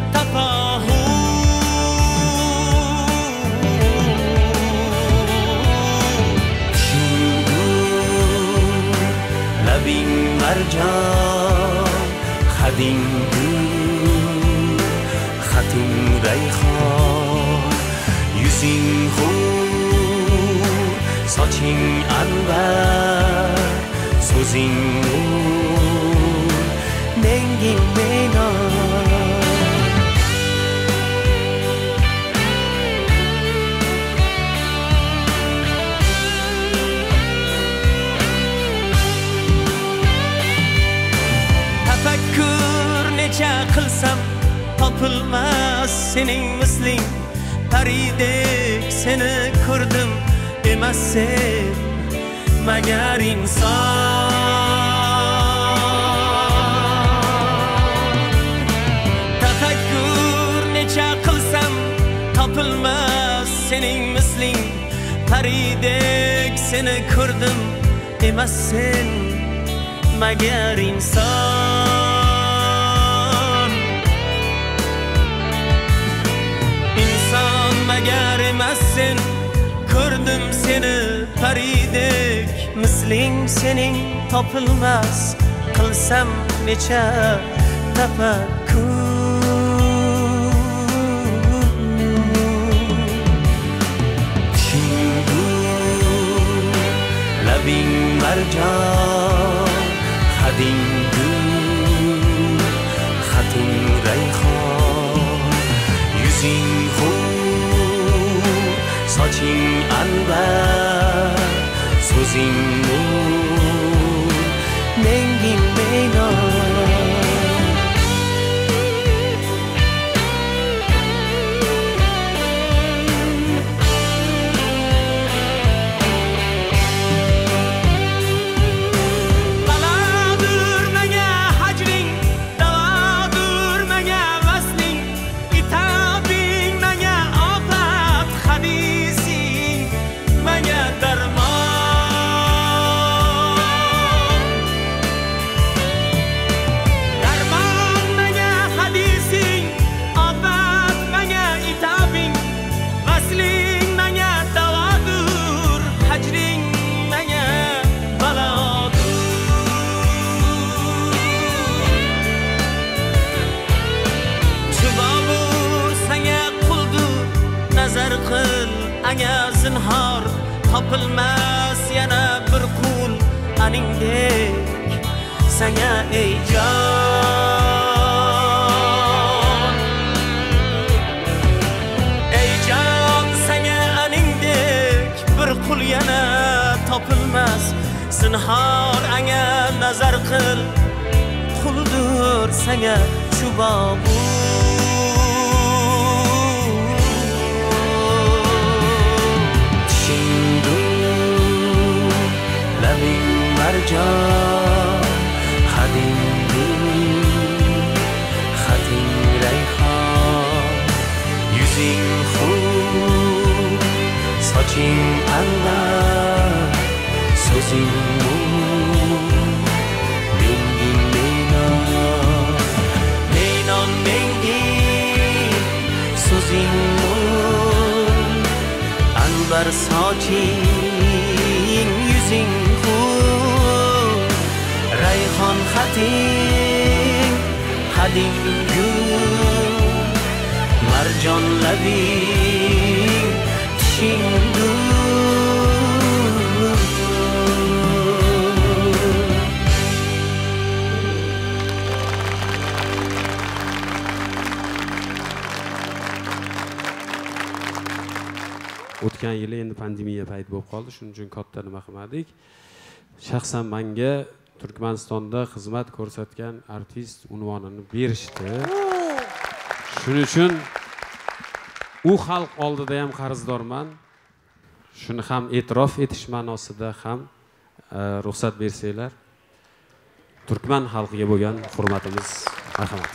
labing marjon hading gul xating rayhon yuzing xur soching anbar so'zing menging tafakkur necha qilsam topilmas sening misling paridek seni ko'rdim emas sen magar inson tafakkur necha qilsam topilmas sening misling paridek seni ko'rdim emas sen magar inson inson magar emas sen ko'rdim seni paridek misling sening topilmas qilsam necha tafakkur labing marjon hading gul xating rayhon yuzing hur soching anbar so'zing nur menging meynon agar zinhor topilmas yana bir qul aningdek sanga ey jon sanga aningdek bir qul yana topilmas zinhor anga nazar qil quldur sanga shu bobu marjon hading gul xating rayhon yuzing hur soching anbar so'zing nur menging meynon meynon menging so'zing nur anbar soching yuzing rayhon xating hading gul marjon labing tishing o'tgan yili endi pandemiya payt bo'lib qoldi, shuning uchun katta nima qilmadik. Shaxsan menga Turkmanistonda xizmat ko'rsatgan artist unvonini berishdi. Shuning uchun u xalq oldida ham qarzdorman. Shuni ham e'tirof etish ma'nosida ham ruxsat bersanglar. Turkman xalqiga bo'lgan hurmatimiz, marhamat.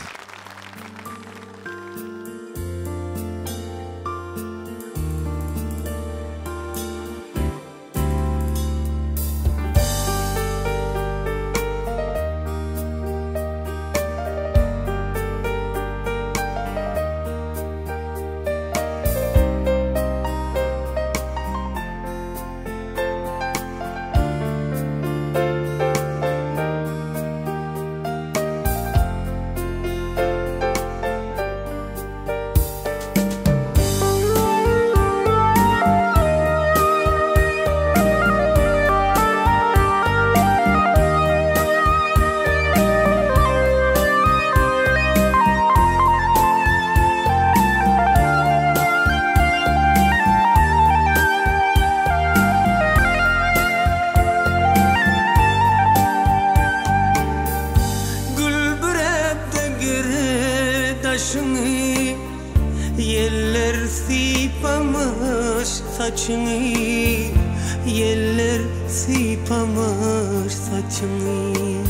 Yeller sıypamış saçını.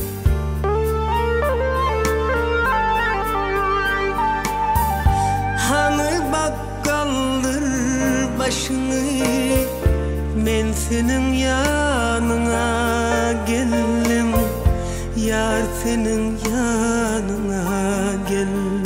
Hani bakkaldır başını, men senin yanına geldim, yar senin yanına geldim.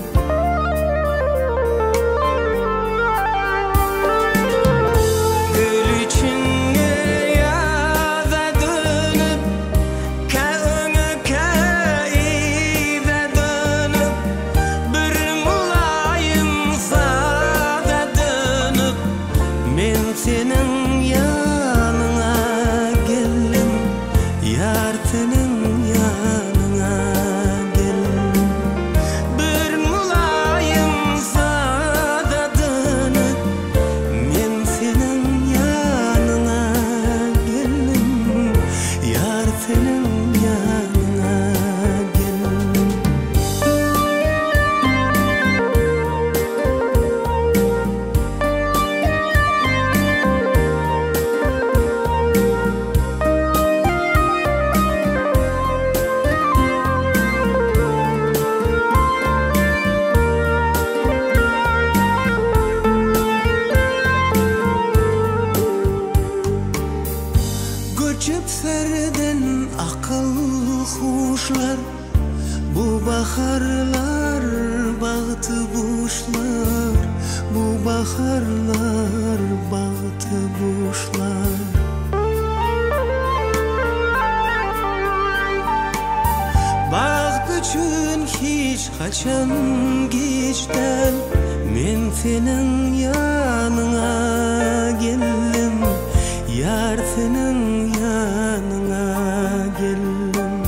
Kaçan geçten men senin yanına geldim, yar senin yanına geldim.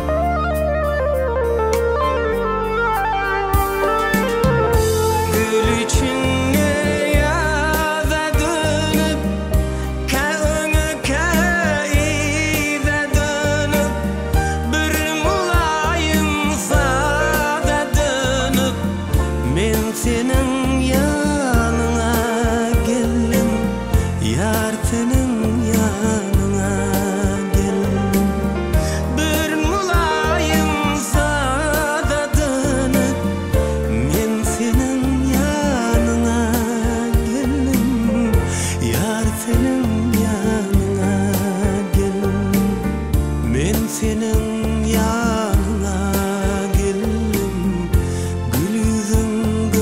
Gül içinde yaza dönüp, kağını kayda dönüp, bir mulayim senin yanına geldim, yar senin yanına geldim. Bir mulayim sada dönüp, men senin yanına geldim, yar senin yanına geldim. Men senin yanına geldim, gül yüzün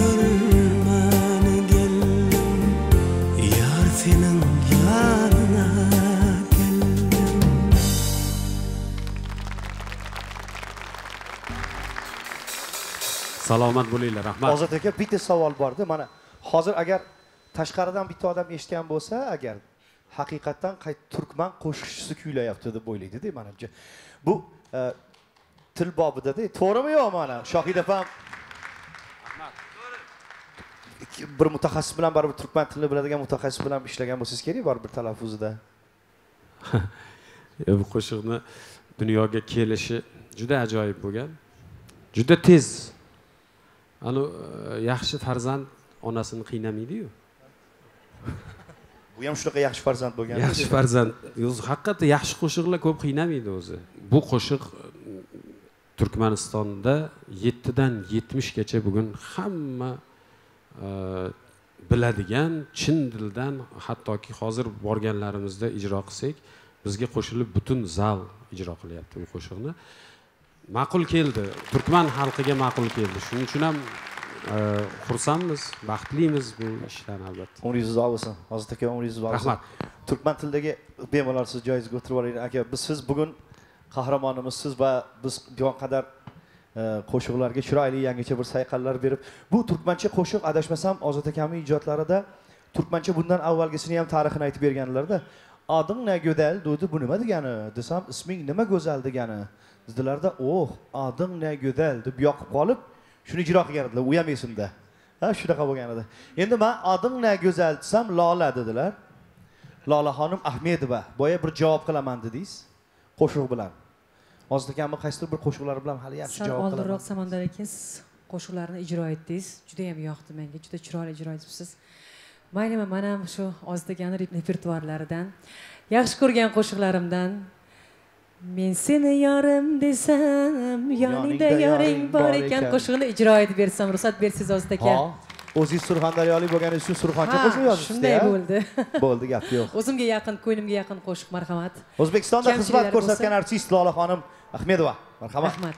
Salomat bo'linglar, rahmat. Ozod aka, bitta savol bordi. Mana hozir agar tashqaridan bitta odam eshitgan bo'lsa, agar haqiqatan turkman qo'shiqchisi kuylayapti deb o'ylaydi-da, menimcha. Bu til bobida-da, to'g'rimi yo'q mana? Shohid opam bir mutaxassis bilan baribir turkman tilini biladigan mutaxassis bilan ishlagan bo'lsangiz kerak, baribir talaffuzida. Bu qo'shiqni dunyoga kelishi juda ajoyib bo'lgan. Juda tez. Ana yaxshi farzand onasini qiynamaydi-yu. Bu ham shunaqa yaxshi farzand bo'lgan. Yaxshi farzand. O'zi haqiqatda yaxshi qo'shiqlar ko'p qiynamaydi o'zi. Bu qo'shiq Turkmanistonda 7 dan 70 gacha bugun hamma biladigan, chin dildan, hattoki hozir borganlarimizda ijro qilsak, bizga qo'shilib butun zal ijro qilyapti bu qo'shiqni. Ma'qul keldi, turkman xalqiga ma'qul keldi. Shuning uchun ham xursandmiz, baxtlimiz bu ishdan albatta. Umringiz uzoq bo'lsin. Hozir aka, umringiz uzoq bo'lsin. Rahmat. Turkman tilidagi bemalol siz joyingizga o'tirib oling aka. Siz bugun qahramonimizsiz va biz bu qadar qo'shiqlarga chiroyli yangicha bir sayqallar berib, bu turkmancha qo'shiq adashmasam Ozod akamning ijodlarida turkmancha bundan avvalgisini ham tarixini aytib berganlar-da. Ading ne go'zal dedi, bu nima degani? Desam, isming nima go'zal degani. Dedilarda, "Oh, ading ne go'zal" deb yoqib qolib, shuni ijro qilganlar. U ham esimda. Ha, shunaqa bo'lgan edi. Endi men ading ne go'zal desam, Lola dedilar. Lolaxonim Ahmedova. Boya bir javob qilaman dedingiz. Qo'shiq bilan. Ozod akamning qaysidir bir qo'shiqlari bilan hali yaxshi javob qilaman. Oldinroq Samandar aka siz qo'shiqlarni ijro etdingiz. Juda ham yoqdi menga. Juda chiroyli ijro etibsiz. mayli, men ham shu oz degani repertuarlaridan, yaxshi ko'rgan qo'shiqlarimdan men seni yorim desam, yoningda yoring bor ekan qo'shig'ini ijro etib bersam, ruxsat bersangiz Ozod aka. O'zingiz Surxondaryolik bo'lganingiz uchun surxoncha qo'shiq yozibsiz. Shunday bo'ldi. Bo'ldi, gap yo'q. O'zimga yaqin, ko'nglimga yaqin qo'shiq, marhamat. O'zbekistonda xizmat ko'rsatgan artist Lolaxonim Ahmedova, marhamat. Rahmat.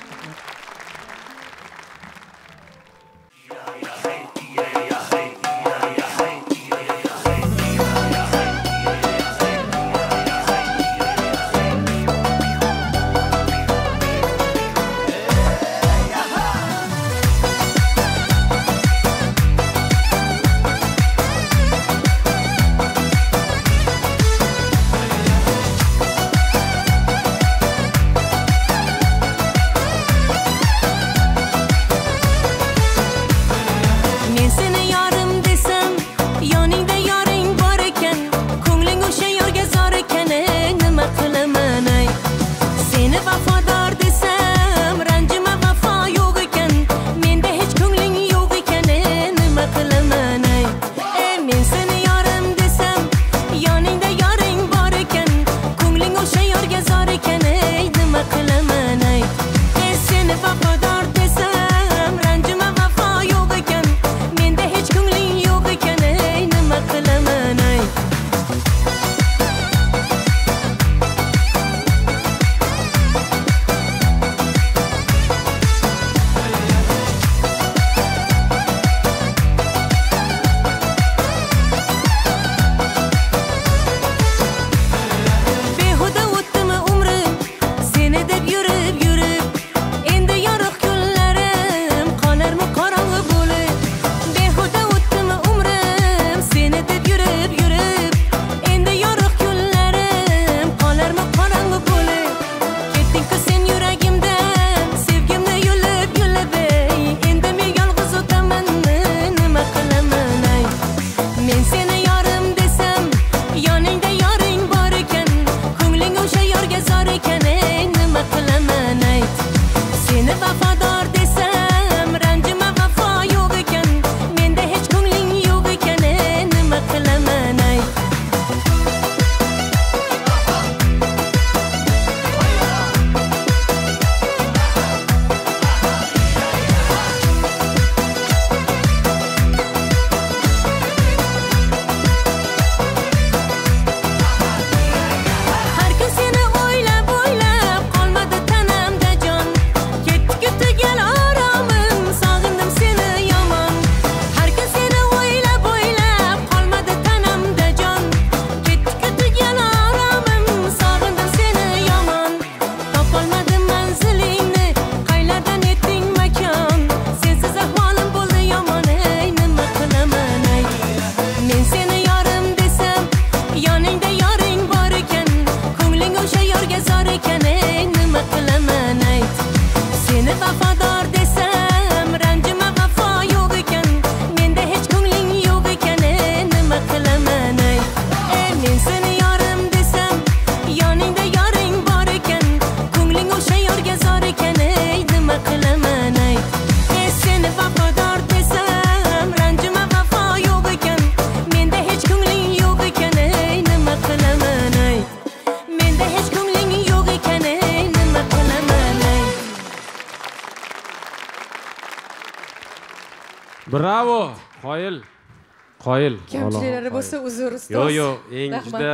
Bravo, qoyil. Qoyil. Kamchiliklari bo'lsa uzr ustoz. Yo'q, eng juda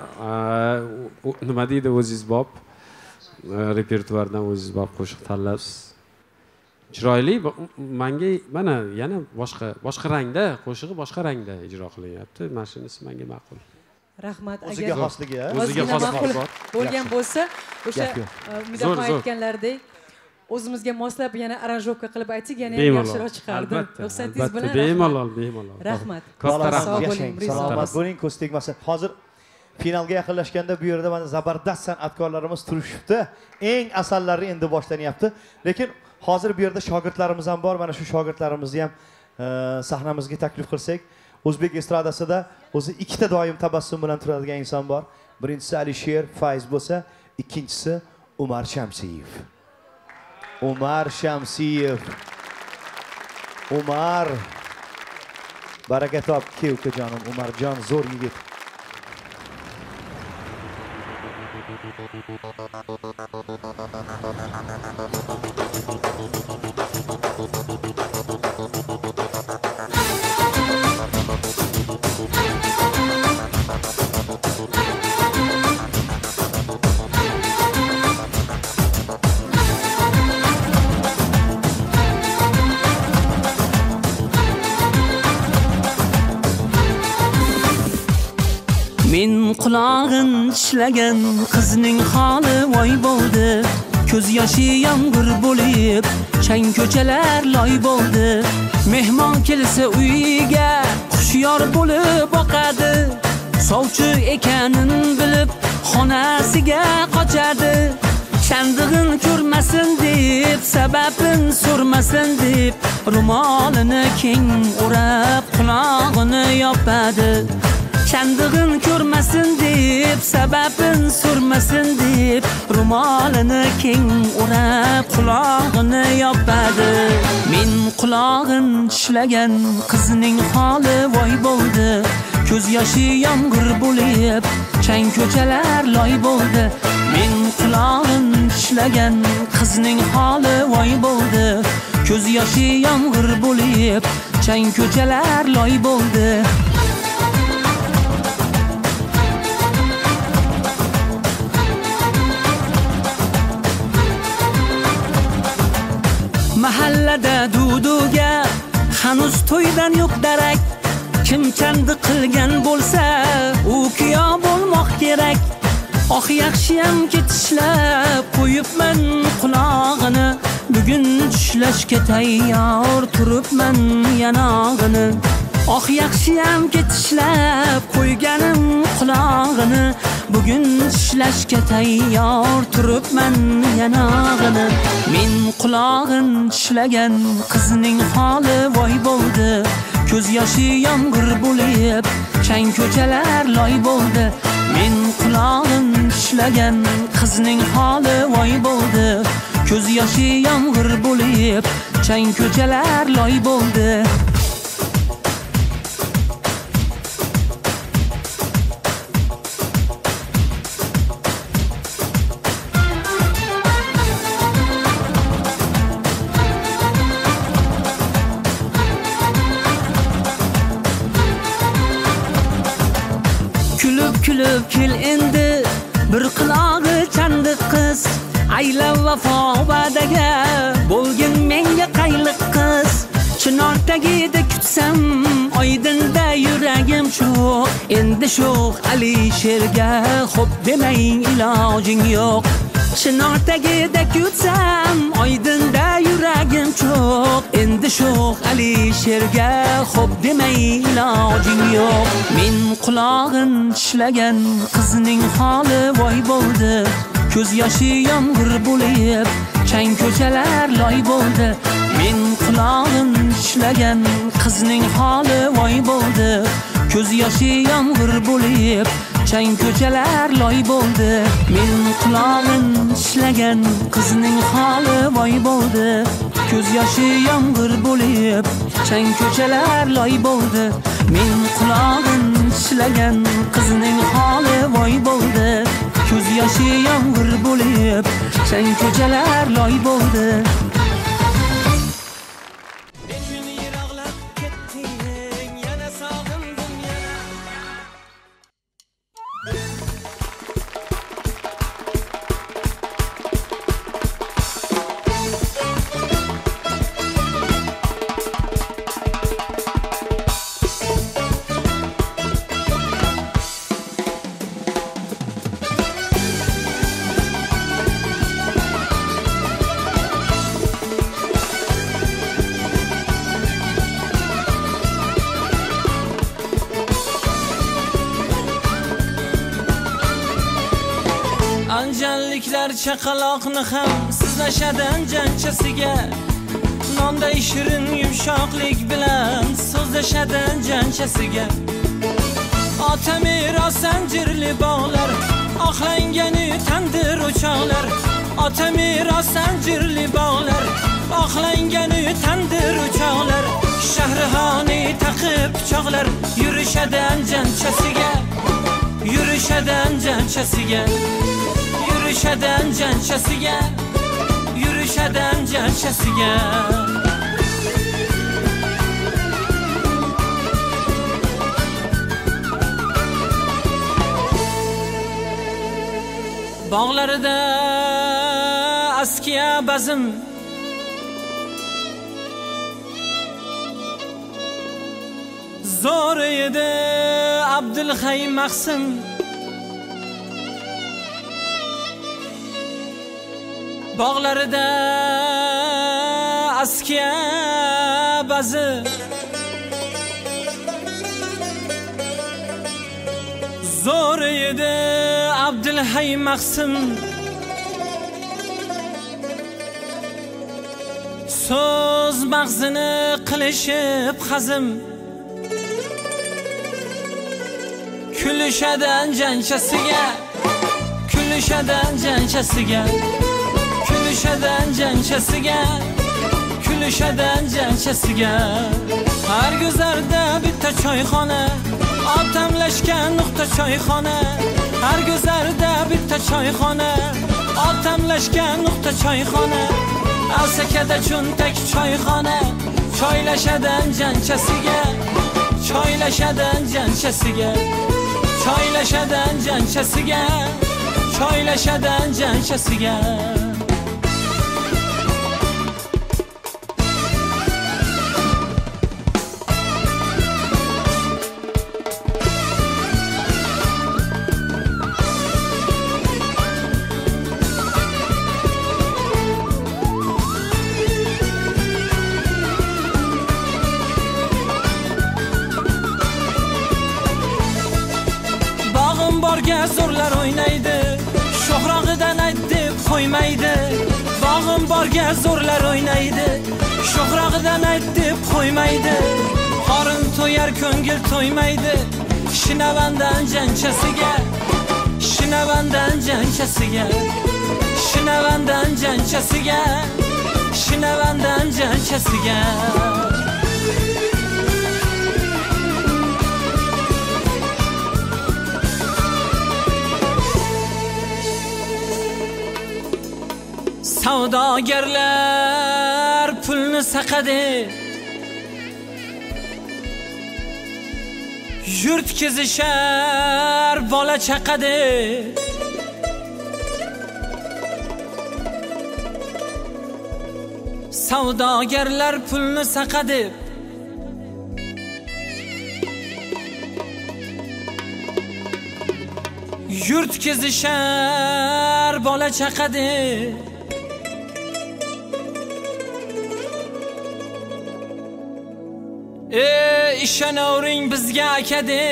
nima deydi o'zingiz bob repertuardan o'zingiz bob qo'shiq tanlabsiz. Chiroyli, menga mana yana boshqa rangda, qo'shig'i boshqa rangda ijro qilinyapti. Mana shunisi menga ma'qul. Rahmat. O'ziga xosligi, o'ziga xosligi bor. Bo'lgan bo'lsa, o'sha Mudafa aytganlaridek o'zimizga moslab yana aranjovka qilib aytsak, yana yaxshiroq chiqardi. Ruxsatingiz bilan. Bemalol. Rahmat. Katta rahmat. Salomat bo'ling, ko'z tegmasin. Hozir finalga yaqinlashganda bu yerda mana zabardast san'atkorlarimiz turishibdi. Eng asallarni endi boshlanyapti. Lekin hozir bu yerda shogirdlarimiz ham bor. Mana shu shogirdlarimizni ham sahnamizga taklif qilsak, o'zbek estradasida o'zi ikkita doim tabassum bilan turadigan inson bor. Birinchisi Alisher Fayz bo'lsa, ikkinchisi Umar Shamsiyev. Umar Baraka top ki ukajonim Umarjon zo'r yigit. Men qulog'in tishlagan qizning holi voy bo'ldi. Ko'z yoshi yomg'ir bo'lib, chang ko'chalar loy bo'ldi. Mehmon kelsa uyiga xushyor bo'lib boqadi. Sovchi ekanin bilib, xonasiga qochadi. Chandig'in ko'rmasin deb, sababin so'rmasin deb, ro'molini keng o'rab qulog'ini yopadi. Chandig'in ko'rmasin deb, sababin so'rmasin deb, ro'molini keng o'rab qulog'ini yopadi. Men qulog'in tishlagan qizning holi voy bo'ldi. Ko'z yoshi yomg'ir bo'lib, chang ko'chalar loy bo'ldi. Men qulog'in tishlagan qizning holi voy bo'ldi. Ko'z yoshi yomg'ir bo'lib, chang ko'chalar loy bo'ldi. Mahallada duduga hanuz to'ydan yo'q darak. Kim chandi qilgan bo'lsa, u kuyo bo'lmoq kerak. Oh yaxshiyam ketishlab qo'yibman qulog'ini. Bugun tishlashga tayyor turibman yanog'ini. Oh yaxshiyam ketishlab qo'yganim qulog'ini. Bugun tishlashga tayyor turibman yanog'ini. Men qulog'in tishlagan qizning holi voy bo'ldi. Ko'z yoshi yomg'ir bo'lib, chang ko'chalar loy bo'ldi. Men qulog'in tishlagan qizning holi voy bo'ldi. Ko'z yoshi yomg'ir bo'lib, chang ko'chalar loy bo'ldi. Kulib kel endi bir qulog'i chandiq qiz. Aylab vafo va'daga bo'lgin menga qayliq qiz. Chinor tagida kutsam oydinda yuragim cho'q. Endi sho'x Alisherga xo'p demang ilojing yo'q. Chinor tagida kutsam oydinda yuragim cho'q. Endi sho'x Alisherga xo'p demang ilojing yo'q. Men qulog'in tishlagan qizning holi voy bo'ldi. Ko'z yoshi yomg'ir bo'lib, chang ko'chalar loy bo'ldi. Men qulog'in tishlagan qizning holi voy bo'ldi. Ko'z yoshi yomg'ir bo'lib, chang ko'chalar loy bo'ldi. Men qulog'in tishlagan qizning holi voy bo'ldi. Ko'z yoshi yomg'ir bo'lib, chang ko'chalar loy bo'ldi. Men qulog'in tishlagan qizning holi voy bo'ldi. Ko'z yoshi yomg'ir bo'lib, chang ko'chalar loy bo'ldi. Anjalliklar chaqaloqni ham sizlashadan janchasiga. Nonday shirin yumshoqlik bilan so'zlashadan janchasiga. Ota meros zanjirli bog'lar, oqlangani tandir o'choqlar. Ota meros zanjirli bog'lar, oqlangani tandir o'choqlar. shahrihoni taqib pichoqlar yurishadi anjanchasiga, yurishadi anjanchasiga, yurishadi anjanchasiga, yurishadi anjanchasiga. Bog'larida askiya bazm, zo'r edi Abdulhay Maqsim. Bog'larida askiya bazi, zo'r edi Abdulhay Maqsim. So'z mag'zini qilishib hazm, kulishadi anjanchasiga, kulishadi anjanchasiga, kulishadi anjanchasiga, kulishadi anjanchasiga. Har guzarda bitta choyxona, otamlashgan nuqta choyxona. Har guzarda bitta choyxona, otamlashgan nuqta choyxona. Asakada cho'ntak choyxona, choylashadi anjanchasiga, choylashadi anjanchasiga, choylashadi anjanchasiga, choylashadi anjanchasiga. Zo'rlar o'ynaydi, sho'xrog'idan ayt deb qo'ymaydi. Bog'im borga zo'rlar o'ynaydi, sho'xrog'idan ayt deb qo'ymaydi. Qorin to'yar ko'ngil to'ymaydi, shinavandan janchasiga, shinavandan janchasiga, shinavandan janchasiga, shinavandan janchasiga. Savdogarlar pulni saqadi, yurt kezishar bola chaqadi. Savdogarlar pulni saqadi, yurt kezishar bola chaqadi. Ishonavring bizga akadi,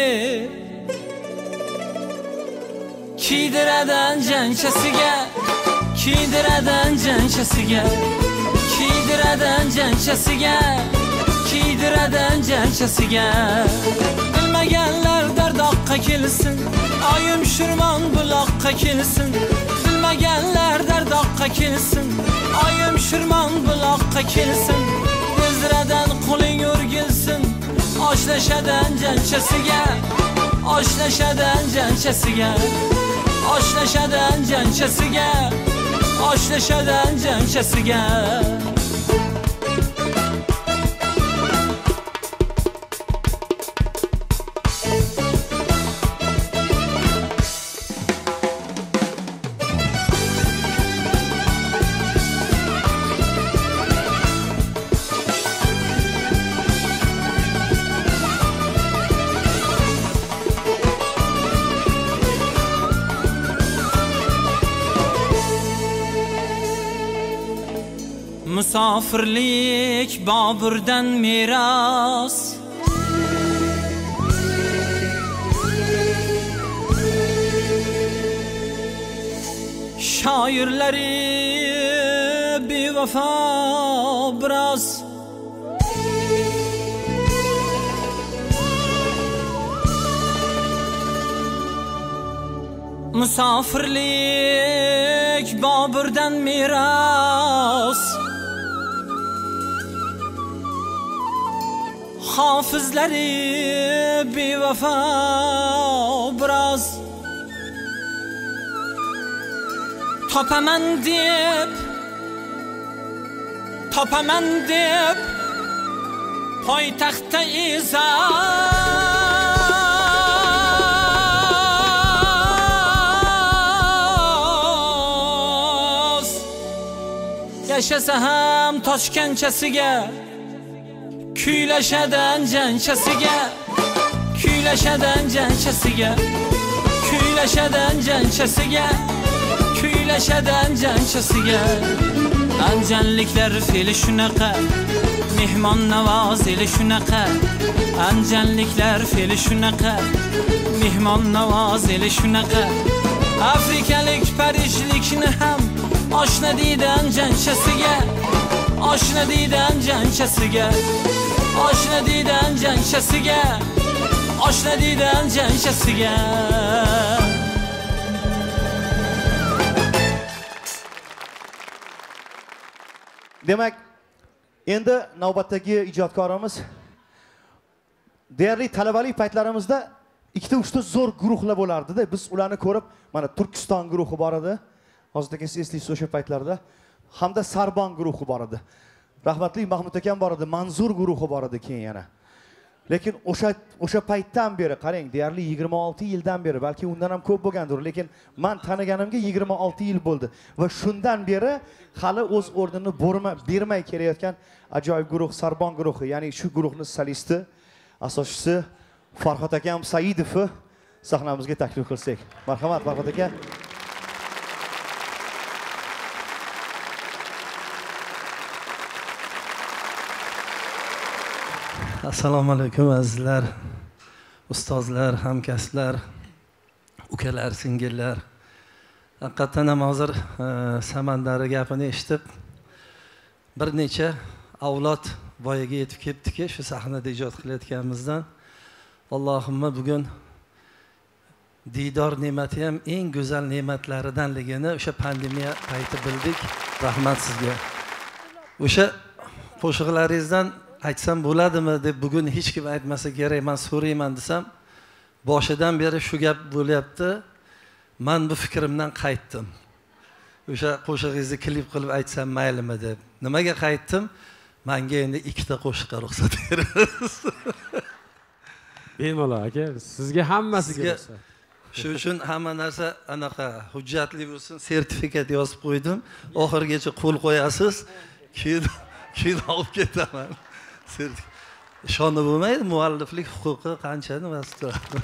kiydiradi anjanchasiga, kiydiradi anjanchasiga, kiydiradi anjanchasiga, kiydiradi anjanchasiga. Bilmaganlar dardoqqa kelsin, oyim shirmon buloqqa kelsin. Bilmaganlar dardoqqa kelsin, oyim shirmon buloqqa kelsin. O'zradan qo'ling o'rgilsin, oshlashadi anjanchasiga, oshlashadi anjanchasiga, oshlashadi anjanchasiga, oshlashadi anjanchasiga. Musofirlik Boburdan meros, shoirlari bevafo biroz. Musofirlik Boburdan meros, hofizlari bevafo biroz topaman deb poytaxtda e'zoz yashasa ham toshkanchasiga kuylashadi janchasiga anjanliklar fe'li shunaqa mehmon navoz eli shunaqa anjanliklar fe'li shunaqa mehmon navoz eli shunaqa afrikalik parijlikni ham oshna deydi anjanchasiga oshna deydi anjanchasiga oshna deydi anjanchasiga oshna deydi anjanchasiga demak endi navbatdagi ijodkorimiz deyarli talabalik paytlarimizda ikkita uchta zo'r guruhlar bo'lardi-da. Biz ularni ko'rib, mana Turkiston guruhi bor edi. Hozirda siz eslaysiz o'sha paytlarda. Hamda Sarbon guruhi bor edi. Rahmatli Mahmud akam bor edi, Manzur guruhi bor edi keyin yana. Lekin o'sha paytdan beri qarang, deyarli 26 yildan beri, balki undan ham ko'p bo'lgandir, lekin men taniganimga 26 yil bo'ldi va shundan beri hali o'z o'rnini bermay kelayotgan ajoyib guruh Sarbon guruhi, ya'ni shu guruhning solisti, asoschisi Farhod akam Saidovni sahnamizga taklif qilsak. Marhamat Farhod aka. Assalomu alaykum azizlar, ustozlar, hamkasblar, ukalar, singillar. Haqiqatan ham hozir Samandari gapini eshitib, bir necha avlod voyaga yetib kelibdiki, shu sahnada ijod qilayotganimizdan. Allohimma bugun diydor ne'mati ham eng go'zal ne'matlaridanligini o'sha pandemiya payti bildik. Rahmat sizga. O'sha qo'shiqlaringizdan aytsam bo'ladimi deb bugun hech kim aytmasa kerak, men so'rayman desam, boshidan beri shu gap bo'lyapti. Men bu fikrimdan qaytdim. O'sha qo'shig'ingizni klip qilib aytsam maylimi deb. Nimaga qaytdim? Menga endi ikkita qo'shiqqa ruxsat berasiz. Bemalol aka, sizga hammasiga ruxsat. Shu uchun hamma narsa anaqa hujjatli bo'lsin, sertifikat yozib qo'ydim. Oxirgacha qo'l qo'yasiz, keyin olib ketaman. Ishonib bo'lmaydi, mualliflik huquqi qancha nimasi turadi.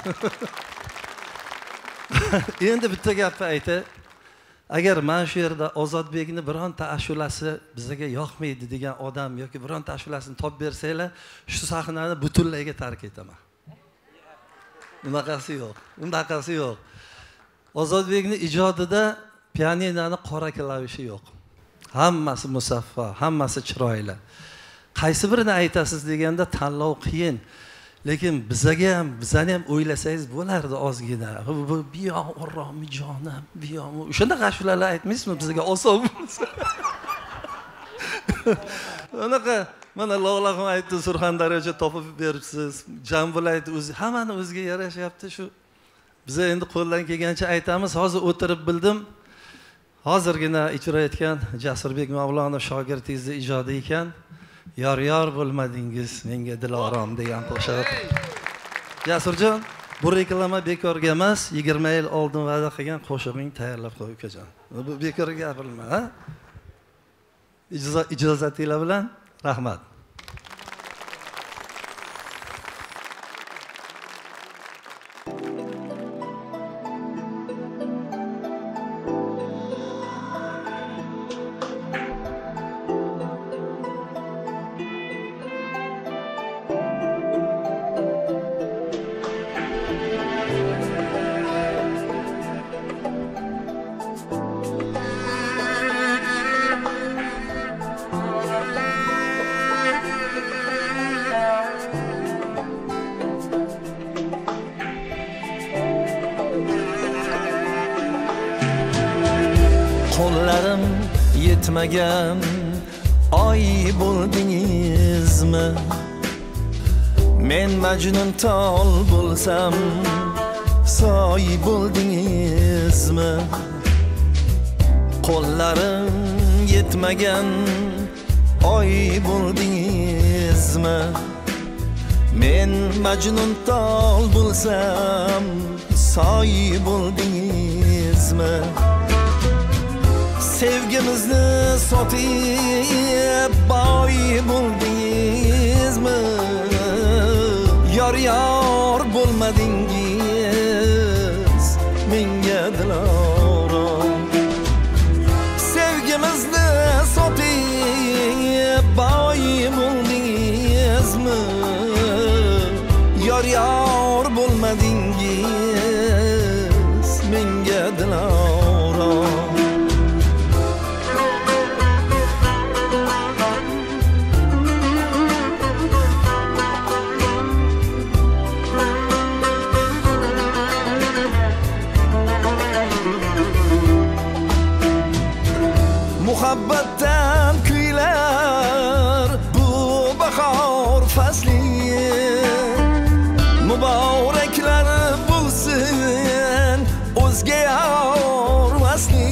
Endi bitta gapni aytay. Agar men shu yerda Ozodbekni bironta ashulasi bizga yoqmaydi degan odam yoki bironta ashulasini topib bersanglar, shu sahnani butunlayga tark etaman. Unaqasi yo'q. Ozodbekni ijodida pianinani qora klavishi yo'q. Hammasi musaffo, hammasi chiroyli. Qaysi birini aytasiz deganda tanlov qiyin. Lekin bizani ham o'ylasangiz bo'lardi ozgina. Bu biyomromi jonim, biyom. O'shanaqa ashulalar aytmaysizmi bizga oson bo'lsa? Anaqa mana Lolaxon aytdi, Surxondaryocha topib beribsiz. Jambul aytdi, o'zi hammani o'ziga yarashyapti shu. Biz endi qo'ldan kelgancha aytamiz. Hozir o'tirib bildim. Hozirgina ijro etgan Jasurbek Mavlonov shogirdingizni ijodi ekan. Yor bo'lmadingiz menga dilorom degan qo'shiq. Jasurjon, bu reklama bekorga emas, 20 yil oldin va'da qilgan qo'shig'ing tayyorlab qo'y ukajon. Bu bekorga gapirilma, ha? Ijozatinglar bilan rahmat. Qo'llarim yetmagan oy bo'ldingizmi? men majnun tol bo'lsam soy bo'ldingizmi qo'llarim yetmagan oy bo'ldingizmi men majnun tol bo'lsam soy bo'ldingizmi sevgimizni sotib boy bo'ldingizmi yor bo'lmadingiz menga dilorom sevgimizni sotib boy bo'ldingizmi yor bo'lmadingiz menga dilorom muhabbatdan kuylar bu bahor fasli muboraklar bo'lsin o'zga yor vasli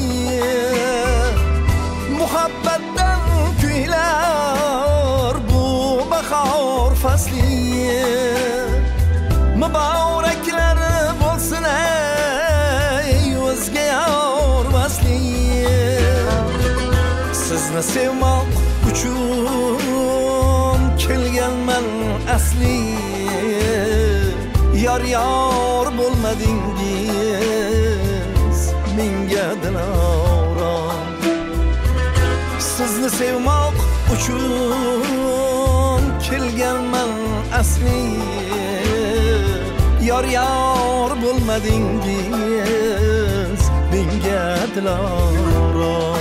muhabbatdan kuylar bu bahor fasli muboraklar bo'lsin o'zga yor vasli sizni sevmoq uchun kelganman asli yor bo'lmadingiz menga dilorom sizni sevmoq uchun kelganman asli yor bo'lmadingiz menga dilorom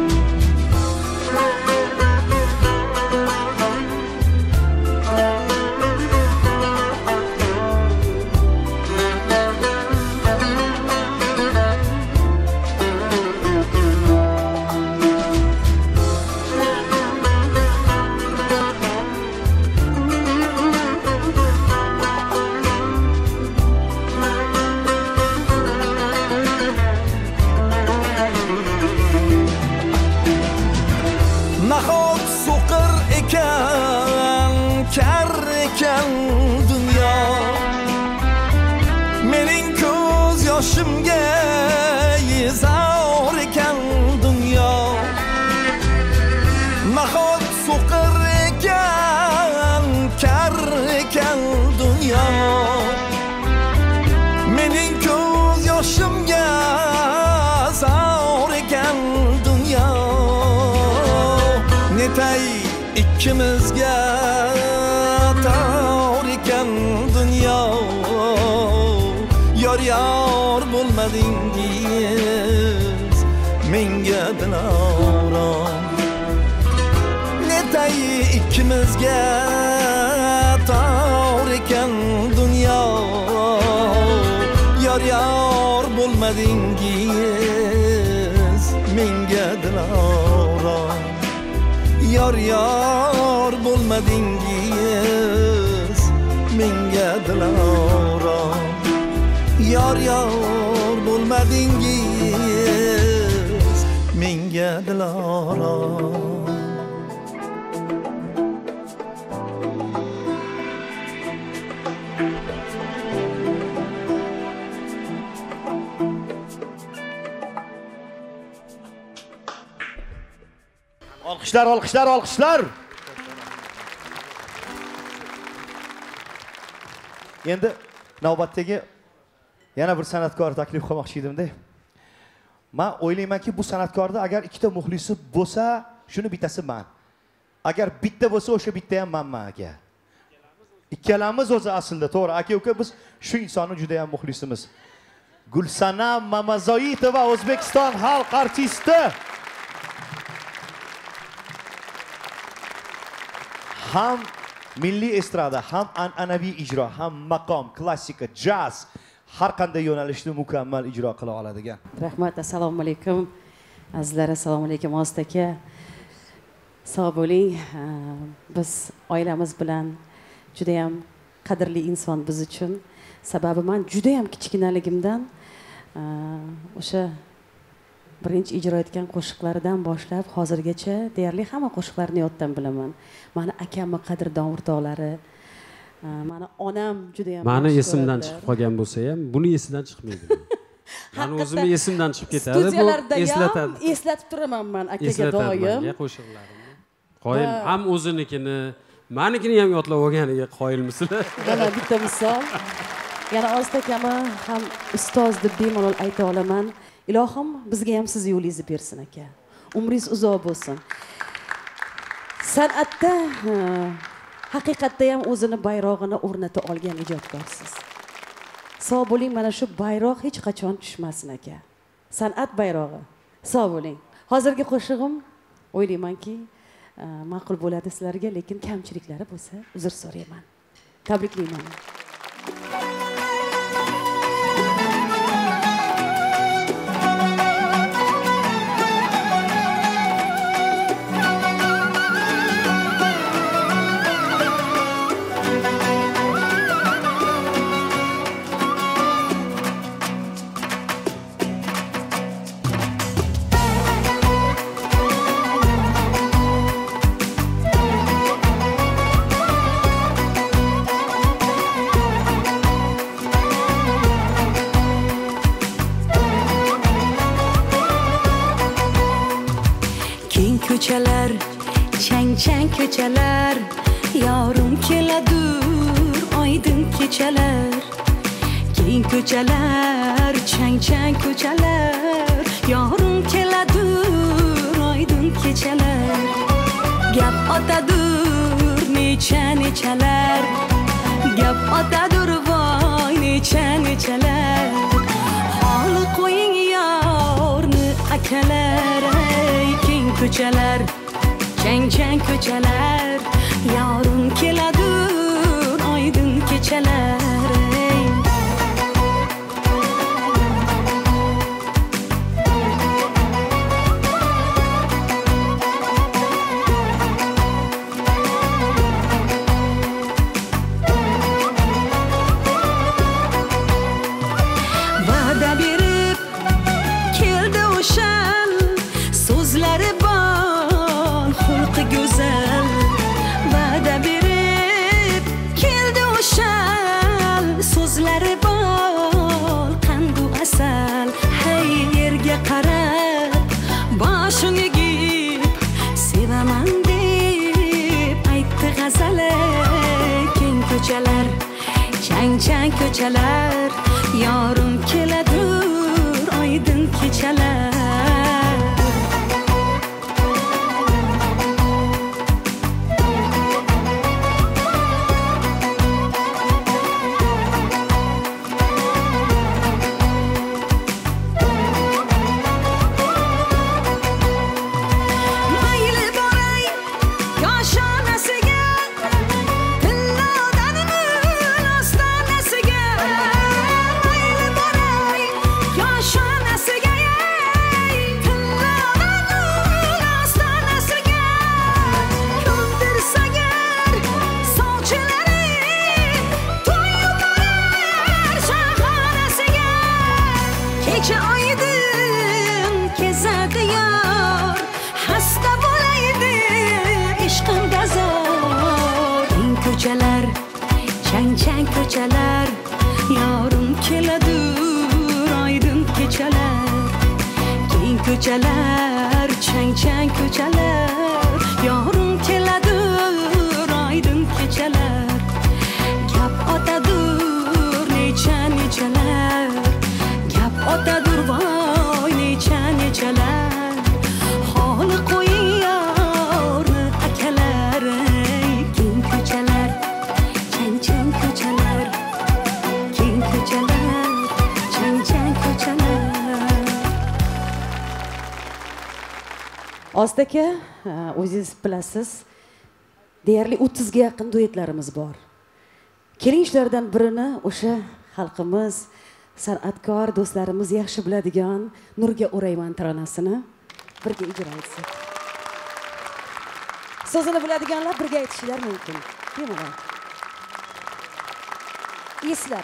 kar ekan dunyo mening ko'z yoshimga yezor ekan dunyo nahot so'qir ekan kar ekan dunyo mening ko'z yoshimga zor ekan dunyo netay ikkimizga tor ekan dunyo yor bo'lmadingiz menga dilorom netay ikkimizga tor ekan dunyo yor bo'lmadingiz menga dilorom yor bo'lmadingiz menga dilorom yor bo'lmadingiz menga dilorom Alkışlar, alkışlar, alkışlar. Endi navbatdagi yana bir san'atkor taklif qilmoqchi edimda. Men o'ylaymanki, bu san'atkorda agar ikkita muxlisi bo'lsa, shuni bittasi men. Agar bitta bo'lsa, o'sha bitta ham menman aka. Ikkalamiz o'zi aslida, to'g'ri, aka-uka biz shu insonni juda ham muxlisimiz. Gulsanam Mamazoitova, O'zbekiston xalq artisti. Ham milliy estrada, ham an'anaviy ijro, ham maqom, klassika, jaz, har qanday yo'nalishni mukammal ijro qila oladigan. Rahmat, assalomu alaykum. Azizlar, assalomu alaykum Ozod aka. Sog' bo'ling. Biz oilamiz bilan juda ham qadrli inson biz uchun. Sababi men juda ham kichkinaligimdan o'sha birinchi ijro etgan qo'shiqlaridan boshlab hozirgacha deyarli hamma qo'shiqlarni yoddan bilaman. Mani akamning qadrdon o'rtoqlari, mani onam juda ham mani esimdan chiqib qolgan bo'lsa ham, buni esidan chiqmaydi. Mani o'zimni esimdan chiqib ketadi, bu eslatadi. Eslatib turaman men akaga doim. Qo'shiqlarimni. Qoyil ham o'zinikini, menikini ham yodlab olganiga qoyilmisizlar? Mana bitta misol. Yana Ostakama ham ustoz deb bemalol ayta olaman. Ilohim bizga ham siz yo'lingizni bersin aka. Umringiz uzoq bo'lsin. San'atda haqiqatda ham o'zini bayrog'ini o'rnata olgan ijodkorsiz. Sog' bo'ling, mana shu bayroq hech qachon tushmasin aka. San'at bayrog'i. Sog' bo'ling. Hozirgi qo'shig'im o'ylaymanki ma'qul bo'ladi sizlarga, lekin kamchiliklari bo'lsa uzr so'rayman. Tabriklayman. Ko'chalar, chang-chang ko'chalar, yorim keladur, oydin kechalar. Keng ko'chalar, chang-chang ko'chalar, yorim keladur, oydin kechalar. Gap otadur, necha-nechalar, gap otadur, voy, necha-nechalar. Holi qo'ying yorni akalar, ko'chalar, chang-chang ko'chalar, yorim keladur, oydin kechalar. Va'da berib keldi o'shan so'zlari go'zal, va'da berib keldi o'shal, so'zlari bol, qandu asal. Hey, yerga qarab boshini egib, sevaman deb aytdi g'azali. Keng ko'chalar, chang-chang ko'chalar, yorim keladur, oydin kechalar. Chang-chang ko'chalar, yorim keladur, oydin kechalar. Keng ko'chalar, chang-chang ko'chalar, yorim keladur, oydin kechalar. Gap otadur, necha-nechalar, gap otadur, voy, necha-nechalar. Holi qo'ying yorni akalar, keng ko'chalar, chang-chang ko'chalar, keng ko'chalar, chang-chang ko'chalar. Ostaka, o'zingiz bilasiz, deyarli 30 ga yaqin duetlarimiz bor. Keling shulardan birini o'sha xalqimiz, san'atkor do'stlarimiz yaxshi biladigan Nurga o'rayman taronasini birga ijro etsak. So'zini biladiganlar birga aytishlari mumkin. Bemalol. eslab.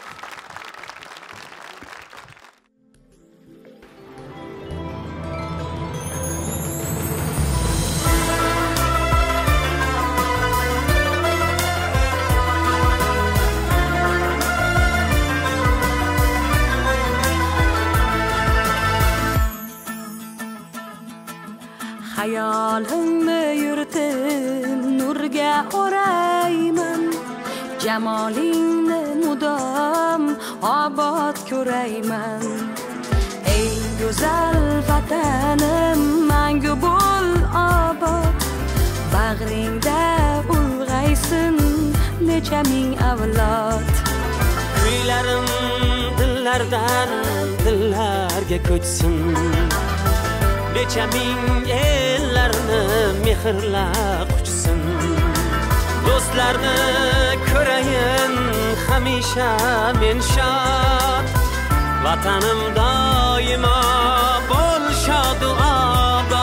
Hayolimni yurtib nurga o'rayman, jamolingni mudom obod ko'rayman. Ey go'zal vatanim, mangu bo'l obod, bag'ringda ulg'aysin necha ming avlod. Kuylarim dillardan dillarga ko'chsin, necha ming ellarni mehrla quchsin. Do'stlarni ko'rayin hamisha men shod, vatanim doimo bo'l shod obod.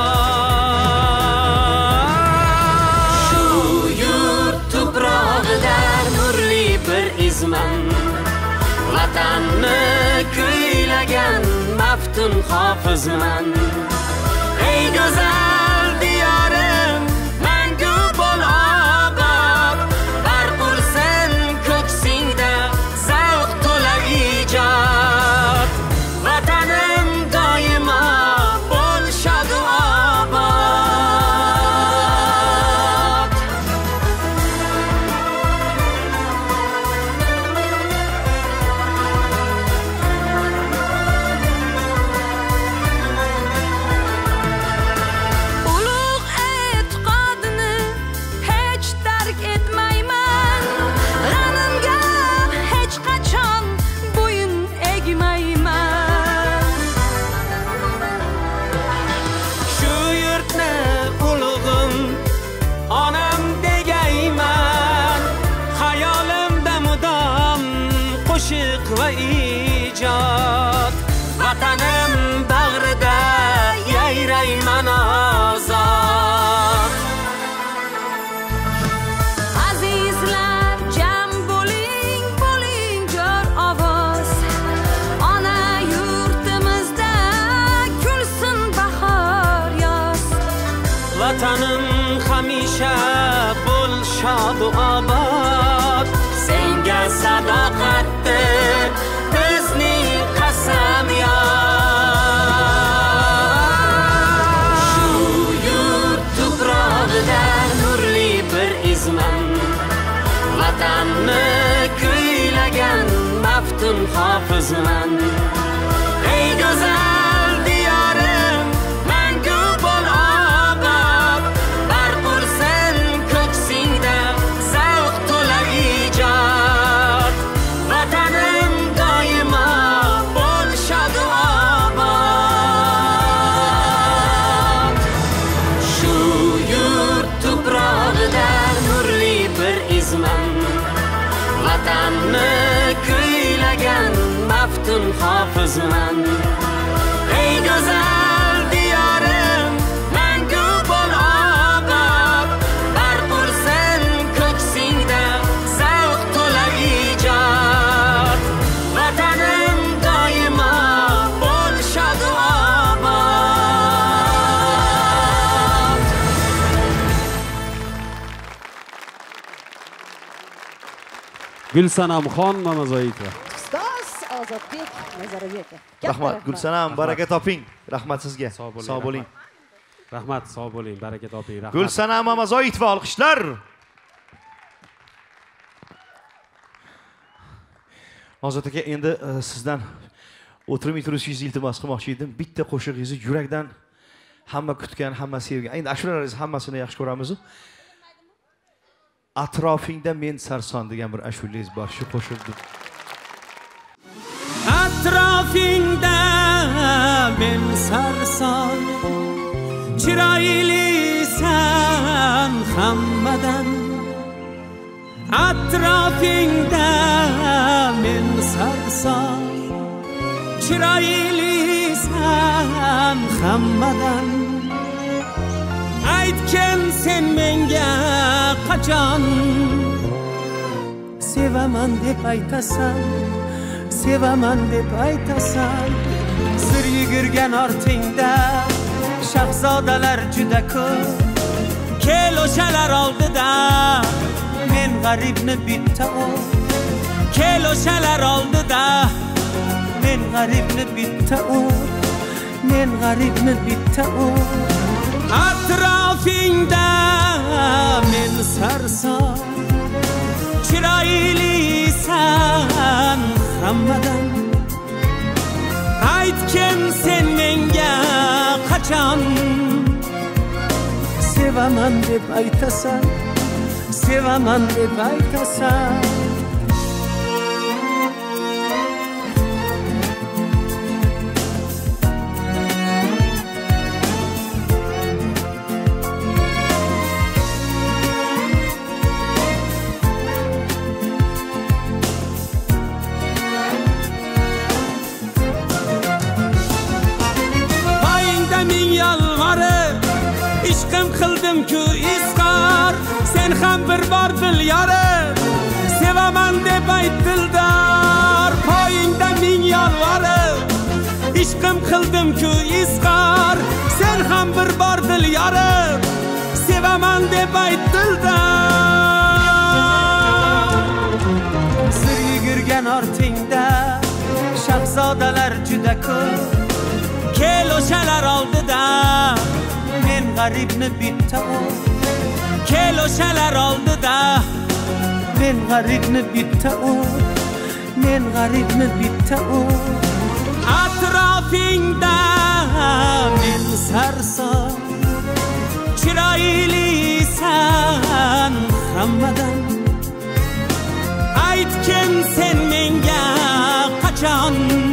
Shu yurt tuprog'ida nurli bir izman, vatanni kuylagan maftun hofizman. Ey go'zal diyorim, mangu bo'l obod, barqursin ko'ksingda zavq to'la ijod. Vatanim doimo bo'l shod obod. Qo'shiq va ijod, vatanim bag'rida yayrayman ozod. Azizlar jam bo'ling, bo'ling jo'r ovoz, ona yurtimizda kulsin bahor yoz. Vatanim hamisha bo'l shod obod, senga sadoqatdir bizning qasamyod. Shu yurt tuprog'ida nurli bir izman, vatanni kuylagan maftun hofizman. Ey go'zal diyorim, mangu bo'l obod, barqursin ko'ksingda zavq to'la ijod. Vatanim doimo bo'l shod obod. Shu yurt tuprog'ida nurli bir izman, vatanni kuylagan maftun hofizman. Ey go'zal diyorim, mangu bo'l obod, barqursin ko'ksingda zavq to'la ijod. Vatanim doimo bo'l shod obod. Gulsanamxon Mamazoitova. Ustoz Ozodbek Nazarbekov. Rahmat Gulsanam, baraka toping. Rahmat sizga. Sog' bo'ling. Rahmat, sog' bo'ling, baraka toping. Rahmat. Gulsanam Mamazoitova, olqishlar. Ozod aka, endi sizdan o'tirmay turishingizni iltimos qilmoqchi edim. Bitta qo'shig'ingizni yurakdan hamma kutgan, hamma sevgan. Endi ashulalaringiz hammasini yaxshi ko'ramiz. Atrofingda men sarson degan bir ashulangiz bor. Shu qo'shiqni. Atrofingda men sarson, chiroylisan hammadan. Atrofingda men sarson, chiroylisan hammadan. Aytgin sen menga qachon, sevaman deb aytasan, sevaman deb aytasan. Sir yugurgan ortingda shahzodalar juda ko'p. Kel o'shalar oldida men g'aribni bitta ol. Kel o'shalar oldida men g'aribni bitta ol. Men g'aribni bitta ol. Atrofingda men sarson, chiroylisan hammadan. Aytgin sen menga qachon sevaman deb aytasan, sevaman deb aytasan. Qildim-ku izhor, sen ham bir bor bil yorim, sevaman deb ayt dildor. Poyingda ming yolvorib, ishqim qildim-ku izhor, sen ham bir bor bil yorim, sevaman deb ayt dildor. Sir yugurgan ortingda shahzodalar juda ko'p. Kel o'shalar oldida men g'aribni bitta ol. Kel o'shalar oldida men g'aribni bitta ol. Men g'aribni bitta ol. Atrofingda men sarson, chiroylisan hammadan. Aytgin sen menga qachon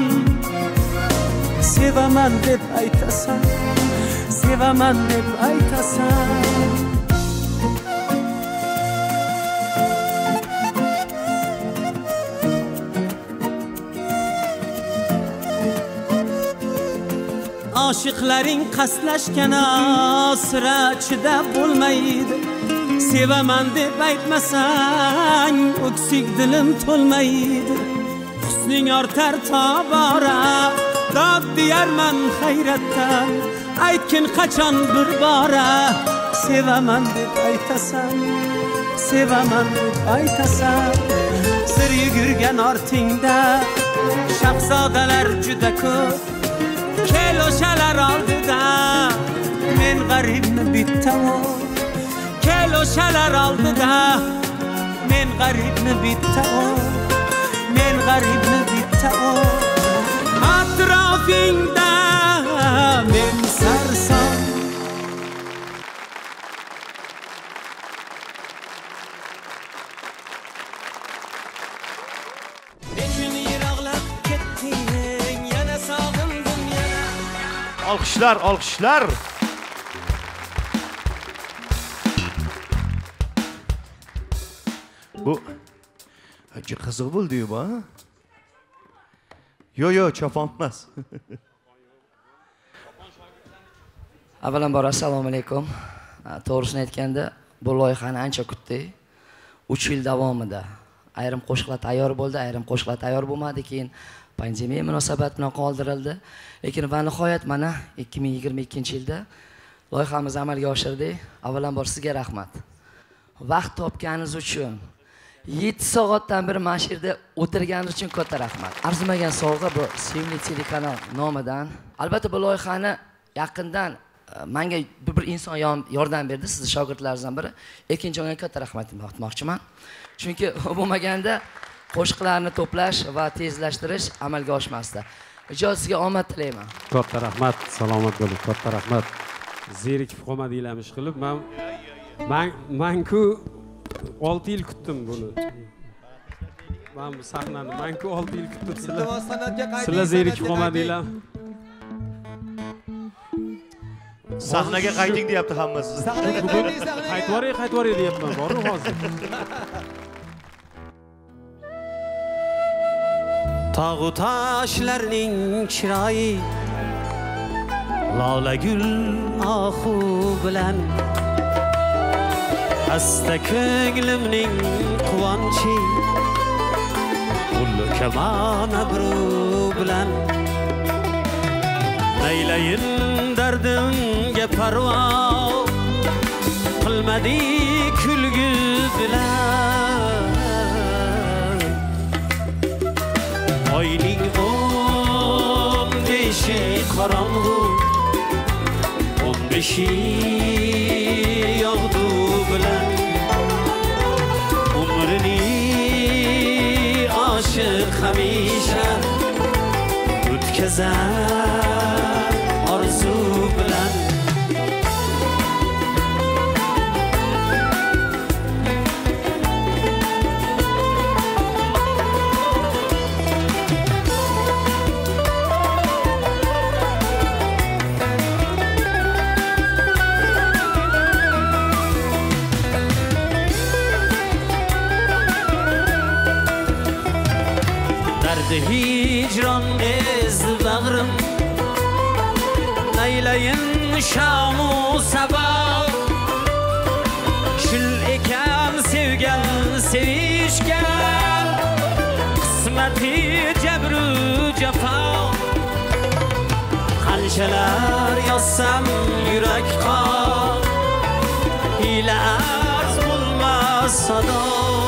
sevaman deb aytasan, sevaman deb aytasan. Oshiqlaring qaslashgan sira chidab bo'lmaydi. Sevaman deb aytmasang o'ksik dilim to'lmaydi. Husning ortar tobora, dod deyarman hayratdan. Aytgin qachon bir bora sevaman deb aytasan, sevaman deb aytasan. Sir yugurgan ortingda shahzodalar juda ko'p. Kel o'shalar oldida men g'aribni bitta ol. Kel o'shalar oldida men g'aribni bitta ol. Men g'aribni bitta ol. Atrofingda men sarson. Nechun yiroqlab ketding, yana sog'indim yana. Alqishlar, alqishlar. Bu acı qiziq bo'ldi-yu bu, ha? Yo, chopon emas. Avvalambor assalomu alaykum. To'g'risini aytganda, bu loyihani ancha kutdik. 3 yil davomida ayrim qo'shiqlar tayyor bo'ldi, ayrim qo'shiqlar tayyor bo'lmadi, keyin pandemiya munosabati bilan qoldirildi. Lekin va nihoyat mana 2022-yilda loyihamizni amalga oshirdik. Avvalambor sizga rahmat. Vaqt topganingiz uchun 7 soatdan beri mana shu yerda o'tirganingiz uchun katta rahmat. Arzimagan sovg'a bu sevimli telekanal nomidan. Albatta bu loyihani yaqindan menga bir inson yordam berdi, sizni shogirdlaringizdan biri. Ekinjonga katta rahmatimni aytmoqchiman. Chunki bo'lmaganda qo'shiqlarni to'plash va tezlashtirish amalga oshmasdi. Ijozatga omad tilayman. Katta rahmat, salomat bo'ling. Katta rahmat. Zerikib qolmadinglarmi ish qilib? Men-ku 6 yil kutdim buni. Men bu sahnani men-ku 6 yil kutdim. Sizlar zerikib qolmadinglarmi? Sahnaga qayting deyapti hammasi. Qaytvoray deyapman, bor-ku hozir. Tog'u toshlarning chiroyi lola gul ohu bilan asta ko'nglimning quvonchi kaman abru bilan naylayin dardimga parvo qilmadi kulgi bilan oyning 15 qorong'u 15 yog'du bilan umrini oshiq hamisha o'tkazar orzu bilan hicran ezdi bağrım naylayin shamu sabah shul ekan sevgan sevishgan qismati jabru jafo qanchalar yozsam yurak qon hiyla arz bo'lmas sado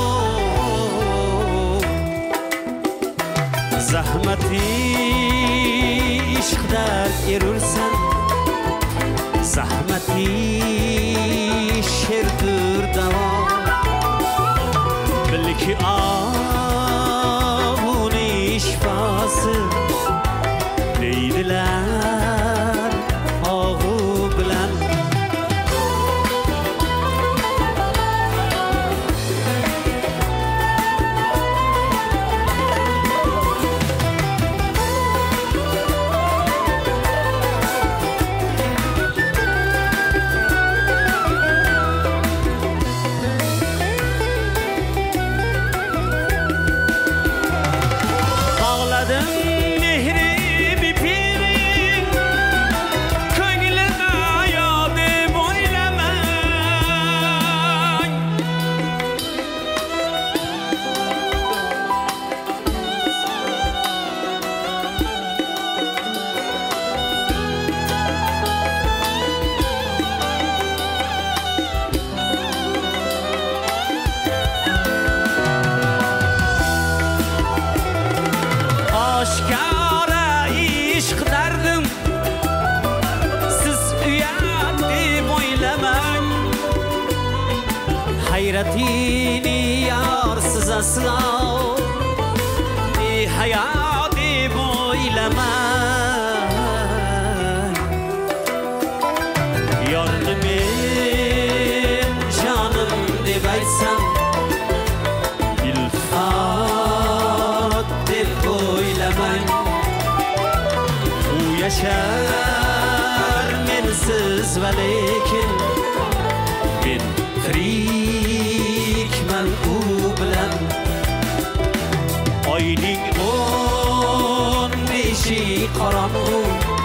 zahmati ishqdar erursan zahmati sherdur davo bilki ahuni shifasi deydilar og'u bilan hayratini yarsiz asla hayat deb o'ylamay yorni men jonim deb aytsam iltifot deb o'ylamay u yashar mensiz va lekin men tirikman u bilan oyning 15 qorong'u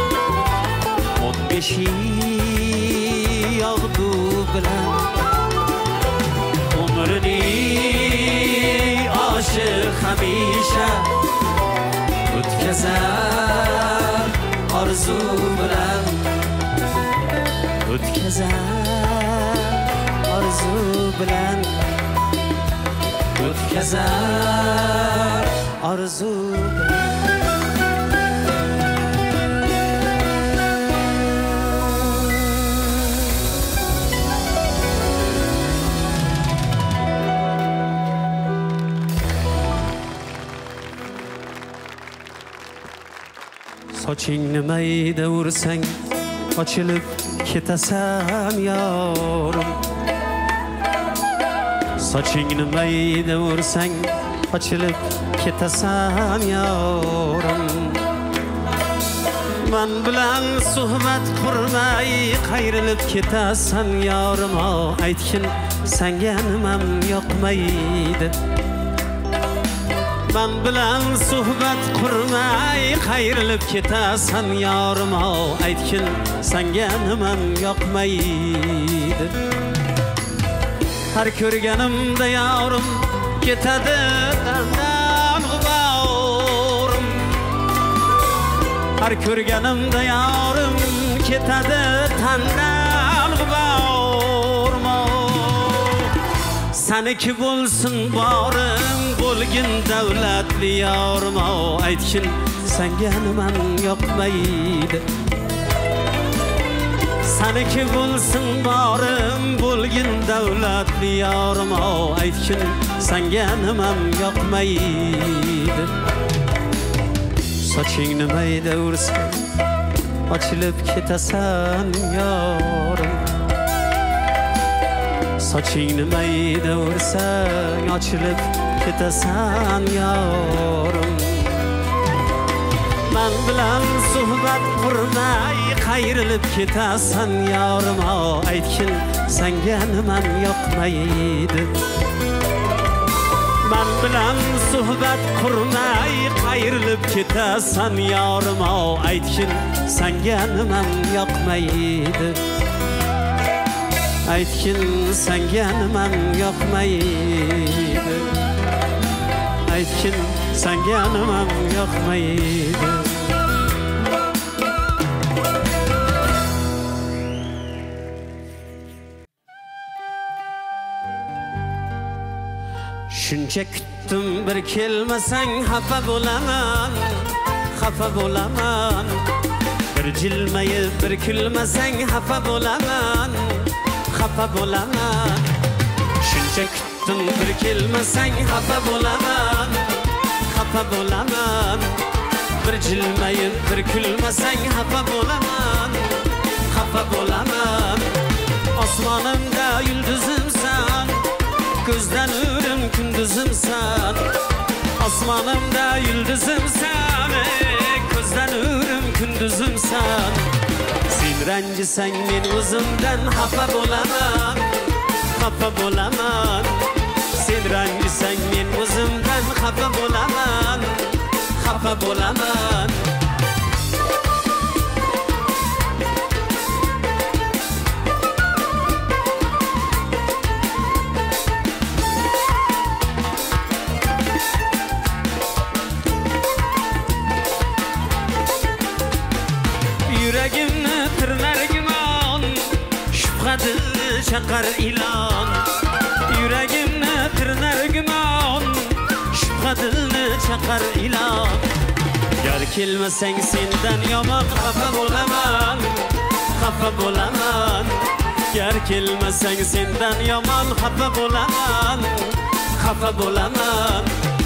15 yog'du bilan umrini oshiq hamisha o'tkazar orzu bilan o'tkazar orzu bilan o'tkazar orzu bilan sochingni mayda ursang ochilib ketasan yorim sochingni mayda ursang ochilib ketasan yorim men bilan suhbat qurmay qayrilib ketasan yorim aytgin senga nimam yoqmaydi men bilan suhbat qurmay qayrilib ketasan yorim aytgin senga nimam yoqmaydi har ko'rganimda yorim ketadi dandan g'ubor Har ko'rganimda yorim ketadi tandan g'ubormo. Saniki bo'lsin borim, bo'lgin davlatli yormo. Aytgin senga nimam yoqmaydi. Saniki bo'lsin borim, bo'lgin davlatli yormo. Aytgin senga nimam yoqmaydi. Sochingni mayda ursa ochilib ketasan yorim. Sochingni mayda ursang ochilib ketasan yorim. Men bilan suhbat qurmay qayrilib ketasan yorim. Aytgin senga nimam yoqmaydi. Men bilan suhbat qurmay qayrilib ketasan yorim. Aytgin senga nimam yoqmaydi. Aytgin senga nimam yoqmaydi. Aytgin senga nimam yoqmaydi. Shuncha kutdim bir kelmasang xafa bo'laman, xafa bo'laman. Bir jilmayib bir kulmasang xafa bo'laman, xafa bo'laman. Shuncha kutdim bir kelmasang xafa bo'laman, xafa bo'laman. Bir jilmayib bir kulmasang xafa bo'laman, xafa bo'laman. Osmonimda yulduzimsan, ko'zdan nurim kunduzimsan. Osmonimda yulduzimsan, ko'zdan nurim kunduzimsan. Sen ranjisang men o'zimdan xafa bo'laman, xafa bo'laman. Sen ranjisang men o'zimdan xafa bo'laman, xafa bo'laman. Yuragimni tirnar gumon, shubha dilni chaqar ilon. Yuragimni tirnar gumon, shubha dilni chaqar ilon. Gar kelmasang sendan yomon xafa bo'laman, xafa bo'laman. Gar kelmasang sendan yomon xafa bo'laman, xafa bo'laman.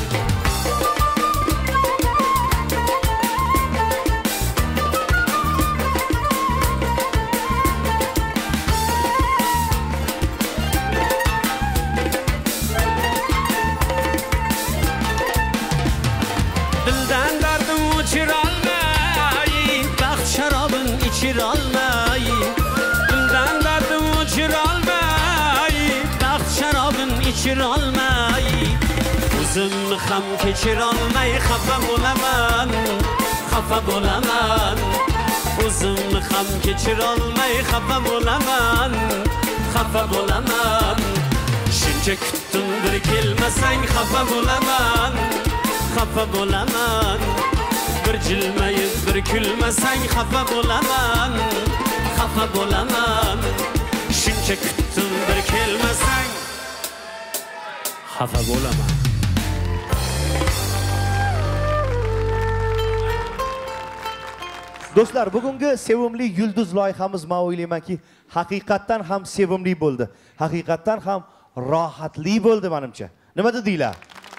Dildan dardim o'chirolmay, baxt sharobin ichirolmay. Dildan dardim o'chirolmay, baxt sharobin ichirolmay. O'zimni ham kechirolmay xafa bo'laman, xafa bo'laman. O'zimni ham kechirolmay xafa bo'laman, xafa bo'laman. Shuncha kutdim bir kelmasang xafa bo'laman, xafa bo'laman. Bir jilmayib bir kulmasang xafa bo'laman, xafa bo'laman. Shuncha kutdim bir kelmasang xafa bo'laman. Do'stlar, bugungi sevimli yulduz loyihamiz men o'ylaymanki, haqiqatdan ham sevimli bo'ldi. Haqiqatdan ham rohatli bo'ldi menimcha. Nima dedinglar?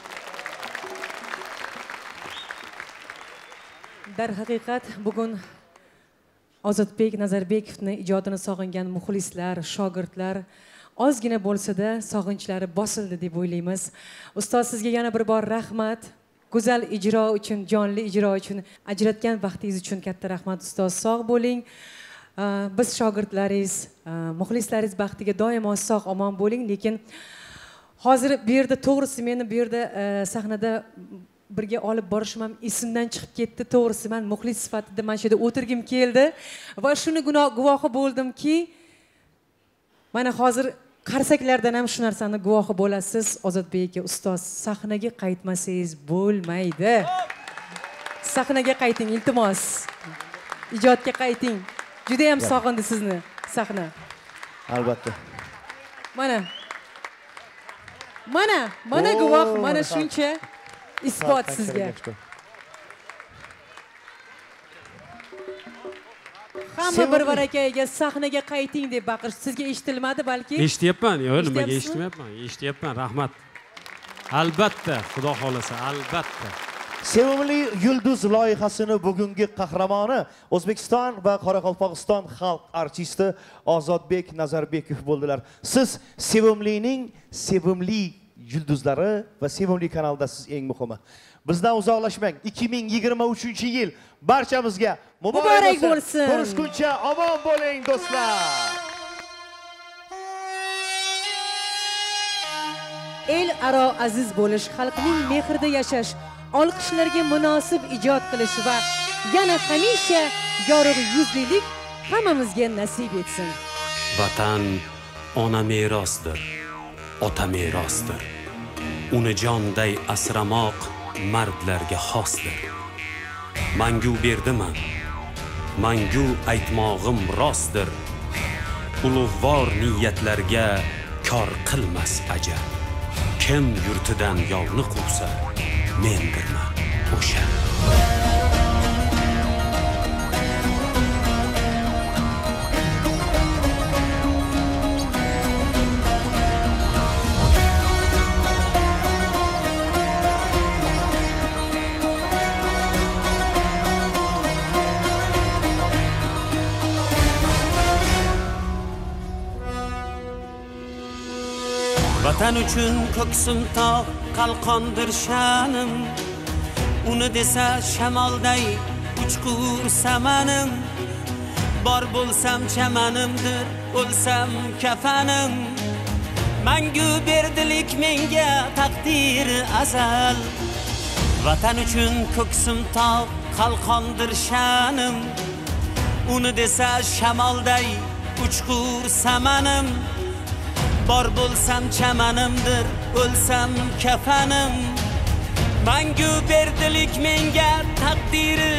Darhaqiqat bugun Ozodbek Nazarbekovni ijodini sog'ingan muxlislar, shogirdlar ozgina bo'lsa-da sog'inchlari bosildi deb o'ylaymiz. Ustoz, sizga yana bir bor rahmat. Go'zal ijro uchun, jonli ijro uchun, ajratgan vaqtingiz uchun katta rahmat ustoz. Sog' bo'ling. Biz shogirdlaringiz, muxlislaringiz baxtiga doimo sog' omon bo'ling. Lekin hozir bu yerda to'g'risi meni bu yerda sahnada birga olib borishim ham esimdan chiqib ketdi. To'g'risi men muxlis sifatida mana shu yerda o'tirgim keldi va shuni guvohi bo'ldimki, mana hozir qarsaklardan ham shu narsani guvohi bo'lasiz. Ozodbek aka, ustoz, sahnaga qaytmasangiz bo'lmaydi. sahnaga qayting, iltimos. Ijodga qayting. Juda ham sog'indi sizni sahna. Albatta. Mana guvoh, mana shuncha isbot sizga. Hamma bir barakaga sahnaga qayting deb baqirish sizga eshitilmadi balki? Eshityapman, yo'q, nimaga eshitmayapman? Eshityapman, rahmat. Albatta, Xudo xolasa, albatta. Sevimli yulduz loyihasini bugungi qahramoni O'zbekiston va Qoraqalpog'iston xalq artisti Ozodbek Nazarbekov bo'ldilar. Siz sevimlining sevimli yulduzlari va sevimli kanaldasiz eng muhimi. Bizdan uzoqlashmang. 2023-yil barchamizga muborak bo'lsin. Ko'rishguncha omon bo'ling do'stlar. El aro aziz bo'lish, xalqning mehrida yashash, olqishlarga munosib ijod qilish va yana hamisha yorug' yuzlilik hammamizga nasib etsin. Vatan ona merosdir, ota merosdir. Uni jonday asramoq mardlarga xosdir. Mangu berdiman, mangu aytmog'im rostdir. Ulug'vor niyatlarga kor qilmas ajal. Kim yurtidan yovni quvsa, mendirman o'sha. Vatan uchun ko'ksim tog' qalqondir sha'nim. Uni desa shamolday uchqur samanim. Bor bo'lsam chamanimdir, o'lsam kafanim. Mangu berdilik menga taqdir azal. Vatan uchun ko'ksim tog' qalqondir sha'nim. Uni desa shamolday uchqur samanim. Bor bo'lsam chamanimdir, o'lsam kafanim. Mangu berdilik menga taqdiri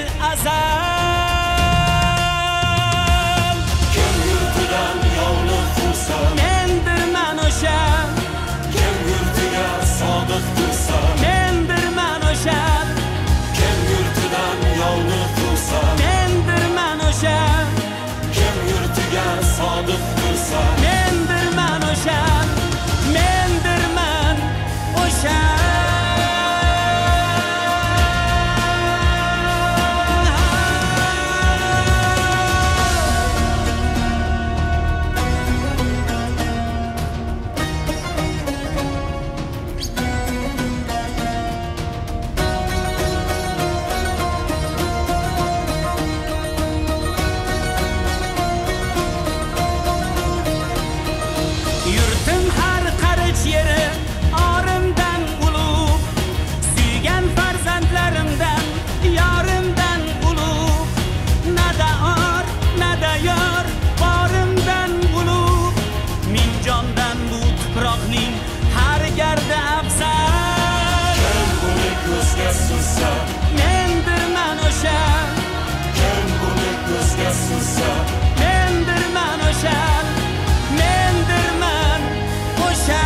azal. Kim yurtidan yovni quvsa, mendirman o'sha. Kim yurtiga sodiq tursa, mendirman o'sha. Kim yurtidan yovni quvsa, mendirman o'sha. Kim yurtiga sodiq tursa, mendirman o'sha. Mendirman o'sha. Yurtim har qarich yeri orimdan ulug', suygan farzandlarimdan yorimdan ulug'. Nada or, nada yor, borimdan ulug'. Min jondan bu tuproqning har gardi afzal. kim uni ko'zga sursa, mendirman o'sha. kim uni ko'zga sursa, mendirman o'sha. Mendirman o'sha.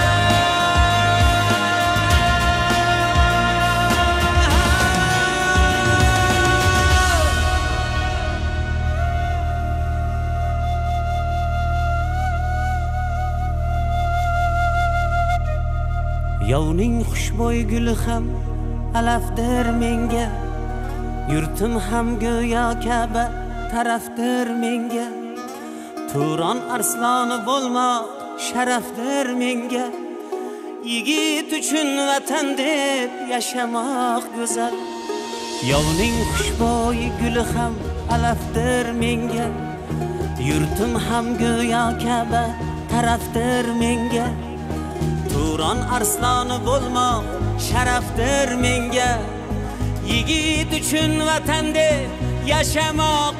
Yovning xushbo'y guli ham alafdir menga. Yurtim ham go'yo Ka'ba tarafdir menga. Turon arsloni bo'lmoq sharafdir menga. Yigit uchun vatan deb yashamoq go'zal. Yovning xushbo'y guli ham alafdir menga. Yurtim ham go'yo Ka'ba tarafdir menga. Turon arsloni bo'lmoq sharafdir menga. Yigit uchun vatan deb yashamoq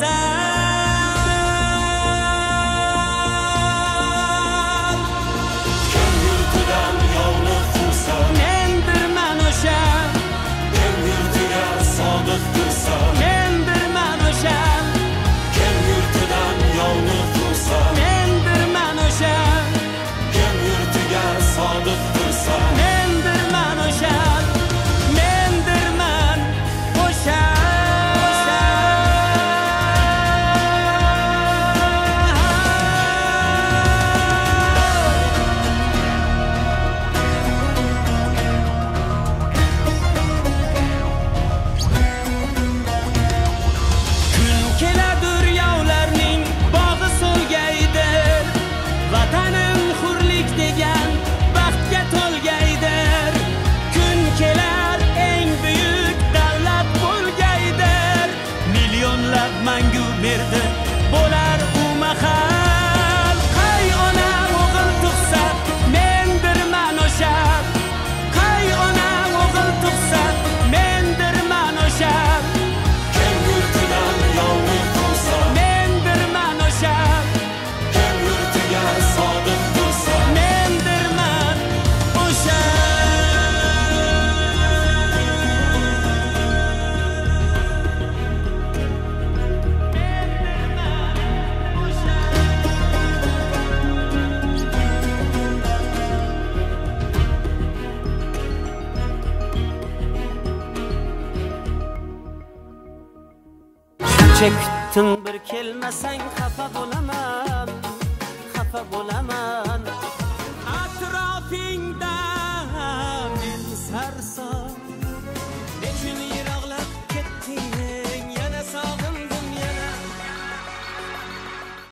go'zal. kim yurtidan yovni quvsa, mendirman o'sha. kim yurtiga sodiq berdi bo'lar u mahal qay ona o'g'il tug'sa mendirman o'sha qay ona o'g'il tug'sa mendirman o'sha kim yurtidan yovlik qilsa mendirman o'sha kim yurtiga sodiq tursa mendirman o'sha shuncha kutdim bir kelmasang xafa bo'laman atrofingda